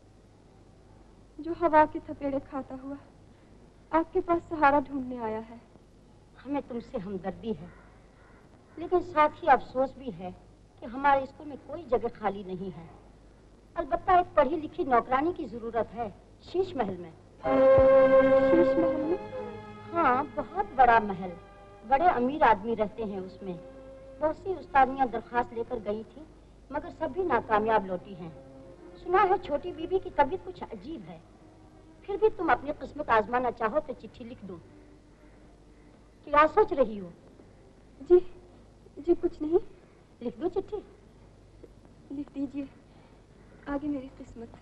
जो हवा के थपेड़े खाता हुआ आपके पास सहारा ढूंढने आया है। हमें तुमसे हमदर्दी है, लेकिन साथ ही अफसोस भी है कि हमारे स्कूल में कोई जगह खाली नहीं है। अलबत्ता एक पढ़ी लिखी नौकरानी की जरूरत है शीश महल में। शीश महल में? हाँ, बहुत बड़ा महल, बड़े अमीर आदमी रहते हैं उसमें। बहुत सी उस्तादियाँ दरखास्त लेकर गई थी, मगर सब भी नाकामयाब लौटी हैं। सुना है छोटी बीबी की तबीयत कुछ अजीब है। फिर भी तुम अपनी किस्मत आजमाना चाहो तो चिट्ठी लिख दो। क्या सोच रही हो? जी जी कुछ नहीं। लिख दो चिट्ठी। लिख दीजिए, आगे मेरी किस्मत।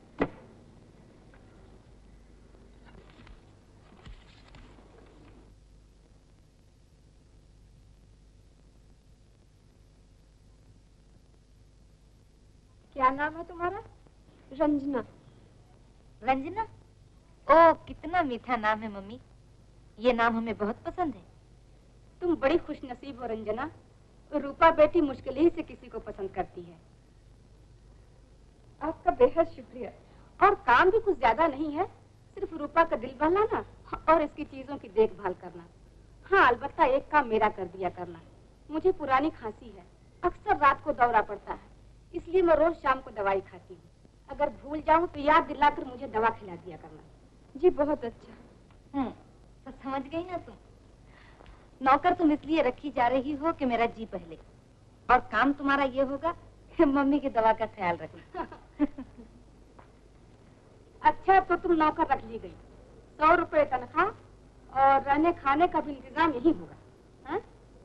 क्या नाम है तुम्हारा? रंजना। रंजना? ओह, कितना मीठा नाम है मम्मी। ये नाम हमें बहुत पसंद है। तुम बड़ी खुशनसीब हो रंजना। रूपा बेटी मुश्किल ही से किसी को पसंद करती है। आपका बेहद शुक्रिया। और काम भी कुछ ज्यादा नहीं है, सिर्फ रूपा का दिल बहलाना और इसकी चीजों की देखभाल करना। हाँ, अलबत्ता एक काम मेरा कर दिया करना। मुझे पुरानी खांसी है, अक्सर रात को दौरा पड़ता है, इसलिए मैं रोज शाम को दवाई खाती हूँ। अगर भूल जाऊँ तो याद दिलाकर मुझे दवा खिला दिया करना। जी बहुत अच्छा। हम्म, तो समझ गई ना तुम। नौकर तुम इसलिए रखी जा रही हो कि मेरा जी पहले, और काम तुम्हारा ये होगा कि मम्मी की दवा का ख्याल रखना। अच्छा, तो तुम नौकर रख ली गई। सौ रुपए तनख्वाह और रहने खाने का भी इंतजाम यही होगा। हाँ?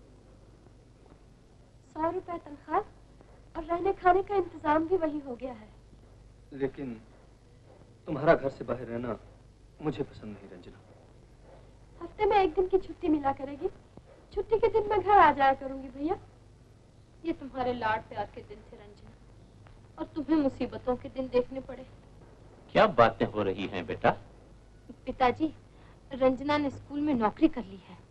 सौ रुपए तनख्वाह और रहने खाने का इंतजाम भी वही हो गया है। लेकिन तुम्हारा घर से बाहर रहना मुझे पसंद नहीं रंजना। हफ्ते में एक दिन की छुट्टी मिला करेगी। छुट्टी के दिन मैं घर आ जाया करूंगी भैया। ये तुम्हारे लाड प्यार के दिन थे रंजना, और तुम्हें मुसीबतों के दिन देखने पड़े। क्या बातें हो रही हैं बेटा? पिताजी, रंजना ने स्कूल में नौकरी कर ली है।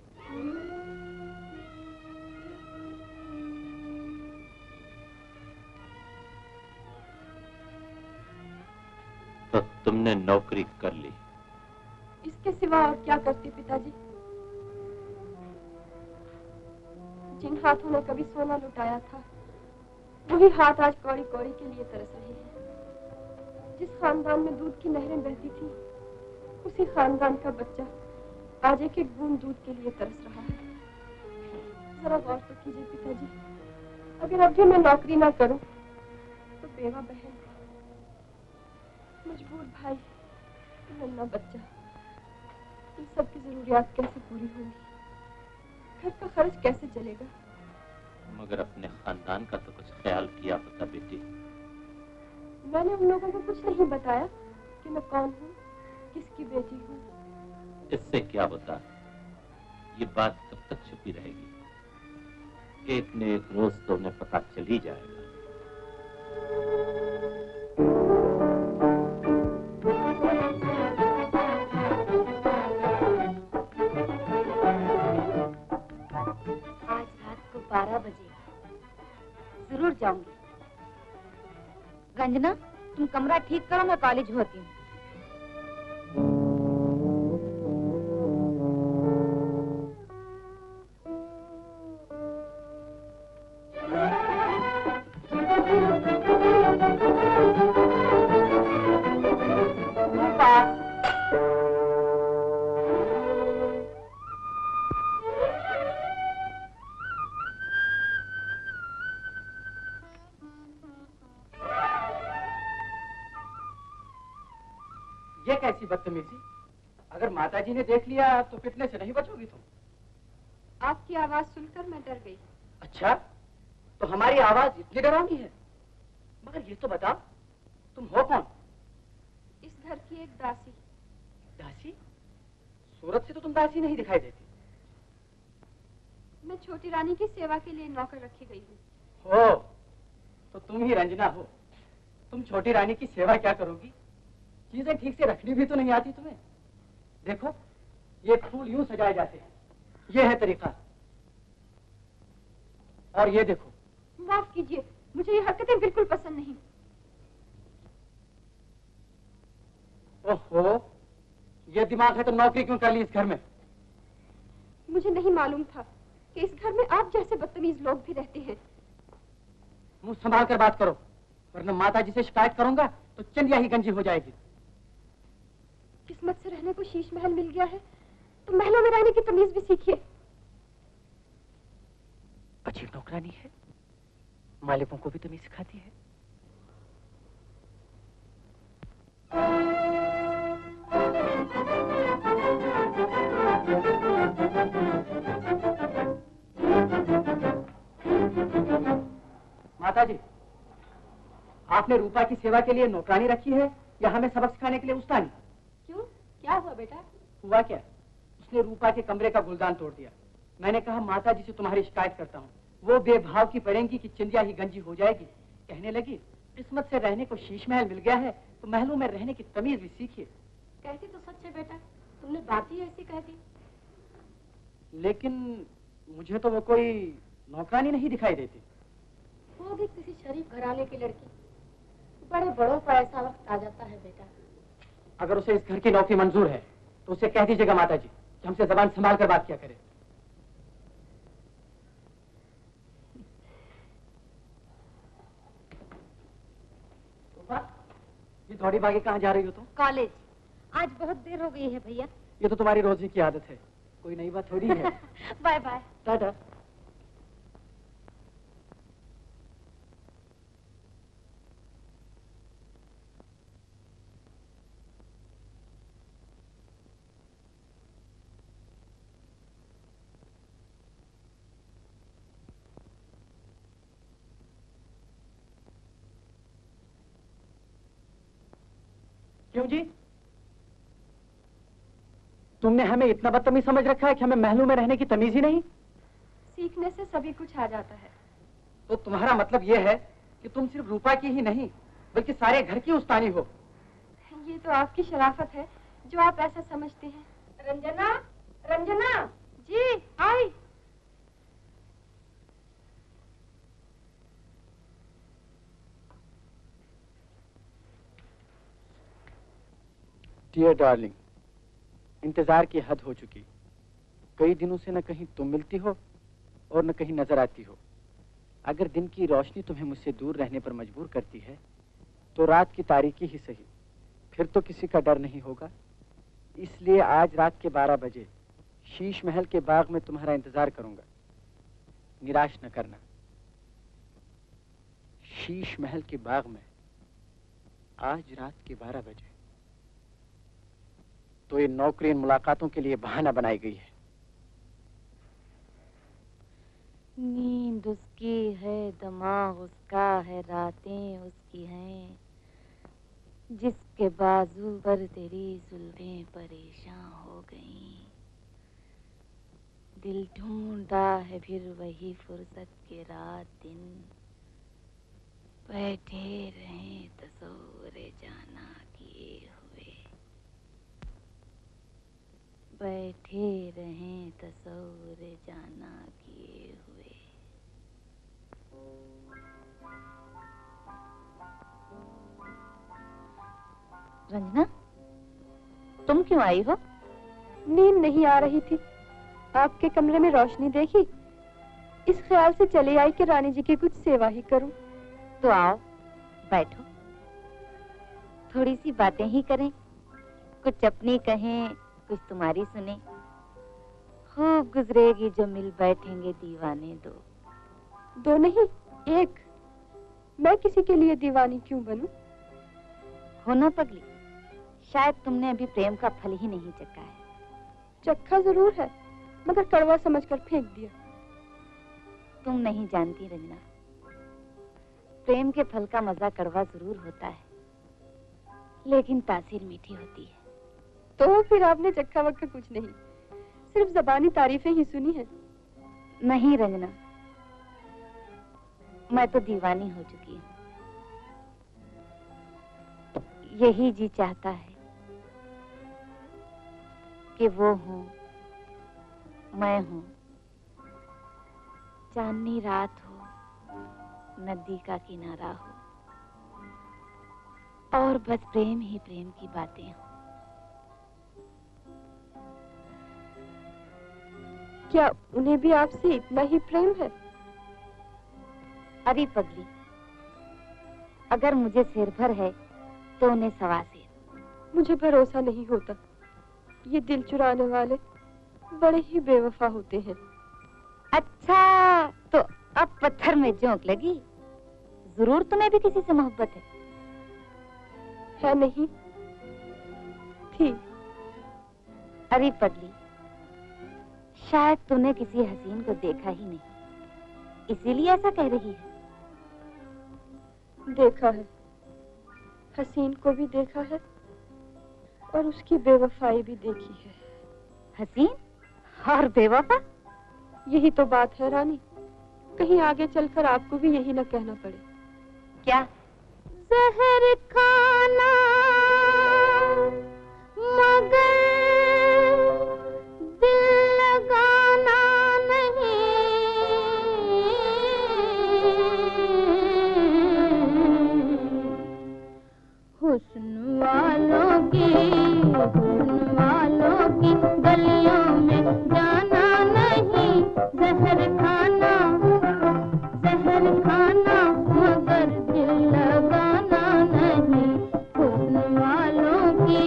तो तुमने नौकरी कर ली? इसके सिवा और क्या करती पिताजी? जिन हाथों ने कभी सोना लुटाया था, वही हाथ आज कौड़ी कौड़ी के लिए तरस रहे हैं। जिस खानदान में दूध की नहरें बहती थी, उसी खानदान का बच्चा आज एक एक बूंद दूध के लिए तरस रहा है। जरा गौर तो कीजिए पिताजी, अगर अब भी मैं नौकरी ना करूं तो बेवा बहन, मजबूर भाई, नन्हा बच्चा, इन सब की जरूरियात कैसे पूरी होंगी? घर का खर्च कैसे चलेगा? मगर अपने खानदान का तो कुछ ख्याल किया होता बेटी। मैंने उन लोगों को कुछ नहीं बताया कि मैं कौन हूँ, किसकी बेटी हूँ। इससे क्या होता, ये बात कब तक छुपी रहेगी? एक न एक रोज तो उन्हें पता चल ही जाएगा। बारह बजे जरूर जाऊंगी। रंजना, तुम कमरा ठीक करो, मैं कॉलेज होती हूँ। ये कैसी बदतमीजी? अगर माताजी ने देख लिया तो पिटने से नहीं बचोगी तुम। आपकी आवाज सुनकर मैं डर गई। अच्छा, तो हमारी आवाज इतनी डरावनी है? मगर ये तो बताओ, तुम हो कौन इस घर की एक दासी। दासी? सूरत से तो तुम दासी नहीं दिखाई देती। मैं छोटी रानी की सेवा के लिए नौकर रखी गई हूँ। हो, तो तुम ही रंजना हो। तुम छोटी रानी की सेवा क्या करोगी? चीजें ठीक से रखनी भी तो नहीं आती तुम्हें। देखो, ये फूल यूं सजाए जाते हैं, ये है तरीका। और ये देखो। माफ कीजिए, मुझे ये हरकतें बिल्कुल पसंद नहीं। ओहो, ये दिमाग है तो नौकरी क्यों कर ली इस घर में? मुझे नहीं मालूम था कि इस घर में आप जैसे बदतमीज लोग भी रहते हैं। मुंह संभाल कर बात करो, वरना माता जी से शिकायत करूंगा तो चंदिया ही गंजी हो जाएगी। किस्मत से रहने को शीश महल मिल गया है तो महलों में रहने की तमीज भी सीखिए। अजीब नौकरानी है, मालिकों को भी तमीज सिखाती है। माता जी, आपने रूपा की सेवा के लिए नौकरानी रखी है या हमें सबक सिखाने के लिए उस्तानी? क्यों, क्या हुआ बेटा? हुआ क्या, उसने रूपा के कमरे का गुलदान तोड़ दिया। मैंने कहा माता जी से तुम्हारी शिकायत करता हूँ। वो बेभाव की पड़ेंगी कि चिंदिया ही गंजी हो जाएगी। कहने लगी किस्मत से रहने को शीश महल मिल गया है तो महलों में रहने की तमीज भी सीखिए। कहती तो सच है बेटा, तुमने बात ही ऐसी कह दी। लेकिन मुझे तो वो कोई नौकरानी नहीं दिखाई देती। वो भी किसी शरीफ घराने की लड़की। बड़े बड़ों पर ऐसा वक्त आ जाता है बेटा। अगर उसे इस घर की नौकरी मंजूर है तो उसे कह दीजिएगा माता जी कि हमसे जबान संभाल कर बात किया करे। ये दौड़ी भागी कहाँ जा रही हो तुम? कॉलेज। आज बहुत देर हो गई है भैया। ये तो तुम्हारी रोजी की आदत है, कोई नई बात थोड़ी है। Bye bye. टाटा। क्यों जी? तुमने हमें इतना बदतमीज समझ रखा है कि हमें महलों में रहने की तमीज ही नहीं? सीखने से सभी कुछ आ जाता है। तो तुम्हारा मतलब यह है कि तुम सिर्फ रूपा की ही नहीं बल्कि सारे घर की उस्तानी हो। ये तो आपकी शराफत है जो आप ऐसा समझते हैं। रंजना, रंजना। जी आई। डियर डार्लिंग, इंतजार की हद हो चुकी। कई दिनों से न कहीं तुम मिलती हो और न कहीं नजर आती हो। अगर दिन की रोशनी तुम्हें मुझसे दूर रहने पर मजबूर करती है तो रात की तारीकी ही सही, फिर तो किसी का डर नहीं होगा। इसलिए आज रात के बारह बजे शीश महल के बाग में तुम्हारा इंतजार करूंगा। निराश न करना। शीश महल के बाग में आज रात के बारह बजे। तो ये नौकरी इन मुलाकातों के लिए बहाना बनाई गई है। नींद उसकी है, दिमाग उसका है, रातें उसकी हैं, जिसके बाजू पर तेरी जुल्फें परेशान हो गईं। दिल ढूंढता है फिर वही फुर्सत के रात दिन, बैठे रहे तस्वुरे जाना किए हुए, बैठे रहें तस्वुरे जाना किए हुए। रंजना, तुम क्यों आई हो? नींद नहीं आ रही थी, आपके कमरे में रोशनी देखी, इस ख्याल से चली आई कि रानी जी की कुछ सेवा ही करूं। तो आओ बैठो, थोड़ी सी बातें ही करें, कुछ अपनी कहें कुछ तुम्हारी सुने। खूब गुजरेगी जो मिल बैठेंगे दीवाने दो। दो नहीं एक। मैं किसी के लिए दीवानी क्यों बनूं? हो ना पगली, शायद तुमने अभी प्रेम का फल ही नहीं चखा है। चखा जरूर है मगर कड़वा समझकर फेंक दिया। तुम नहीं जानती रंजना, प्रेम के फल का मजा कड़वा जरूर होता है, लेकिन तासीर मीठी होती है। तो फिर आपने चक्का वक्का कुछ नहीं, सिर्फ ज़बानी तारीफें ही सुनी है। नहीं रंजना, मैं तो दीवानी हो चुकी हूँ। यही जी चाहता है कि वो हूँ, मैं हूँ, चांदनी रात हो, नदी का किनारा हो, और बस प्रेम ही प्रेम की बातें हो। क्या उन्हें भी आपसे इतना ही प्रेम है? अरे पगली, अगर मुझे सिर भर है तो उन्हें सवा सिर। मुझे भरोसा नहीं होता, ये दिल चुराने वाले बड़े ही बेवफा होते हैं। अच्छा, तो अब पत्थर में जोंक लगी। जरूर तुम्हें भी किसी से मोहब्बत है। है नहीं थी। अरे पगली, शायद तूने किसी हसीन को देखा ही नहीं, इसीलिए ऐसा कह रही है। देखा है, हसीन को भी देखा है और उसकी बेवफाई भी देखी है। हसीन और बेवफा? यही तो बात है रानी, कहीं आगे चलकर आपको भी यही न कहना पड़े। क्या? जहर खाना मगर दिल लगाना नहीं, हुस्न वालों की हुस्न वालों की गलियों में जाना नहीं। जहर खाना जहर खाना मगर दिल लगाना नहीं, हुस्न वालों की।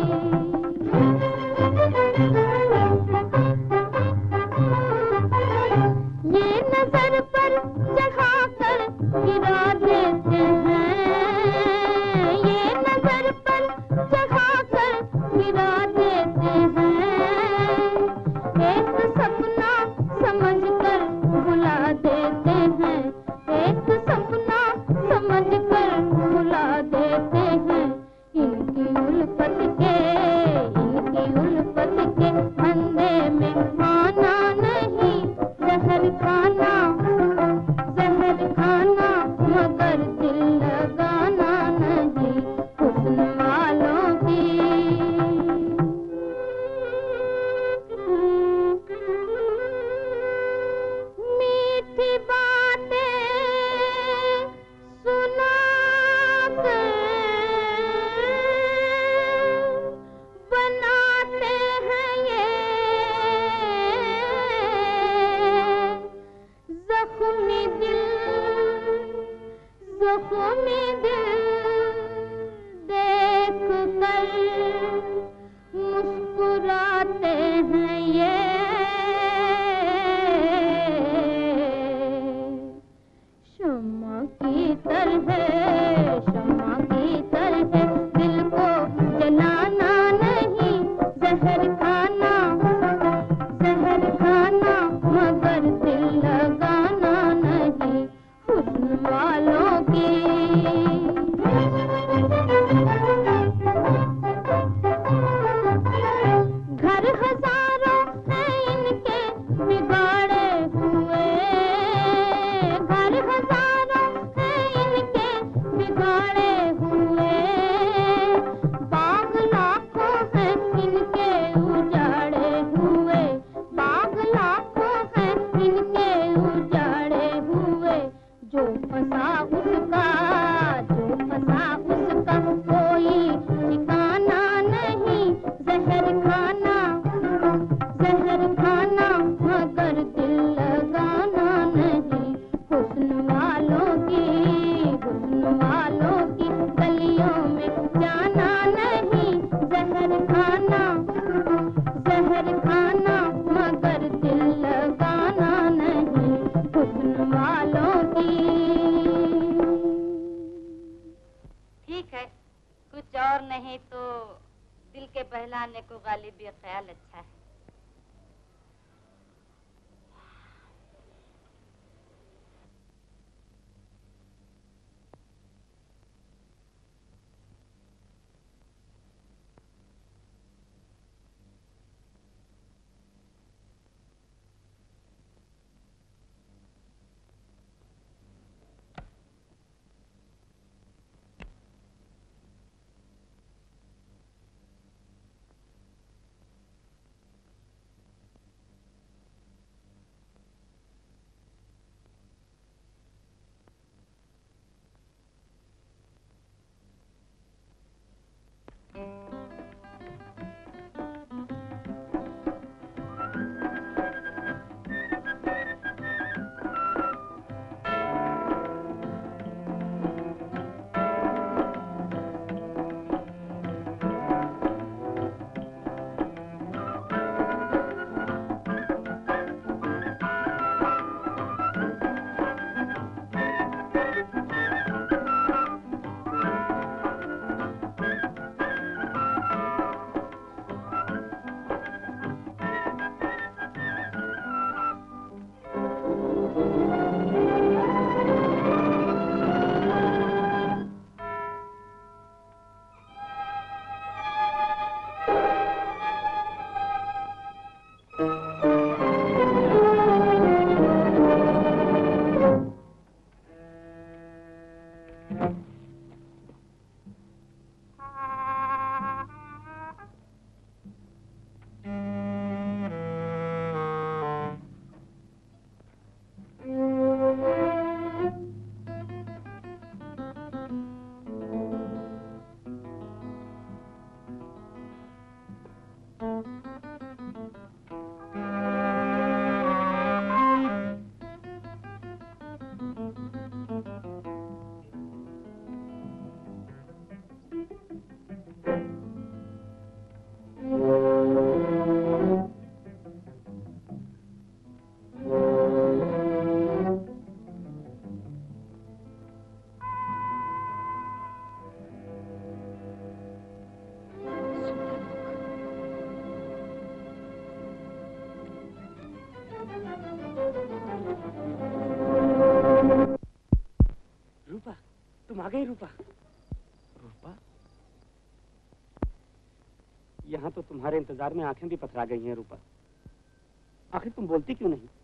ये नजर पर चढ़ाकर गिरा देते हैं, ये नजर पर चढ़ाकर गिरा देते हैं। एक सपना समझकर बुला देते हैं, एक सपना समझकर बुला देते हैं। इनकी उल्फत के इनकी उल्फत के फंदे में आना नहीं। जहर खाना जहर खाना मगर दिल लगाना नहीं, हुस्न वालों की। मीठी बातें सुना कर बनाते हैं ये जख्मी दिल जख्मी दिल देख कर मुस्कुराते हैं ये। शम्मा की तरह शम्मा की तरह दिल को जलाना नहीं। जहर खाना जहर खाना मगर दिल लगाना नहीं, हुस्न वालों की। घर हजारों हैं इनके बिगाड़े हुए, घर हजारों हैं इनके बिगाड़े हुए। बाग लाखों हैं इनके उजाड़े हुए, बाग लाखों हैं इनके उजाड़े हुए। जो फंसा उसका जो फंसा उसका कोई ठिकाना नहीं। जहर खाना जहर खाना मगर दिल लगाना नहीं, हुस्न वालों की हुस्न वालों की गलियों में जाना नहीं। जहर खाना जहर खाना मगर दिल लगाना नहीं, हुस्न वालों की। ठीक है, कुछ और नहीं तो दिल के बहलाने को गालिब ये ख्याल अच्छा है। गई रूपा। रूपा? यहाँ तो तुम्हारे इंतजार में आंखें भी पथरा गई हैं रूपा। आखिर तुम बोलती क्यों नहीं?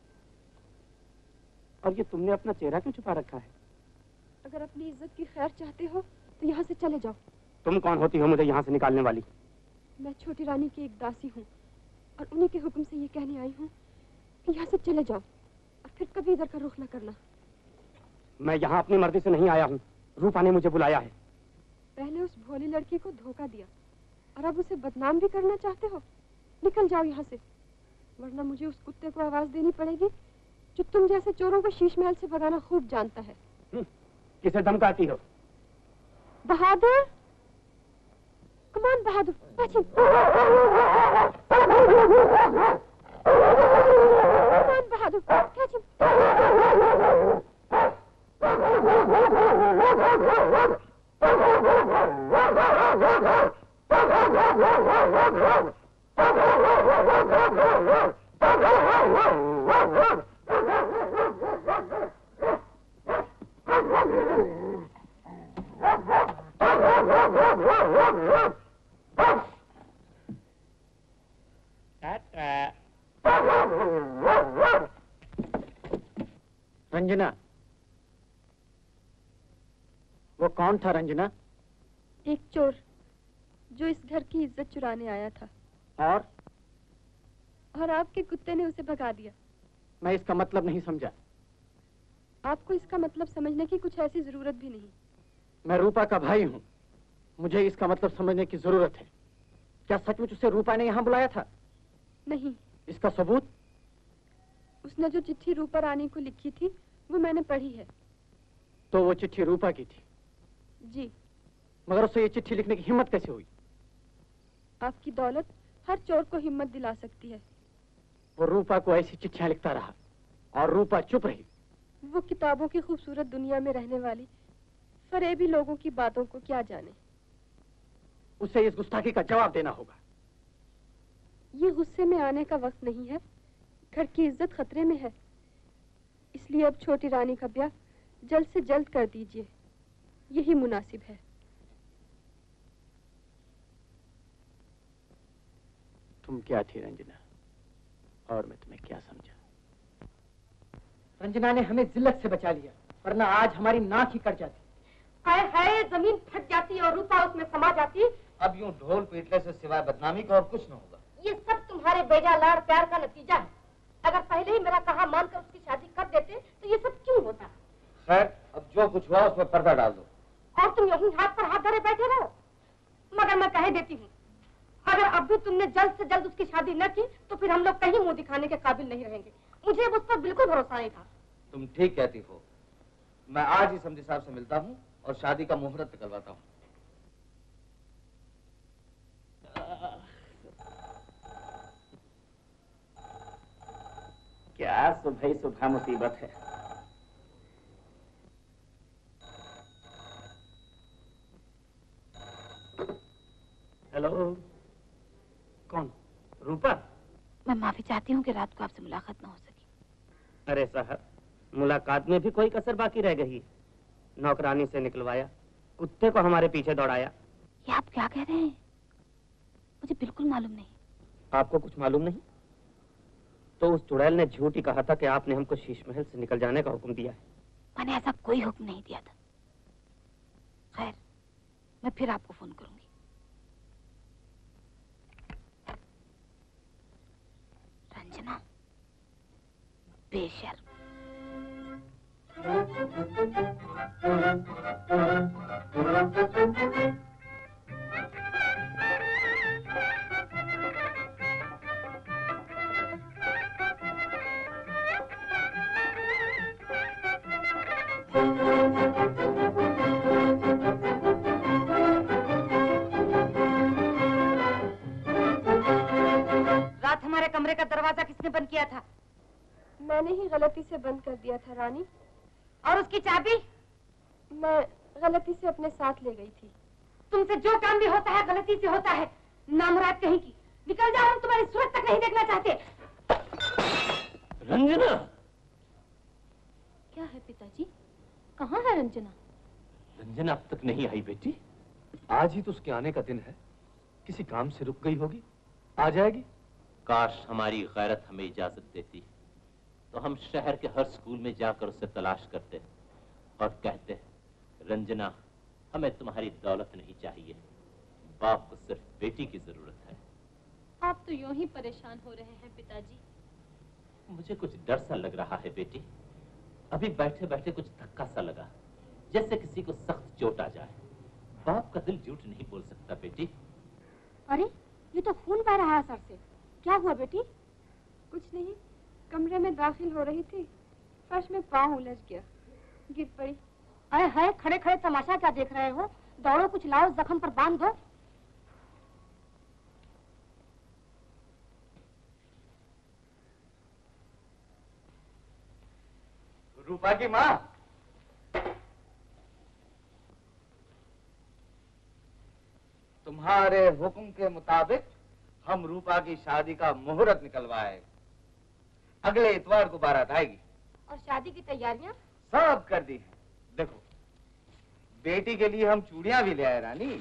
और ये तुमने अपना चेहरा क्यों छुपा रखा है? अगर अपनी इज्जत की खैर चाहते हो तो यहाँ से चले जाओ। तुम कौन होती हो मुझे यहाँ से निकालने वाली? मैं छोटी रानी की एक दासी हूँ और उन्हीं के हुक्म से ये कहने आई हूँ कि यहाँ से चले जाओ और फिर कभी इधर का रुख न करना। मैं यहाँ अपनी मर्जी से नहीं आया हूँ, रूपा ने मुझे बुलाया है। पहले उस भोली लड़की को धोखा दिया और अब उसे बदनाम भी करना चाहते हो? निकल जाओ यहाँ से, वरना मुझे उस कुत्ते को आवाज देनी पड़ेगी जो तुम जैसे चोरों को शीश महल से भगाना खूब जानता है। किसे धमकाती हो? बहादुर, कमान बहादुर, कमान बहादुर, रंजना, वो कौन था रंजना? एक चोर जो इस घर की इज्जत चुराने आया था। और और आपके कुत्ते ने उसे भगा दिया। मैं इसका मतलब नहीं समझा। आपको इसका मतलब समझने की कुछ ऐसी जरूरत भी नहीं। मैं रूपा का भाई हूँ, मुझे इसका मतलब समझने की जरूरत है। क्या सचमुच उसे रूपा ने यहाँ बुलाया था? नहीं। इसका सबूत? उसने जो चिट्ठी रूपा रानी को लिखी थी वो मैंने पढ़ी है। तो वो चिट्ठी रूपा की थी? जी। मगर उसे ये चिट्ठी लिखने की हिम्मत कैसे हुई? आपकी दौलत हर चोर को हिम्मत दिला सकती है। वो रूपा को ऐसी चिट्ठियां लिखता रहा और रूपा चुप रही। वो किताबों की खूबसूरत दुनिया में रहने वाली फरेबी लोगों की बातों को क्या जाने। उसे इस गुस्ताखी का जवाब देना होगा। ये गुस्से में आने का वक्त नहीं है, घर की इज्जत खतरे में है, इसलिए अब छोटी रानी का ब्याह जल्द से जल्द कर दीजिए, यही मुनासिब है। तुम क्या थी रंजना, और मैं तुम्हें क्या समझा? रंजना ने हमें जिल्लत से बचा लिया, वरना आज हमारी नाक ही कट जाती। हाय हाय, जमीन फट जाती और रूपा उसमें समा जाती। अब यूं ढोल पीटने से सिवाय बदनामी का और कुछ न होगा। ये सब तुम्हारे बेजा लाड़ प्यार का नतीजा है। अगर पहले ही मेरा कहा मानकर उसकी शादी कर देते तो ये सब क्यों होता? खैर, अब जो कुछ हुआ उसमें पर्दा डाल दो। और तुम यहीं हाथ पर हाथ धरे बैठे रहो। मगर मैं कह देती हूँ, अगर अब भी तुमने जल्द से जल्द उसकी शादी न की तो फिर हम लोग कहीं मुंह दिखाने के काबिल नहीं रहेंगे। मुझे उस पर बिल्कुल भरोसा नहीं था। तुम ठीक कहती हो। मैं आज ही समझी साहब से मिलता हूँ और शादी का मुहूर्त निकलवाता हूँ। क्या सुबह सुबह मुसीबत है। हेलो, कौन? रूपा? मैं माफी चाहती हूँ कि रात को आपसे मुलाकात न हो सकी। अरे साहब, मुलाकात में भी कोई कसर बाकी रह गई। नौकरानी से निकलवाया, कुत्ते को हमारे पीछे दौड़ाया। ये आप क्या कह रहे हैं? मुझे बिल्कुल मालूम नहीं। आपको कुछ मालूम नहीं? तो उस चुड़ैल ने झूठ ही कहा था कि आपने हमको शीश महल से निकल जाने का हुक्म दिया है। मैंने ऐसा कोई हुक्म नहीं दिया था। खैर, मैं फिर आपको फोन करूंगी। रंजना, बेशर्म। रात हमारे कमरे का दरवाजा किसने बंद किया था? मैंने ही गलती से बंद कर दिया था रानी। और उसकी चाबी? मैं गलती से अपने साथ ले गई थी। तुमसे जो काम भी होता है गलती से होता है। नामुराद कहीं की। निकल जाओ, हम तुम्हारी सूरत तक नहीं देखना चाहते। रंजना! क्या है पिताजी? कहाँ है रंजना? रंजना अब तक नहीं आई बेटी? आज ही तो उसके आने का दिन है। किसी काम से रुक गई होगी, आ जाएगी। काश हमारी गैरत हमें इजाजत देती तो हम शहर के हर स्कूल में जाकर उसे तलाश करते और कहते, रंजना, हमें तुम्हारी दौलत नहीं चाहिए, बाप को सिर्फ बेटी की जरूरत है। आप तो यूं ही परेशान हो रहे हैं पिताजी। मुझे कुछ डर सा लग रहा है बेटी। अभी बैठे बैठे कुछ धक्का सा लगा, जैसे किसी को सख्त चोट आ जाए। बाप का दिल झूठ नहीं बोल सकता बेटी। अरे ये तो खून बह रहा है सर से। क्या हुआ बेटी? कुछ नहीं, कमरे में दाखिल हो रही थी, फर्श में पाँव उलझ गया, गिर पड़ी। अरे है, खड़े खड़े तमाशा क्या देख रहे हो? दौड़ो, कुछ लाओ, जख्म पर बांध दो। रूपा की माँ, तुम्हारे हुक्म के मुताबिक हम रूपा की शादी का मुहूर्त निकलवाए। अगले इतवार को बारात आएगी। और शादी की तैयारियां सब कर दी है। देखो, बेटी के लिए हम चूड़ियां भी ले आए रानी।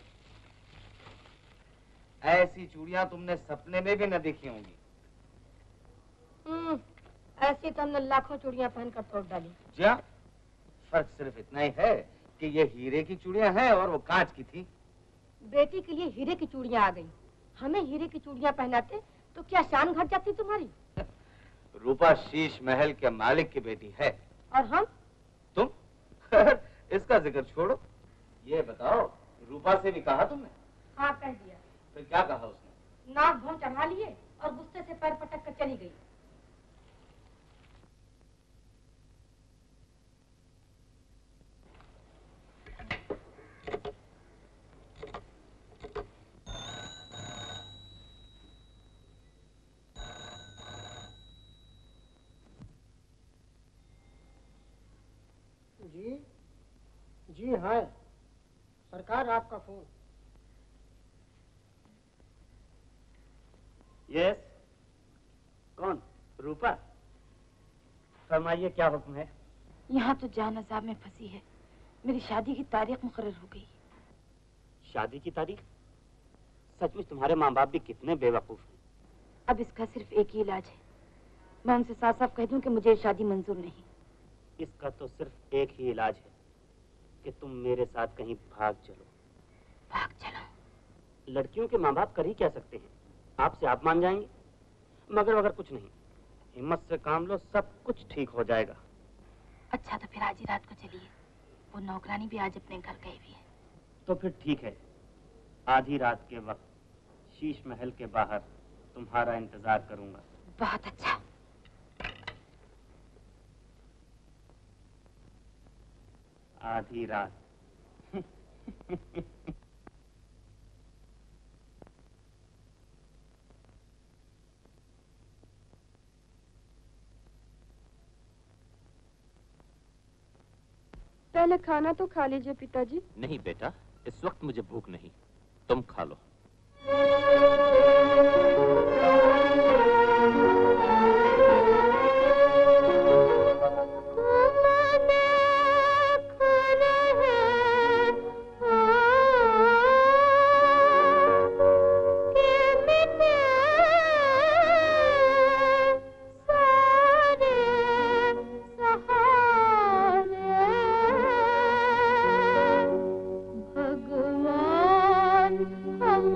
ऐसी चूड़ियां तुमने सपने में भी न देखी होंगी। हम्म, ऐसी तो हमने लाखों चूड़ियां पहनकर तोड़ डाली। क्या? फर्क सिर्फ इतना ही है कि ये हीरे की चूड़ियां हैं और वो कांच की थी। बेटी के लिए हीरे की चूड़ियां आ गई, हमें हीरे की चूड़ियां पहनाते तो क्या शान घट जाती तुम्हारी? रूपा शीश महल के मालिक की बेटी है। और हम? तुम? इसका जिक्र छोड़ो। ये बताओ, रूपा से भी कहा तुमने? हाँ, कह दिया। फिर क्या कहा उसने? नाक भौं चढ़ा लिए और गुस्से से पैर पटक कर चली गई। जी जी हाँ सरकार, आपका फोन। यस, कौन? रूपा, फरमाइए क्या हुक्म है? यहाँ तो जान अजाब में फंसी है। मेरी शादी की तारीख मुकर्रर हो गई। शादी की तारीख? सचमुच तुम्हारे माँ बाप भी कितने बेवकूफ हैं। अब इसका सिर्फ एक ही इलाज है। मैं उनसे साफ साफ कह दूं कि मुझे शादी मंजूर नहीं। इसका तो सिर्फ एक ही इलाज है कि तुम मेरे साथ कहीं भाग चलो। भाग चलो? लड़कियों के माँ बाप कर ही क्या सकते हैं? आपसे आप मान जाएंगे, मगर वगर कुछ नहीं। हिम्मत से काम लो, सब कुछ ठीक हो जाएगा। अच्छा, तो फिर आज ही रात को चलिए। वो नौकरानी भी आज अपने घर गई हुई है। तो फिर ठीक है, आधी रात के वक्त शीश महल के बाहर तुम्हारा इंतजार करूंगा। बहुत अच्छा। आधी रात। पहले खाना तो खा लीजिए पिताजी। नहीं बेटा, इस वक्त मुझे भूख नहीं, तुम खा लो। हम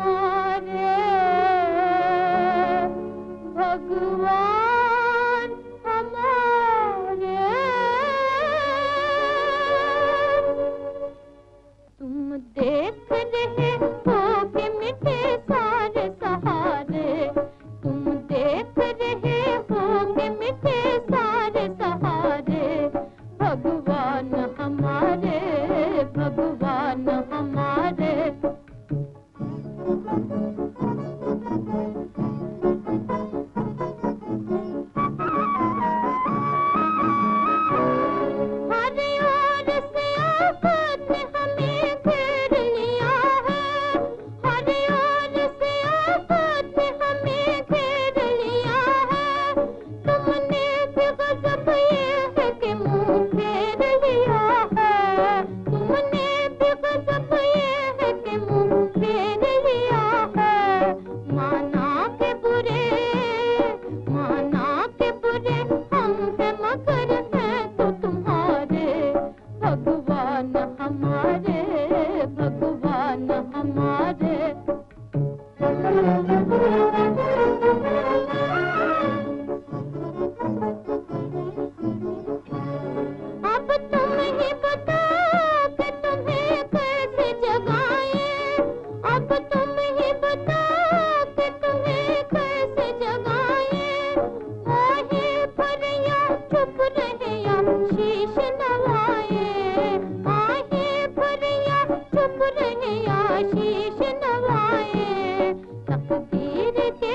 चुप रहे या शीश नवाए, आहे भरिया चुप रहे या शीश नवाए। तकदीर के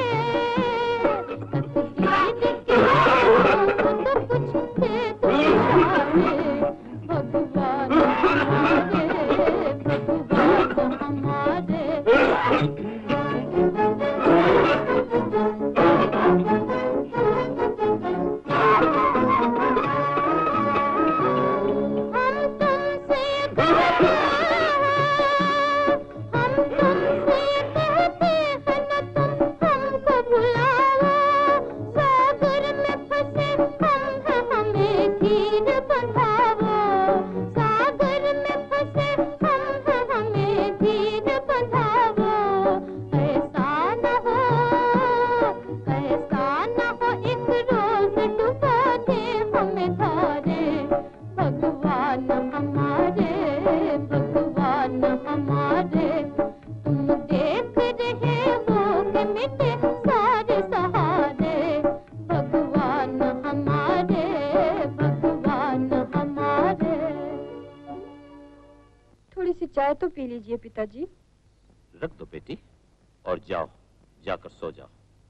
तकदीर के तो कुछ दे दो इशारे, भगवान हमारे भगवान हमारे। चाय तो पी लीजिए पिताजी। रख दो बेटी और जाओ, जाकर सो जाओ।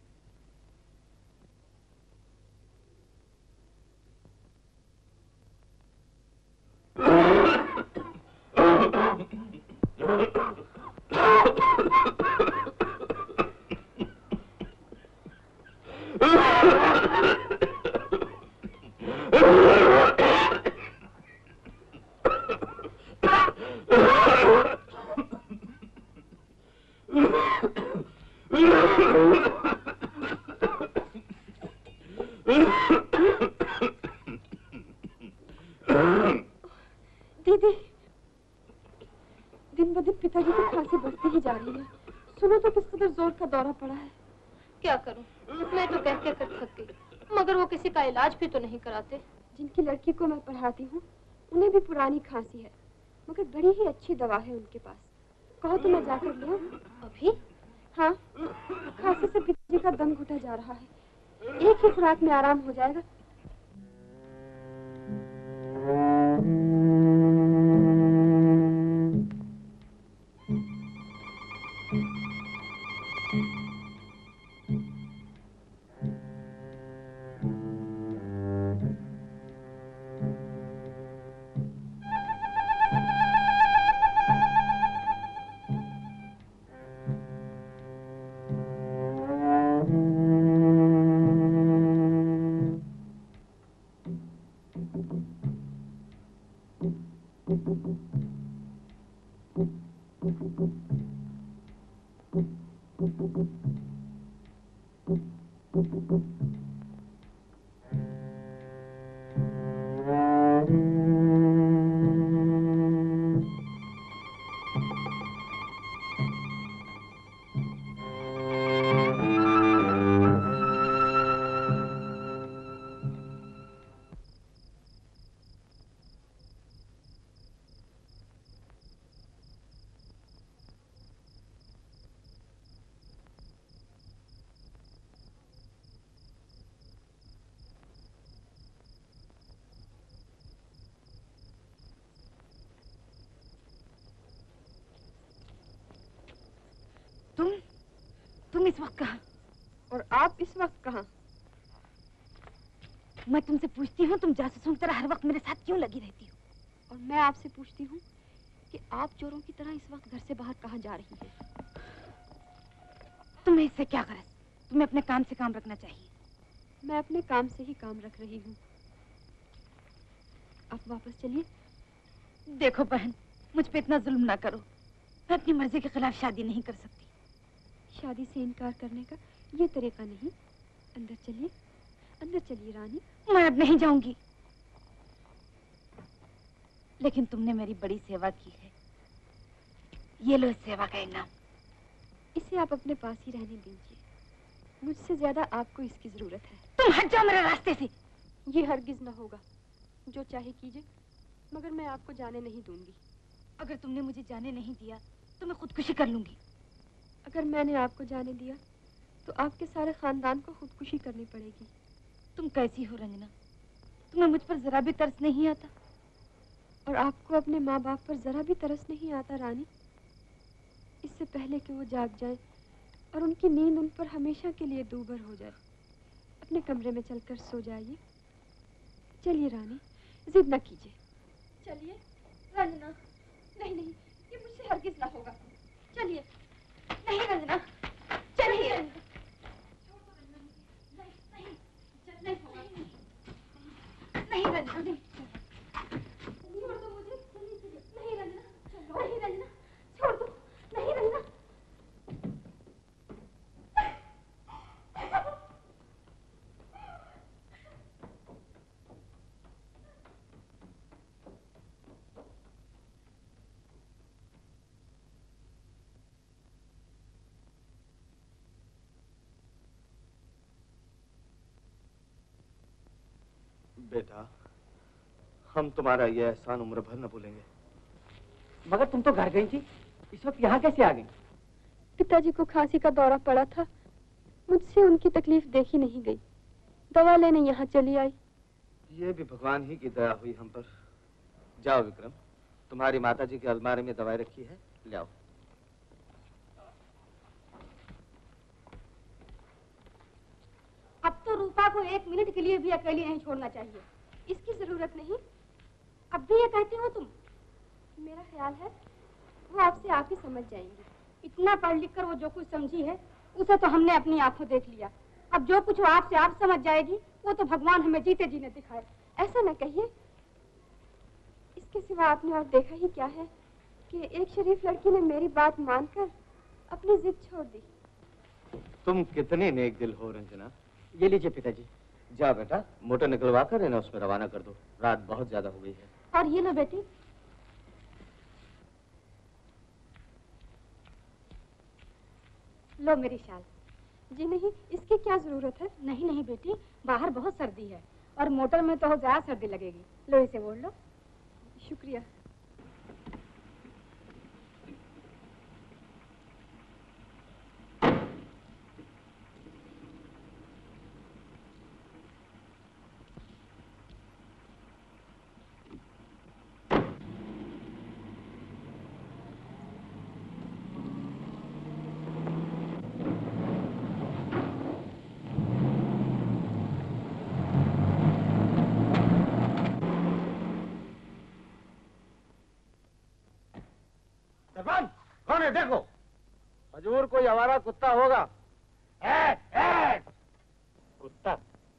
दीदी, दिन ब दिन पिताजी की खांसी बढ़ती ही जा रही है। सुनो तो किस कदर जोर का दौरा पड़ा है। क्या करूं? मैं तो कह कर थक गई, मगर वो किसी का इलाज भी तो नहीं कराते। जिनकी लड़की को मैं पढ़ाती हूँ उन्हें भी पुरानी खांसी है, मगर बड़ी ही अच्छी दवा है उनके पास। कहो तो मैं जाकर ले आऊं? अभी? हाँ, खांसी से पिताजी का दम घुटा जा रहा है। एक ही खुराक में आराम हो जाएगा। तुम तुम इस वक्त कहाँ? और आप इस वक्त कहाँ? मैं तुमसे पूछती हूँ, तुम जासूसों की तरह हर वक्त मेरे साथ क्यों लगी रहती हो? और मैं आपसे पूछती हूँ कि आप चोरों की तरह इस वक्त घर से बाहर कहाँ जा रही है? तुम्हें इससे क्या गरज? तुम्हें अपने काम से काम रखना चाहिए। मैं अपने काम से ही काम रख रही हूँ। आप वापस चलिए। देखो बहन, मुझ पे इतना जुल्म ना करो। मैं अपनी मर्जी के खिलाफ शादी नहीं कर सकती। शादी से इनकार करने का ये तरीका नहीं। अंदर चलिए, अंदर चलिए रानी। मैं अब नहीं जाऊंगी। लेकिन तुमने मेरी बड़ी सेवा की है, ये लो इस सेवा का इनाम। इसे आप अपने पास ही रहने दीजिए, मुझसे ज्यादा आपको इसकी जरूरत है। तुम हट जाओ मेरे रास्ते से। ये हरगिज ना होगा। जो चाहे कीजिए, मगर मैं आपको जाने नहीं दूंगी। अगर तुमने मुझे जाने नहीं दिया तो मैं खुदकुशी कर लूंगी। अगर मैंने आपको जाने दिया तो आपके सारे खानदान को खुदकुशी करनी पड़ेगी। तुम कैसी हो रंजना? तुम्हें मुझ पर जरा भी तरस नहीं आता? और आपको अपने माँ बाप पर जरा भी तरस नहीं आता रानी? इससे पहले कि वो जाग जाए और उनकी नींद उन पर हमेशा के लिए दूभर हो जाए, अपने कमरे में चलकर सो जाइए। चलिए रानी, जिद न कीजिए। चलिए रंजना। नहीं नहीं, ये मुझसे हरगिज ना होगा। चलिए। नहीं रंजना, चलिए। नहीं होगा। नहीं रंजना, नहीं। छोड़ दो मुझे। नहीं रंजना, नहीं रंजना, छोड़ दो। नहीं रंजना। बेटा, हम तुम्हारा ये एहसान उम्र भर न भूलेंगे। मगर तुम तो घर गई थी, इस वक्त यहाँ कैसे आ गई? पिताजी को खांसी का दौरा पड़ा था, मुझसे उनकी तकलीफ देखी नहीं गई, दवा लेने यहाँ चली आई। ये भी भगवान ही की दया हुई हम पर। जाओ विक्रम, तुम्हारी माताजी की अलमारी में दवाई रखी है, ले आओ। अब तो रूपा को एक मिनट के लिए भी अकेली नहीं छोड़ना चाहिए। इसकी जरूरत नहीं। अब भी ये कहती हो तुम? मेरा ख्याल है वो आपसे आप ही समझ जाएंगी। इतना पढ़ लिख कर वो जो कुछ समझी है उसे तो हमने अपनी आंखों देख लिया। अब जो कुछ वो आपसे आप समझ जाएगी वो तो भगवान हमें जीते जीने दिखाए। ऐसा न कहिए। इसके सिवा आपने और देखा ही क्या है कि एक शरीफ लड़की ने मेरी बात मानकर अपनी जिद छोड़ दी। तुम कितने नेक दिल हो रंजना। ये लीजिए पिताजी। जा बेटा, मोटर निकलवा कर इन्हें उसमें रवाना कर दो, रात बहुत ज्यादा हो गई है। और ये लो बेटी। लो मेरी शाल। जी नहीं, इसकी क्या जरूरत है? नहीं नहीं बेटी, बाहर बहुत सर्दी है और मोटर में तो ज्यादा सर्दी लगेगी। लो इसे ओढ़ लो। शुक्रिया। कौन है देखो? हजूर कोई हमारा कुत्ता होगा। ए, ए! कुत्ता?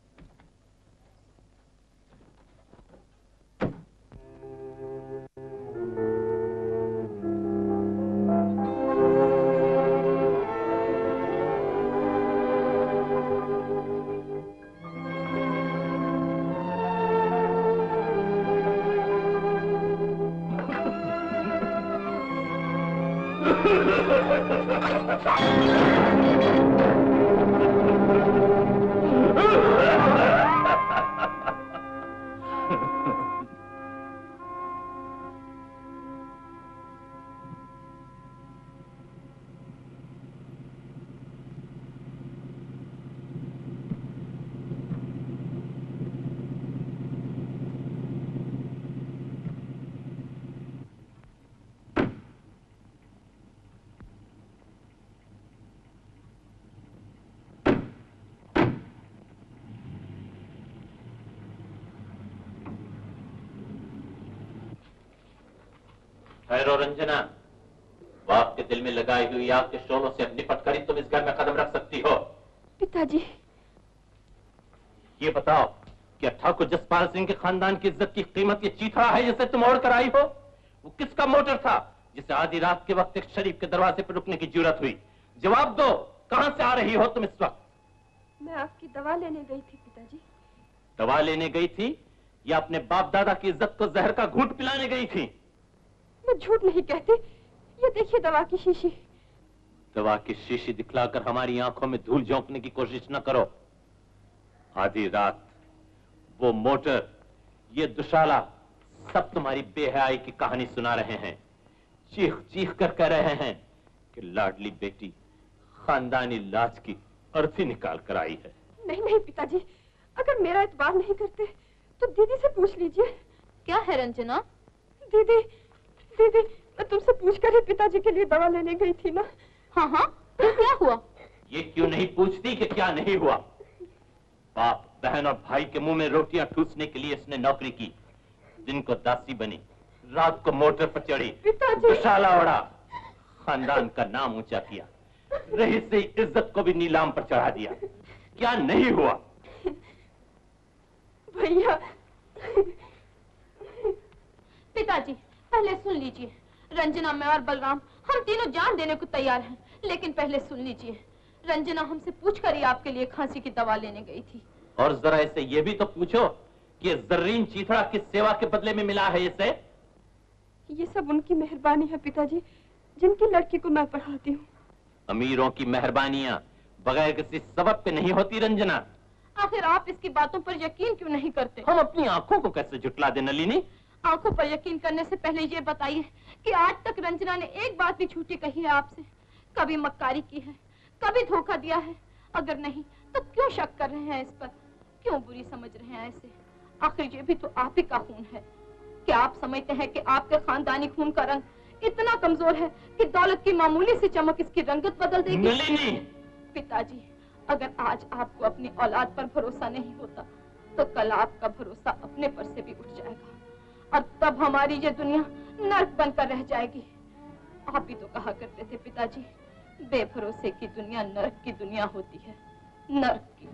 ठहरो रंजना, बाप के दिल में लगाई हुई आग के शोलों से अब निपट कर ही तुम इस घर में कदम रख सकती हो। पिताजी, ये बताओ, क्या ठाकुर जसपाल सिंह के खानदान की इज्जत की कीमत ये चीथड़ा है जिसे तुम ओढ़ कर आई हो? वो किसका मोटर था जिसे आधी रात के वक्त एक शरीफ के दरवाजे पर रुकने की जरूरत हुई? जवाब दो, कहां से आ रही हो तुम इस वक्त? मैं आपकी दवा लेने गई थी पिताजी। दवा लेने गई थी या अपने बाप दादा की इज्जत को जहर का घूंट पिलाने गई थी? मैं झूठ नहीं कहती, ये देखिए दवा की शीशी। दवा की शीशी दिखलाकर हमारी आंखों में धूल झोंकने की कोशिश न करो। आधी रात, वो मोटर, ये दुशाला, सब तुम्हारी बेहयाई की कहानी सुना रहे हैं। चीख चीख कर कह रहे हैं कि लाडली बेटी खानदानी लाज की अर्थी निकाल कर आई है। नहीं नहीं पिताजी, अगर मेरा एतबार नहीं करते तो दीदी से पूछ लीजिए। क्या है रंजना? दीदी दीदी मैं तुमसे पूछकर ही पिताजी के लिए दवा लेने गई थी ना। हाँ हाँ, तो क्या हुआ? ये क्यों नहीं पूछती कि क्या नहीं हुआ? बाप, बहन और भाई के मुंह में रोटियां ठूसने के लिए इसने नौकरी की, दिन को दासी बनी, रात को मोटर पर चढ़ी, दुशाला ओढ़ा, खानदान का नाम ऊंचा किया, रही से इज्जत को भी नीलाम पर चढ़ा दिया। क्या नहीं हुआ? भैया। पिताजी पहले सुन लीजिए, रंजना, मैं और बलराम हम तीनों जान देने को तैयार हैं, लेकिन पहले सुन लीजिए, रंजना हमसे पूछकर ही आपके लिए खांसी की दवा लेने गई थी। और जरा इसे ये भी तो पूछो कि ये जर्रीन चीथड़ा किस सेवा के बदले में मिला है इसे? ये सब उनकी मेहरबानी है पिताजी, जिनकी लड़की को मैं पढ़ाती हूँ। अमीरों की मेहरबानियां बगैर किसी सबब पे नहीं होती रंजना। आखिर आप इसकी बातों पर यकीन क्यों नहीं करते? हम अपनी आंखों को कैसे झुटला दे नलिनी? आंखों पर यकीन करने से पहले ये बताइए कि आज तक रंजना ने एक बात भी झूठी कही है आपसे? कभी मक्कारी की है, कभी धोखा दिया है? अगर नहीं तो क्यों शक कर रहे हैं इस पर? क्यों बुरी समझ रहे हैं ऐसे? आखिर ये भी तो आप ही का खून है। क्या आप समझते हैं कि आपके खानदानी खून का रंग इतना कमजोर है कि दौलत की मामूली सी चमक इसकी रंगत बदल देगी? नलिनी! पिताजी, अगर आज आपको अपनी औलाद पर भरोसा नहीं होता तो कल आपका भरोसा अपने पर से भी उठ जाएगा और तब हमारी ये दुनिया नर्क बनकर रह जाएगी। आप ही तो कहा करते थे पिताजी, बेभरोसे की दुनिया नर्क की दुनिया होती है, नर्क की।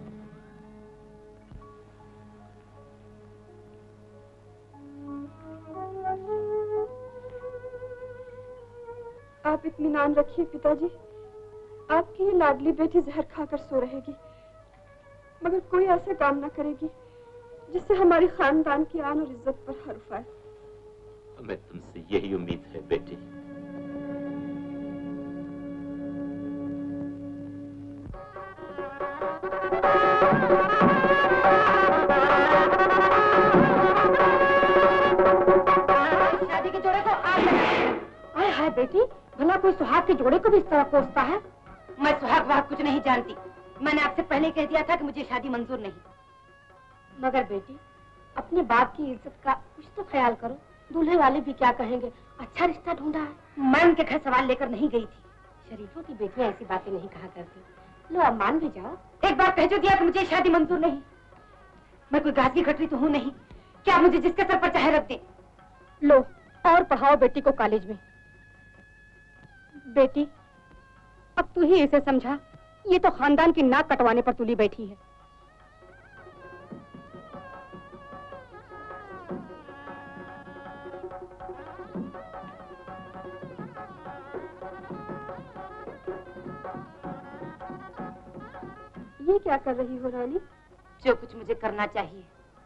आप इत्मीनान रखिए पिताजी, आपकी ये लाडली बेटी जहर खाकर सो रहेगी, मगर कोई ऐसा काम न करेगी जिससे हमारी खानदान की आन और इज्जत पर हर्फ आए। हमें तुमसे यही उम्मीद है बेटी। शादी के जोड़े को आग लगा। आए हाय बेटी, भला कोई सुहाग के जोड़े को भी इस तरह कोसता है? मैं सुहाग वहाग कुछ नहीं जानती। मैंने आपसे पहले कह दिया था कि मुझे शादी मंजूर नहीं। मगर बेटी, अपने बाप की इज्जत का कुछ तो ख्याल करो। दूल्हे वाले भी क्या कहेंगे? अच्छा रिश्ता ढूंढा है। मैं उनके घर सवाल लेकर नहीं गई थी। शरीफों की बेटियां ऐसी बातें नहीं कहा करती। लो अब मान भी जाओ। एक बार कह जो दिया कि मुझे शादी मंजूर नहीं। मैं कोई घास की खटरी तो हूँ नहीं, क्या मुझे जिसके सर पर चाहे रख दे। लो और पढ़ाओ बेटी को कॉलेज में। बेटी, अब तू ही इसे समझा, ये तो खानदान की नाक कटवाने पर तुली बैठी है। ये क्या कर रही हो रानी? जो कुछ मुझे करना चाहिए।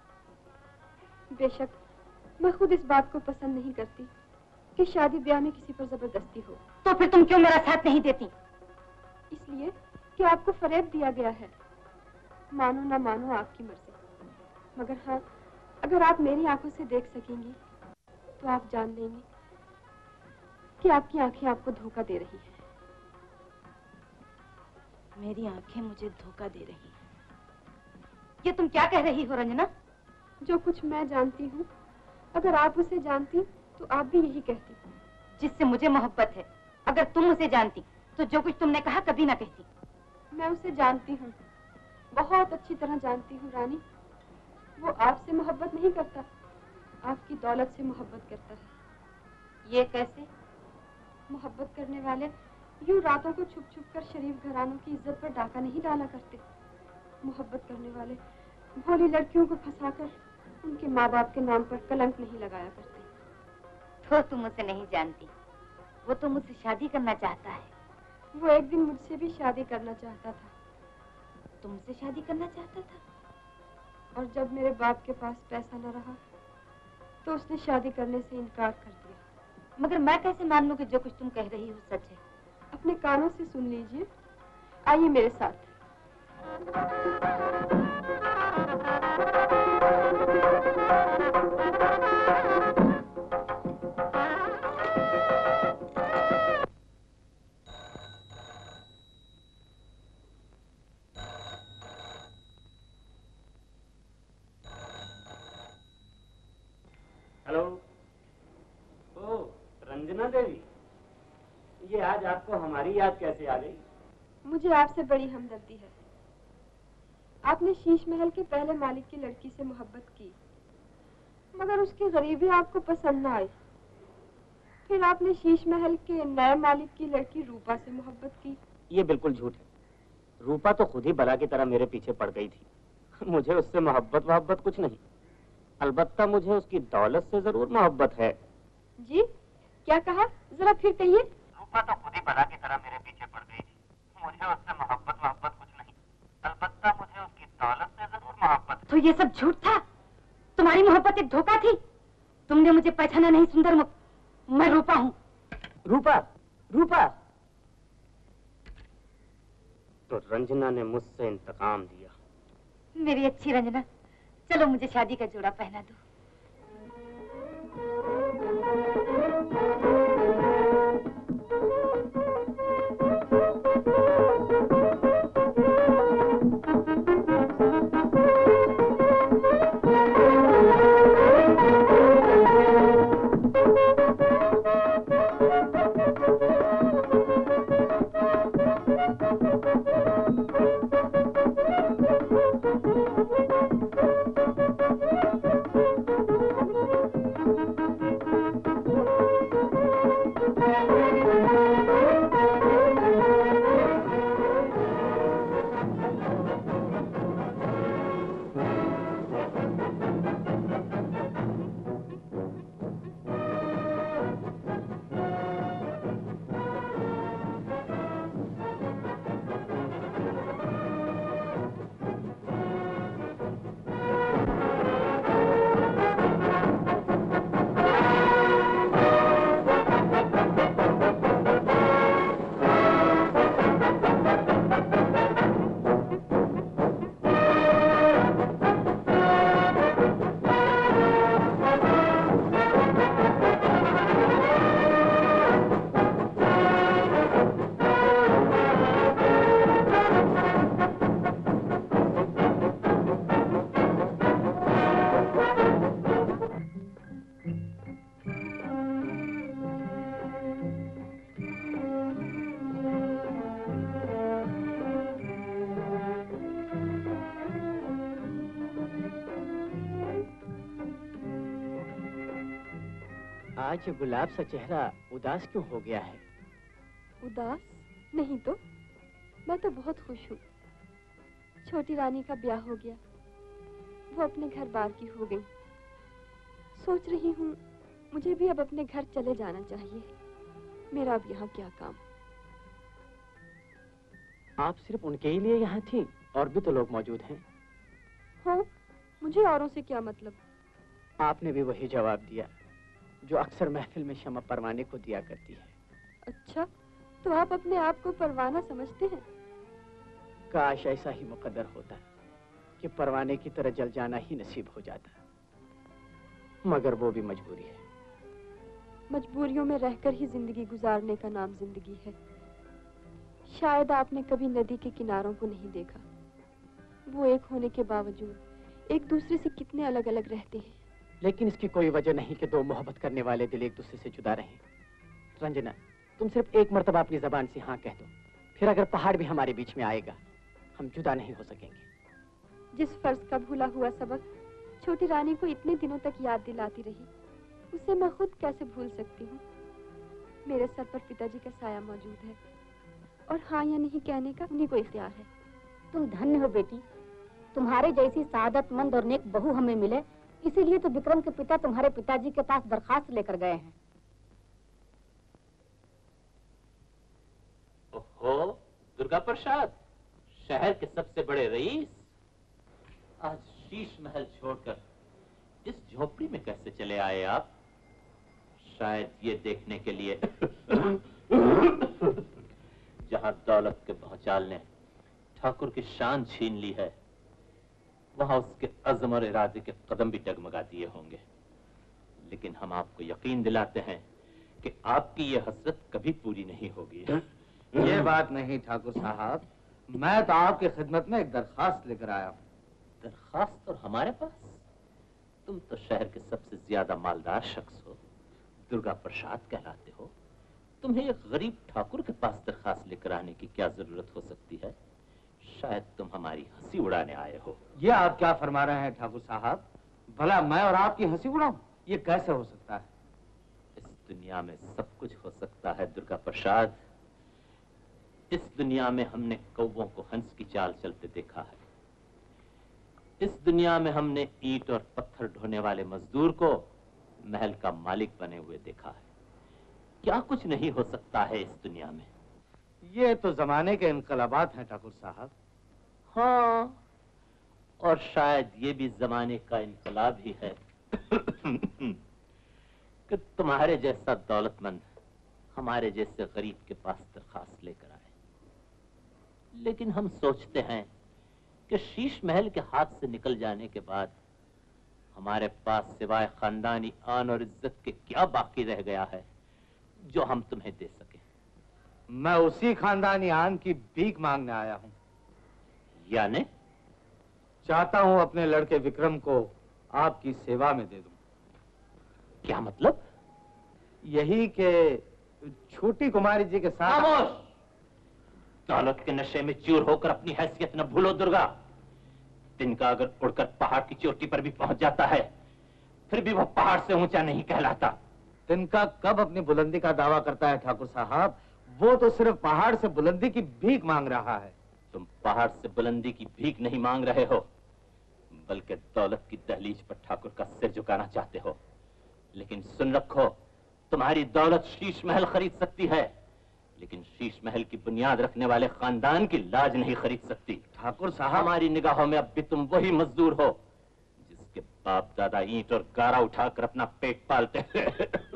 बेशक मैं खुद इस बात को पसंद नहीं करती कि शादी ब्याह में किसी पर जबरदस्ती हो। तो फिर तुम क्यों मेरा साथ नहीं देती? इसलिए कि आपको फरेब दिया गया है। मानो ना मानो आपकी मर्जी, मगर हाँ, अगर आप मेरी आंखों से देख सकेंगी तो आप जान लेंगी कि आपकी आंखें आपको धोखा दे रही है। मेरी आंखें मुझे धोखा दे रही हैं। ये तुम क्या कह रही हो रंजना? जो कुछ मैं जानती हूँ, अगर आप उसे जानती तो आप भी यही कहती। जिससे मुझे मोहब्बत है, अगर तुम उसे जानती तो जो कुछ तुमने कहा कभी ना कहती। मैं उसे जानती हूँ, बहुत अच्छी तरह जानती हूँ रानी। वो आपसे मोहब्बत नहीं करता, आपकी दौलत से मोहब्बत करता है। ये कैसे? मोहब्बत करने वाले यूं रातों को छुप छुप कर शरीफ घरानों की इज्जत पर डाका नहीं डाला करते। मोहब्बत करने वाले भोली लड़कियों को फंसाकर उनके माँ बाप के नाम पर कलंक नहीं लगाया करते। तो तुम उसे नहीं जानती, वो तो मुझसे शादी करना चाहता है। वो एक दिन मुझसे भी शादी करना चाहता था। तुमसे शादी करना चाहता था? और जब मेरे बाप के पास पैसा न रहा तो उसने शादी करने से इनकार कर दिया। मगर मैं कैसे मान लूं कि जो कुछ तुम कह रही हो सच है? अपने कानों से सुन लीजिए। आइए मेरे साथ। हेलो। ओ रंजना देवी, ये आज आपको हमारी याद कैसे आ गई? मुझे आपसे बड़ी हमदर्दी है। आपने शीश महल के पहले मालिक की लड़की से मोहब्बत की, मगर उसकी गरीबी आपको पसंद न आई। फिर आपने शीश महल के नए मालिक की लड़की रूपा से मोहब्बत की। ये बिल्कुल झूठ है। रूपा तो खुद ही बला की तरह मेरे पीछे पड़ गई थी। मुझे उससे मोहब्बत मोहब्बत कुछ नहीं, अलबत्ता मुझे उसकी दौलत से जरूर मोहब्बत है। जी क्या कहा, जरा फिर कहिए। रूपा तो खुद ही बला की तरह मेरे पीछे पड़ गई थी। मुझे उससे मोहब्बत मोहब्बत कुछ नहीं, अलबत्ता मुझे उसकी दौलत से जरूर मोहब्बत है। तो ये सब झूठ था? तुम्हारी मोहब्बत एक धोखा थी? तुमने मुझे पहचाना नहीं सुंदर मुख। मैं रूपा हूँ। रूपा? रूपा? तो रंजना ने मुझसे इंतकाम दिया। मेरी अच्छी रंजना, चलो मुझे शादी का जोड़ा पहना दो। आज ये गुलाब सा चेहरा उदास क्यों हो गया है? उदास नहीं तो, मैं तो बहुत खुश हूँ। छोटी रानी का ब्याह हो गया, वो अपने घर बार की हो गई। सोच रही हूँ मुझे भी अब अपने घर चले जाना चाहिए। मेरा अब यहाँ क्या काम? आप सिर्फ उनके ही लिए यहाँ थी? और भी तो लोग मौजूद हैं। हाँ, मुझे औरों से क्या मतलब? आपने भी वही जवाब दिया जो अक्सर महफिल में शमा परवाने को दिया करती है। अच्छा, तो आप अपने आप को परवाना समझते हैं? काश ऐसा ही मुकद्दर होता कि परवाने की तरह जल जाना ही नसीब हो जाता, मगर वो भी मजबूरी है। मजबूरियों में रहकर ही जिंदगी गुजारने का नाम जिंदगी है। शायद आपने कभी नदी के किनारों को नहीं देखा। वो एक होने के बावजूद एक दूसरे से कितने अलग अलग रहते हैं। लेकिन इसकी कोई वजह नहीं कि दो मोहब्बत करने वाले दिल एक दूसरे से जुदा रहें। रंजना, तुम सिर्फ एक मर्तबा अपनी जबान से हाँ कह दो, फिर अगर पहाड़ भी हमारे बीच में आएगा हम जुदा नहीं हो सकेंगे। जिस फर्ज का भूला हुआ सबक छोटी रानी को इतने दिनों तक याद दिलाती रही, उसे मैं खुद कैसे भूल सकती हूँ? मेरे सर पर पिताजी का साया मौजूद है और हाँ या नहीं कहने का उन्हीं को इख्तियार है। तुम धन्य हो बेटी, तुम्हारे जैसी सादतमंद और नेक बहू हमें मिले, इसीलिए तो विक्रम के पिता तुम्हारे पिताजी के पास दरखास्त लेकर गए हैं। ओहो, दुर्गाप्रसाद, शहर के सबसे बड़े रईस, आज शीश महल छोड़कर इस झोपड़ी में कैसे चले आए आप? शायद ये देखने के लिए जहां दौलत के भौचाल ने ठाकुर की शान छीन ली है, वहां उसके अज़्म और इरादे के कदम भी डगमगा दिए होंगे। लेकिन हम आपको यकीन दिलाते हैं कि आपकी ये हसरत कभी पूरी नहीं होगी। ये बात नहीं ठाकुर साहब, मैं तो आपकी खिदमत में एक दरखास्त लेकर आया हूँ। दरखास्त और हमारे पास? तुम तो शहर के सबसे ज्यादा मालदार शख्स हो, दुर्गा प्रसाद कहलाते हो। तुम्हें एक गरीब ठाकुर के पास दरखास्त लेकर आने की क्या जरूरत हो सकती है? शायद तुम हमारी हंसी उड़ाने आए हो। ये आप क्या फरमा रहे हैं ठाकुर साहब? भला मैं और आपकी हंसी उड़ाऊं? ये कैसे हो सकता है? इस दुनिया में सब कुछ हो सकता है दुर्गा प्रसाद। इस दुनिया में हमने कौवों को हंस की चाल चलते देखा है। इस दुनिया में हमने ईंट और पत्थर ढोने वाले मजदूर को महल का मालिक बने हुए देखा है। क्या कुछ नहीं हो सकता है इस दुनिया में? ये तो जमाने के इनकलाबात हैं ठाकुर साहब। हाँ, और शायद ये भी जमाने का इनकलाब ही है कि तुम्हारे जैसा दौलतमंद हमारे जैसे गरीब के पास दरखास्त लेकर आए। लेकिन हम सोचते हैं कि शीश महल के हाथ से निकल जाने के बाद हमारे पास सिवाय खानदानी आन और इज्जत के क्या बाकी रह गया है जो हम तुम्हें दे सके। मैं उसी खानदानी आन की भीख मांगने आया हूं। यानी? चाहता हूं अपने लड़के विक्रम को आपकी सेवा में दे दूं। क्या मतलब? यही कि छोटी कुमारी जी के साथ। खामोश! दौलत के नशे में चूर होकर अपनी हैसियत न भूलो दुर्गा। तिनका अगर उड़कर पहाड़ की चोटी पर भी पहुंच जाता है फिर भी वह पहाड़ से ऊंचा नहीं कहलाता। तिनका कब अपनी बुलंदी का दावा करता है ठाकुर साहब? वो तो सिर्फ पहाड़ से बुलंदी की भीख मांग रहा है। तुम पहाड़ से बुलंदी की भीख नहीं मांग रहे हो, बल्कि दौलत की दहलीज पर ठाकुर का सिर झुकाना चाहते हो। लेकिन सुन रखो, तुम्हारी दौलत शीश महल खरीद सकती है, लेकिन शीश महल की बुनियाद रखने वाले खानदान की लाज नहीं खरीद सकती। ठाकुर साहब, हमारी निगाहों में अब भी तुम वही मजदूर हो जिसके बाप दादा ईंट और गारा उठाकर अपना पेट पालते हैं।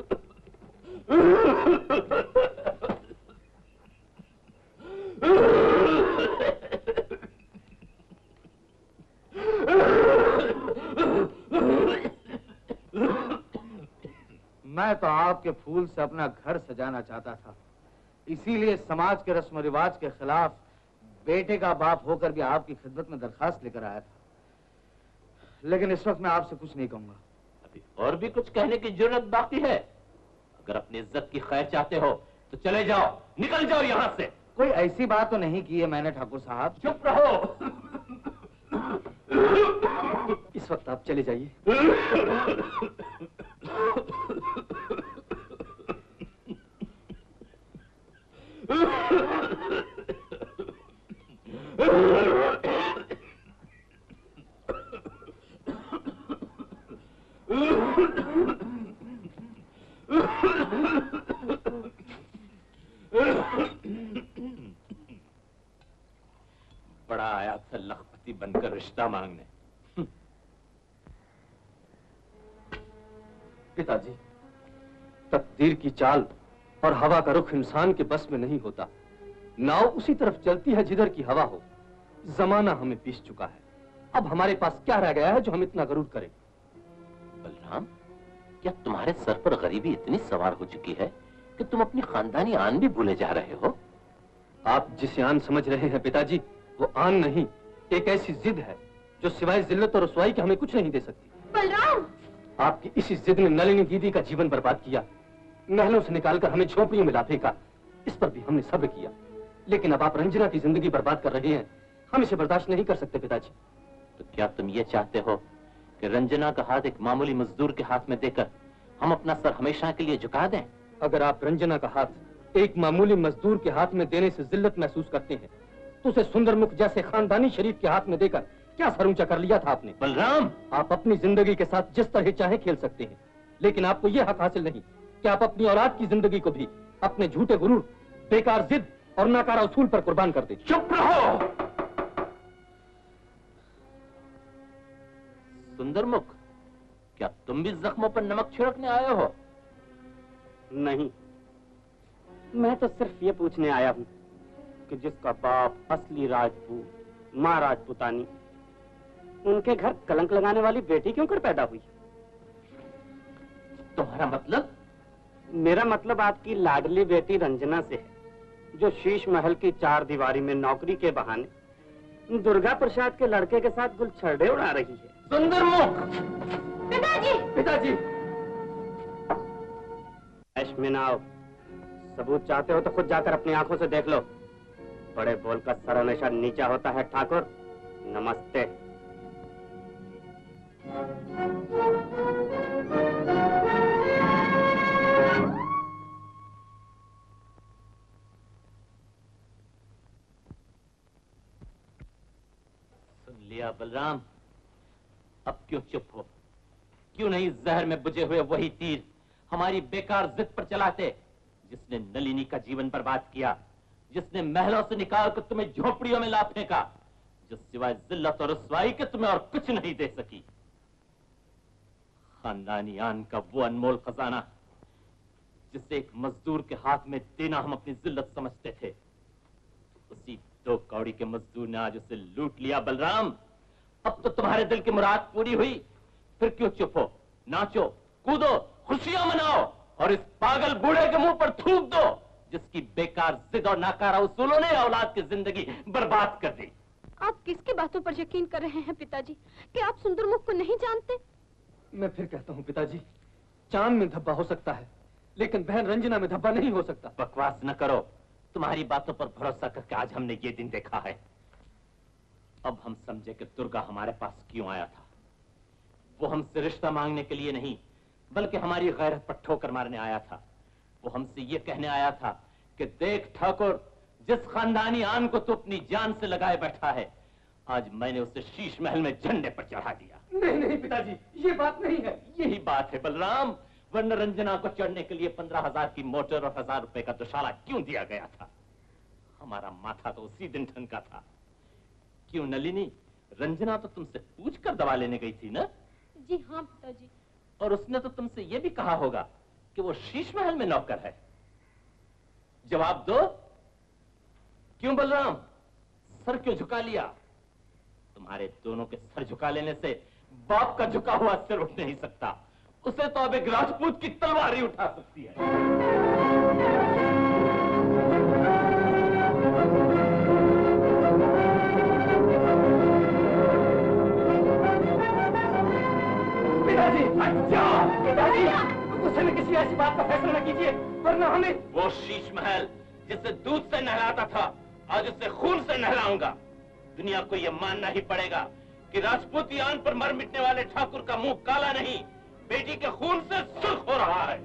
मैं तो आपके फूल से अपना घर सजाना चाहता था, इसीलिए समाज के रस्म रिवाज के खिलाफ बेटे का बाप होकर भी आपकी खिदमत में दरखास्त लेकर आया था। लेकिन इस वक्त मैं आपसे कुछ नहीं कहूंगा। अभी और भी कुछ कहने की जरूरत बाकी है? अगर अपनी इज्जत की खैर चाहते हो तो चले जाओ, निकल जाओ यहाँ से। कोई ऐसी बात तो नहीं की है मैंने ठाकुर साहब। चुप रहो। इस वक्त आप चले जाइए। बड़ा आया था लखपति बनकर रिश्ता मांगने। पिताजी, तकदीर की चाल और हवा का रुख इंसान के बस में नहीं होता। नाव उसी तरफ चलती है जिधर की हवा हो। जमाना हमें पीस चुका है, अब हमारे पास क्या रह गया है जो हम इतना गरूर करें? बलराम, क्या तुम्हारे सर पर गरीबी इतनी सवार हो चुकी है कि तुम अपनी खानदानी आन भी भूले जा रहे हो? आप जिसे आन समझ रहे हैं पिताजी, वो आन नहीं, एक ऐसी जिद है जो सिवाय जिल्लत और रुसवाई के हमें कुछ नहीं दे सकती। बलराम! आपकी इसी जिद ने नलिनी दीदी का जीवन बर्बाद किया, महलों से निकालकर हमें झोपड़ियों में ला फेंका। इस पर भी हमने सब्र किया, लेकिन अब आप रंजना की जिंदगी बर्बाद कर रहे हैं। हम इसे बर्दाश्त नहीं कर सकते पिताजी। तो क्या तुम ये चाहते हो कि रंजना का हाथ एक मामूली मजदूर के हाथ में देकर हम अपना सर हमेशा के लिए झुका दें? अगर आप रंजना का हाथ एक मामूली मजदूर के हाथ में देने से जिल्लत महसूस करते हैं तो उसे सुंदरमुख जैसे खानदानी शरीफ के हाथ में देकर क्या सर ऊंचा कर लिया था आपने? बलराम, आप अपनी जिंदगी के साथ जिस तरह चाहे खेल सकते हैं, लेकिन आपको यह हक हासिल नहीं कि आप अपनी औलाद की जिंदगी को भी अपने झूठे गुरूर, बेकार जिद और नाकारा उसूल पर कुर्बान कर दे। चुप रहो। सुंदरमुख, क्या तुम भी जख्मों पर नमक छिड़कने आए हो? नहीं, मैं तो सिर्फ ये पूछने आया हूं कि जिसका बाप असली राजपूत, माँ राजपूतानी, उनके घर कलंक लगाने वाली बेटी क्यों कर पैदा हुई? तुम्हारा मतलब? मेरा मतलब आपकी लाडली बेटी रंजना से है, जो शीश महल की चार दीवारी में नौकरी के बहाने दुर्गा प्रसाद के लड़के के साथ गुलछर्रे उड़ा रही है। सुंदरमुख! पिताजी! पिताजी। ऐश में ना आओ, सबूत चाहते हो तो खुद जाकर अपनी आंखों से देख लो। बड़े बोल का सर हमेशा नीचा होता है ठाकुर। नमस्ते। सुन लिया बलराम, अब क्यों चुप हो? क्यों नहीं जहर में बुझे हुए वही तीर हमारी बेकार जिद पर चलाते, जिसने नलिनी का जीवन बर्बाद किया, जिसने महलों से निकाल कर तुम्हें झोपड़ियों में ला फेंका, जो सिवाय जिल्लत और रुसवाई के तुम्हें और कुछ नहीं दे सकी। खानदानी आन का वो अनमोल खजाना जिसे एक मजदूर के हाथ में देना हम अपनी जिल्लत समझते थे, उसी दो कौड़ी के मजदूर ने आज उसे लूट लिया। बलराम, अब तो तुम्हारे दिल की मुराद पूरी हुई, फिर क्यों चुप हो? नाचो, कूदो, खुशियां मनाओ और इस पागल बूढ़े के मुंह पर थूक दो जिसकी बेकार जिद और नाकारा उसूलों ने औलाद की जिंदगी बर्बाद कर दी। आप किसकी बातों पर यकीन कर रहे हैं पिताजी? कि आप सुंदरमुख को नहीं जानते? मैं फिर कहता हूँ पिताजी, चांद में धब्बा हो सकता है लेकिन बहन रंजना में धब्बा नहीं हो सकता। बकवास न करो, तुम्हारी बातों पर भरोसा करके आज हमने ये दिन देखा है। अब हम समझे कि दुर्गा हमारे पास क्यों आया था। वो हमसे रिश्ता मांगने के लिए नहीं, बल्कि हमारी गैरत पर ठोकर मारने आया था। वो हमसे ये कहने आया था कि देख ठाकुर, जिस खानदानी आन को तू अपनी जान से लगाए बैठा है, आज मैंने उसे शीश महल में झंडे पर चढ़ा दिया। नहीं नहीं पिताजी, ये बात नहीं है। यही बात है बलराम, वरना रंजना को चढ़ने के लिए पंद्रह हजार की मोटर और हजार रुपए का दुशाला क्यों दिया गया था? हमारा माथा तो उसी दिन ठनका था। क्यों नलिनी, रंजना तो तुमसे पूछ कर दवा लेने गई थी ना? जी हाँ पिताजी। और उसने तो तुमसे यह भी कहा होगा कि वो शीश महल में नौकर है। जवाब दो, क्यों बलराम, सर क्यों झुका लिया? तुम्हारे दोनों के सर झुका लेने से बाप का झुका हुआ सिर उठ नहीं सकता, उसे तो अब एक राजपूत की तलवार ही उठा सकती है। पिताजी, पिताजी, गुस्से में किसी ऐसी बात का फैसला न कीजिए, वरना हमें। वो शीश महल जिसे दूध से नहलाता था, आज उसे खून से नहलाऊंगा। दुनिया को यह मानना ही पड़ेगा कि राजपूती आन पर मर मिटने वाले ठाकुर का मुंह काला नहीं, बेटी के खून से सुर्ख हो रहा है।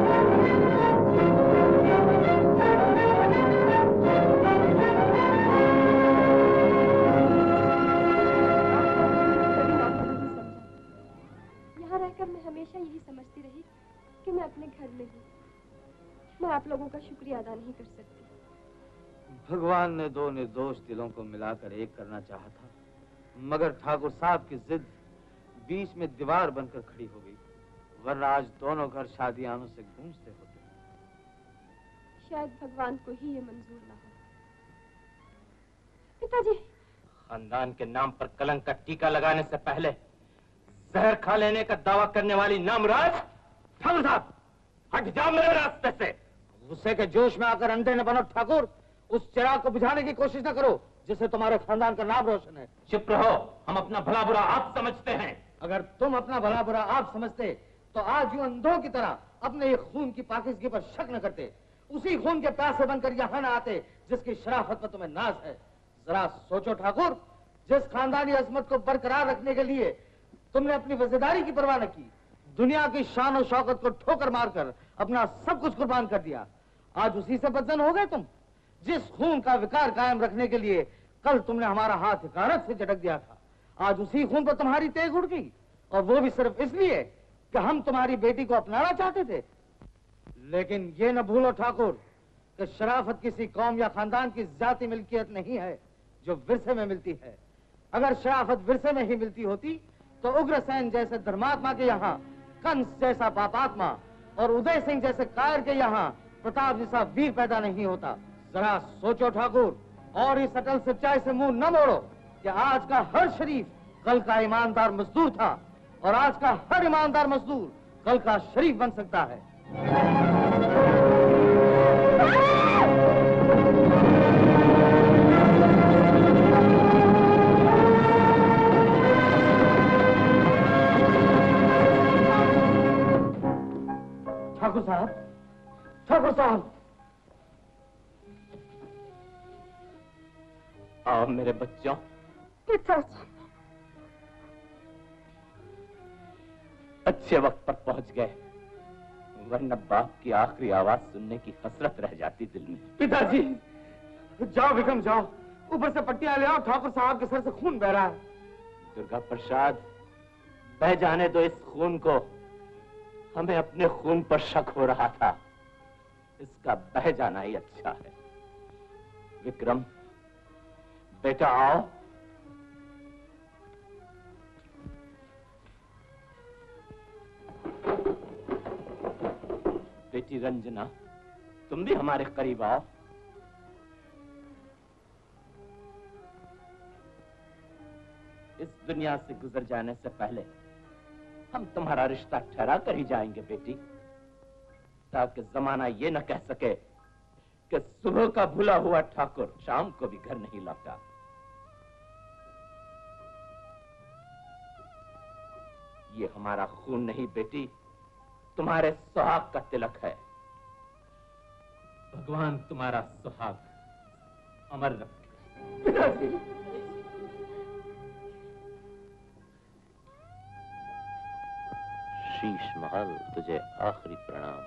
यहाँ रहकर मैं हमेशा यही समझती रही कि मैं अपने घर में हूँ। मैं आप लोगों का शुक्रिया अदा नहीं कर सकती। भगवान ने दो निर्दोष दिलों को मिलाकर एक करना चाहा था, मगर ठाकुर साहब की जिद बीच में दीवार बनकर खड़ी हो गई, वरना आज दोनों घर शादियानों से गूंजते होते। शायद भगवान को ही ये मंजूर ना हो। पिताजी, खानदान के नाम पर कलंक का टीका लगाने से पहले जहर खा लेने का दावा करने वाली नामराज, ठाकुर साहब हट जाओ मेरे रास्ते से। गुस्से के जोश में आकर अंधे न बनो ठाकुर, उस चिराग को बुझाने की कोशिश न करो जिससे तुम्हारे खानदान का नाम रोशन है। चुप रहो, हम अपना भला बुरा आप समझते हैं। अगर तुम अपना भला बुरा आप समझते तो आज यूं अंधों की तरह अपने ये खून की पाकिज़गी पर शक न करते, उसी खून के प्यासे बनकर यहाँ न आते जिसकी शराफत पर तुम्हें नाज है। जरा सोचो ठाकुर, जिस खानदानी अजमत को बरकरार रखने के लिए तुमने अपनी वजीदारी की परवाह न की, दुनिया की शान और शौकत को ठोकर मारकर अपना सब कुछ कुर्बान कर दिया, आज उसी से बदजन हो गए तुम। जिस खून का विकार कायम रखने के लिए कल तुमने हमारा हाथ हिकारत से झटक दिया था, आज उसी खून पर तुम्हारी तेग उड़ गई, और वो भी सिर्फ इसलिए कि हम तुम्हारी बेटी को अपनाना चाहते थे। लेकिन ये न भूलो ठाकुर कि शराफत किसी कौम या खानदान की जाती मिल्कियत नहीं है जो विरसे में मिलती है। अगर शराफत विरसे में ही मिलती होती तो उग्रसेन जैसे धर्मात्मा के यहाँ कंस जैसा पापात्मा और उदय सिंह जैसे कायर के यहाँ प्रताप जैसा वीर पैदा नहीं होता। जरा सोचो ठाकुर, और इस अटल सच्चाई से मुंह न मोड़ो कि आज का हर शरीफ कल का ईमानदार मजदूर था, और आज का हर ईमानदार मजदूर कल का शरीफ बन सकता है। ठाकुर साहब, ठाकुर साहब। आओ मेरे बच्चों। पिताजी। अच्छे वक्त पर पहुंच गए, वरना बाप की आखिरी आवाज सुनने की हसरत रह जाती दिल में। पिताजी, जाओ विक्रम जाओ, ऊपर से पट्टियां ले आओ, ठाकुर साहब के सर से खून बह रहा है। दुर्गा प्रसाद, बह जाने दो इस खून को। हमें अपने खून पर शक हो रहा था, इसका बह जाना ही अच्छा है। विक्रम बेटा आओ। बेटी रंजना, तुम भी हमारे करीब आओ। इस दुनिया से गुजर जाने से पहले हम तुम्हारा रिश्ता ठहरा कर ही जाएंगे बेटी, ताकि जमाना ये न कह सके कि सुबह का भूला हुआ ठाकुर शाम को भी घर नहीं लौटा। ये हमारा खून नहीं बेटी, तुम्हारे सुहाग का तिलक है। भगवान तुम्हारा सुहाग अमर रखे। पिताजी। शीश महल, तुझे आखिरी प्रणाम।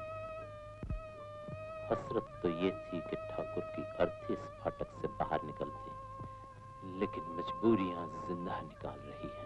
हसरत तो ये थी कि ठाकुर की अर्थी इस फाटक से बाहर निकलती, लेकिन मजबूरियां जिंदा निकाल रही है।